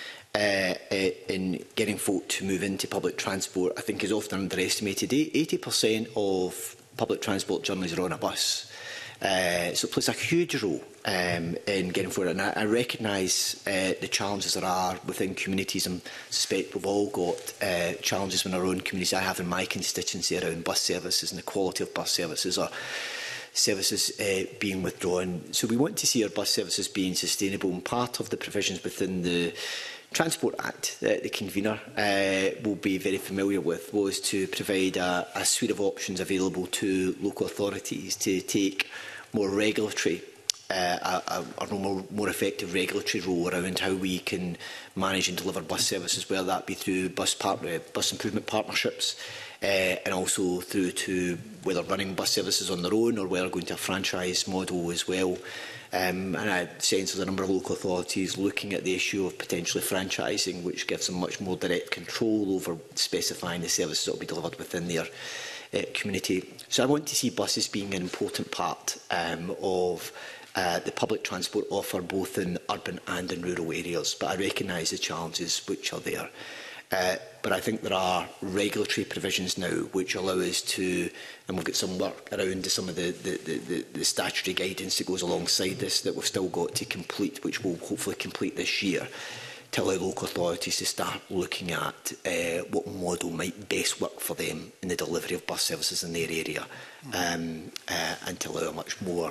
getting folk to move into public transport, I think is often underestimated. 80% of public transport journeys are on a bus. So it plays a huge role in getting forward. And I recognise the challenges there are within communities, and suspect we've all got challenges in our own communities. I have in my constituency around bus services and the quality of bus services, or services being withdrawn. So we want to see our bus services being sustainable, and part of the provisions within the Transport Act that the convener will be very familiar with was to provide a suite of options available to local authorities to take more regulatory, a more effective regulatory role around how we can manage and deliver bus services, whether that be through bus improvement partnerships, and also through to whether running bus services on their own or whether going to a franchise model as well. And I sense there's a number of local authorities looking at the issue of potentially franchising, which gives them much more direct control over specifying the services that will be delivered within their community. So I want to see buses being an important part of the public transport offer, both in urban and in rural areas. But I recognise the challenges which are there. But I think there are regulatory provisions now which allow us to, and we've got some work around some of the statutory guidance that goes alongside this that we've still got to complete, which we'll hopefully complete this year, to allow local authorities to start looking at what model might best work for them in the delivery of bus services in their area, and to allow a much more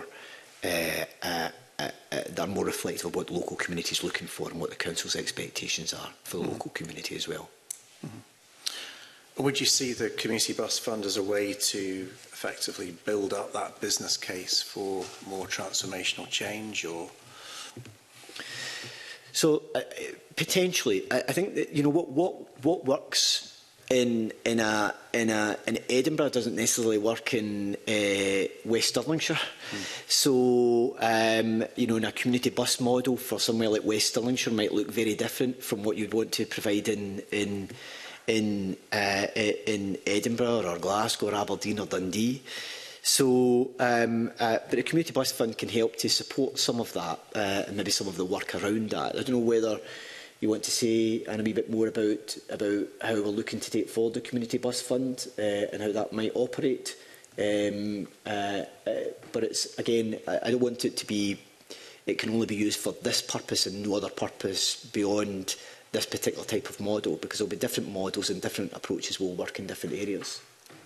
they're more reflective of what the local community is looking for and what the council's expectations are for the local community as well. Would you see the Community Bus Fund as a way to effectively build up that business case for more transformational change, or? So potentially, I think that what works in Edinburgh doesn't necessarily work in West Stirlingshire. So in a community bus model for somewhere like West Stirlingshire might look very different from what you'd want to provide in Edinburgh or Glasgow or Aberdeen or Dundee. So, but the Community Bus Fund can help to support some of that and maybe some of the work around that. I don't know whether you want to say a wee bit more about how we're looking to take forward the Community Bus Fund and how that might operate. But it's, again, I don't want it to be, it can only be used for this purpose and no other purpose beyond this particular type of model, because there'll be different models and different approaches will work in different areas.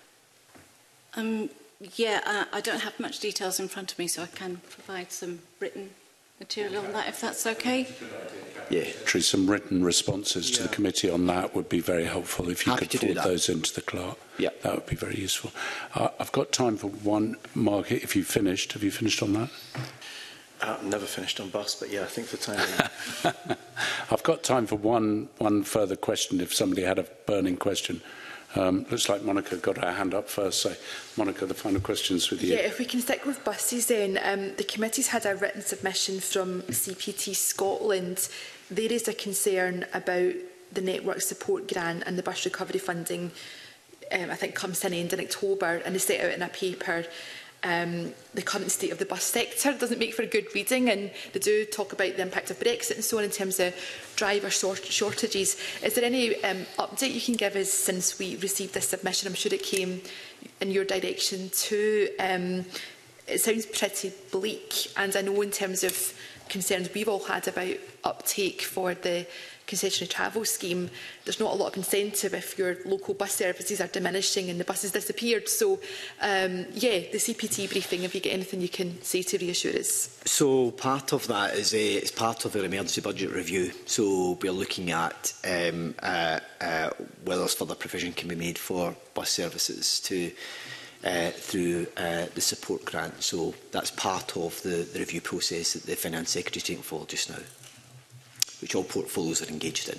Yeah, I don't have much details in front of me, so I can provide some written material on that, if that's okay. Yeah, some written responses to the committee on that would be very helpful. If you could forward those into the clerk, that would be very useful. I've got time for one, Mark, if you've finished. Have you finished on that? Never finished on bus, but yeah, I think for time being. I've got time for one further question, if somebody had a burning question. Looks like Monica got her hand up first, so Monica, the final question's with you. Yeah, if we can stick with buses then, the committee's had a written submission from CPT Scotland. There is a concern about the network support grant and the bus recovery funding, I think comes to an end in October, and they set out in a paper the current state of the bus sector. It doesn't make for good reading, and they do talk about the impact of Brexit and so on in terms of driver shortages. Is there any update you can give us since we received this submission? I'm sure it came in your direction too. It sounds pretty bleak, and I know in terms of concerns we've all had about uptake for the concessionary travel scheme. There's not a lot of incentive if your local bus services are diminishing and the buses disappeared. So, yeah, the CPT briefing, if you get anything you can say to reassure us. So part of that is it's part of our emergency budget review. So we're looking at whether further provision can be made for bus services to through the support grant. So that's part of the review process that the Finance Secretary is taking forward just now, which all portfolios are engaged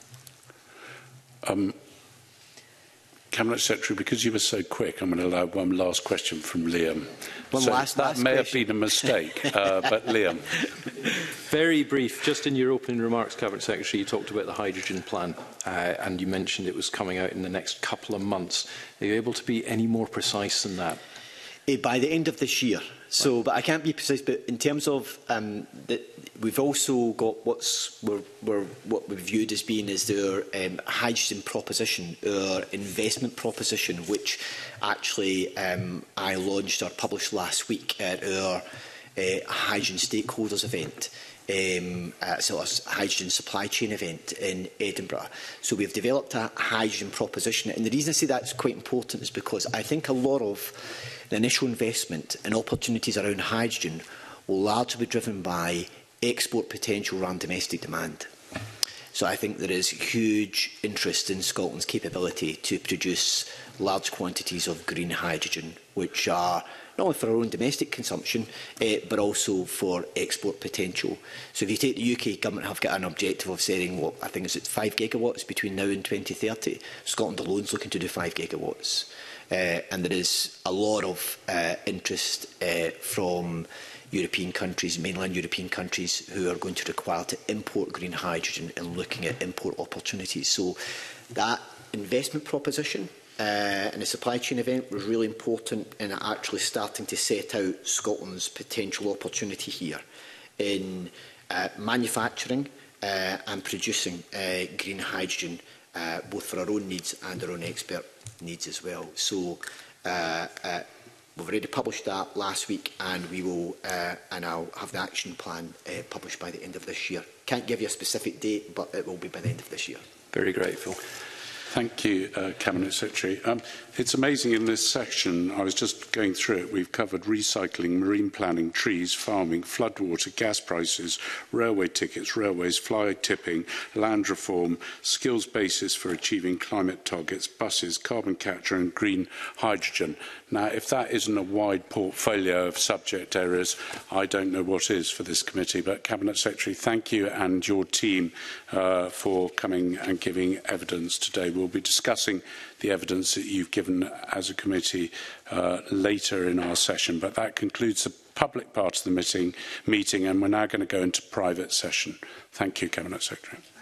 in. Cabinet Secretary, because you were so quick, I'm going to allow one last question from Liam. That may have been a mistake, but Liam. Very brief. Just in your opening remarks, Cabinet Secretary, you talked about the hydrogen plan and you mentioned it was coming out in the next couple of months. Are you able to be any more precise than that? By the end of this year. So, but I can't be precise. But in terms of we've also got what we've viewed as being is their hydrogen proposition, our investment proposition, which actually I launched or published last week at our hydrogen stakeholders event. So a hydrogen supply chain event in Edinburgh. So we've developed a hydrogen proposition, and the reason I say that's quite important is because I think a lot of the initial investment and opportunities around hydrogen will largely be driven by export potential around domestic demand. So I think there is huge interest in Scotland's capability to produce large quantities of green hydrogen, which are not only for our own domestic consumption, but also for export potential. So if you take the UK government have got an objective of setting, what I think is 5 gigawatts between now and 2030. Scotland alone is looking to do 5 gigawatts. And there is a lot of interest from European countries, mainland European countries, who are going to require to import green hydrogen and looking at import opportunities. So that investment proposition and the supply chain event was really important in actually starting to set out Scotland's potential opportunity here in manufacturing and producing green hydrogen, both for our own needs and our own expert needs as well. So we've already published that last week, and we will, and I'll have the action plan published by the end of this year. Can't give you a specific date, but it will be by the end of this year. Very grateful. Thank you, Cabinet Secretary. It's amazing in this section, I was just going through it, we've covered recycling, marine planning, trees, farming, floodwater, gas prices, railway tickets, railways, fly tipping, land reform, skills basis for achieving climate targets, buses, carbon capture and green hydrogen. Now, if that isn't a wide portfolio of subject areas, I don't know what is for this committee. But Cabinet Secretary, thank you and your team for coming and giving evidence today. We'll be discussing the evidence that you've given as a committee later in our session. But that concludes the public part of the meeting, and we're now going to go into private session. Thank you, Cabinet Secretary.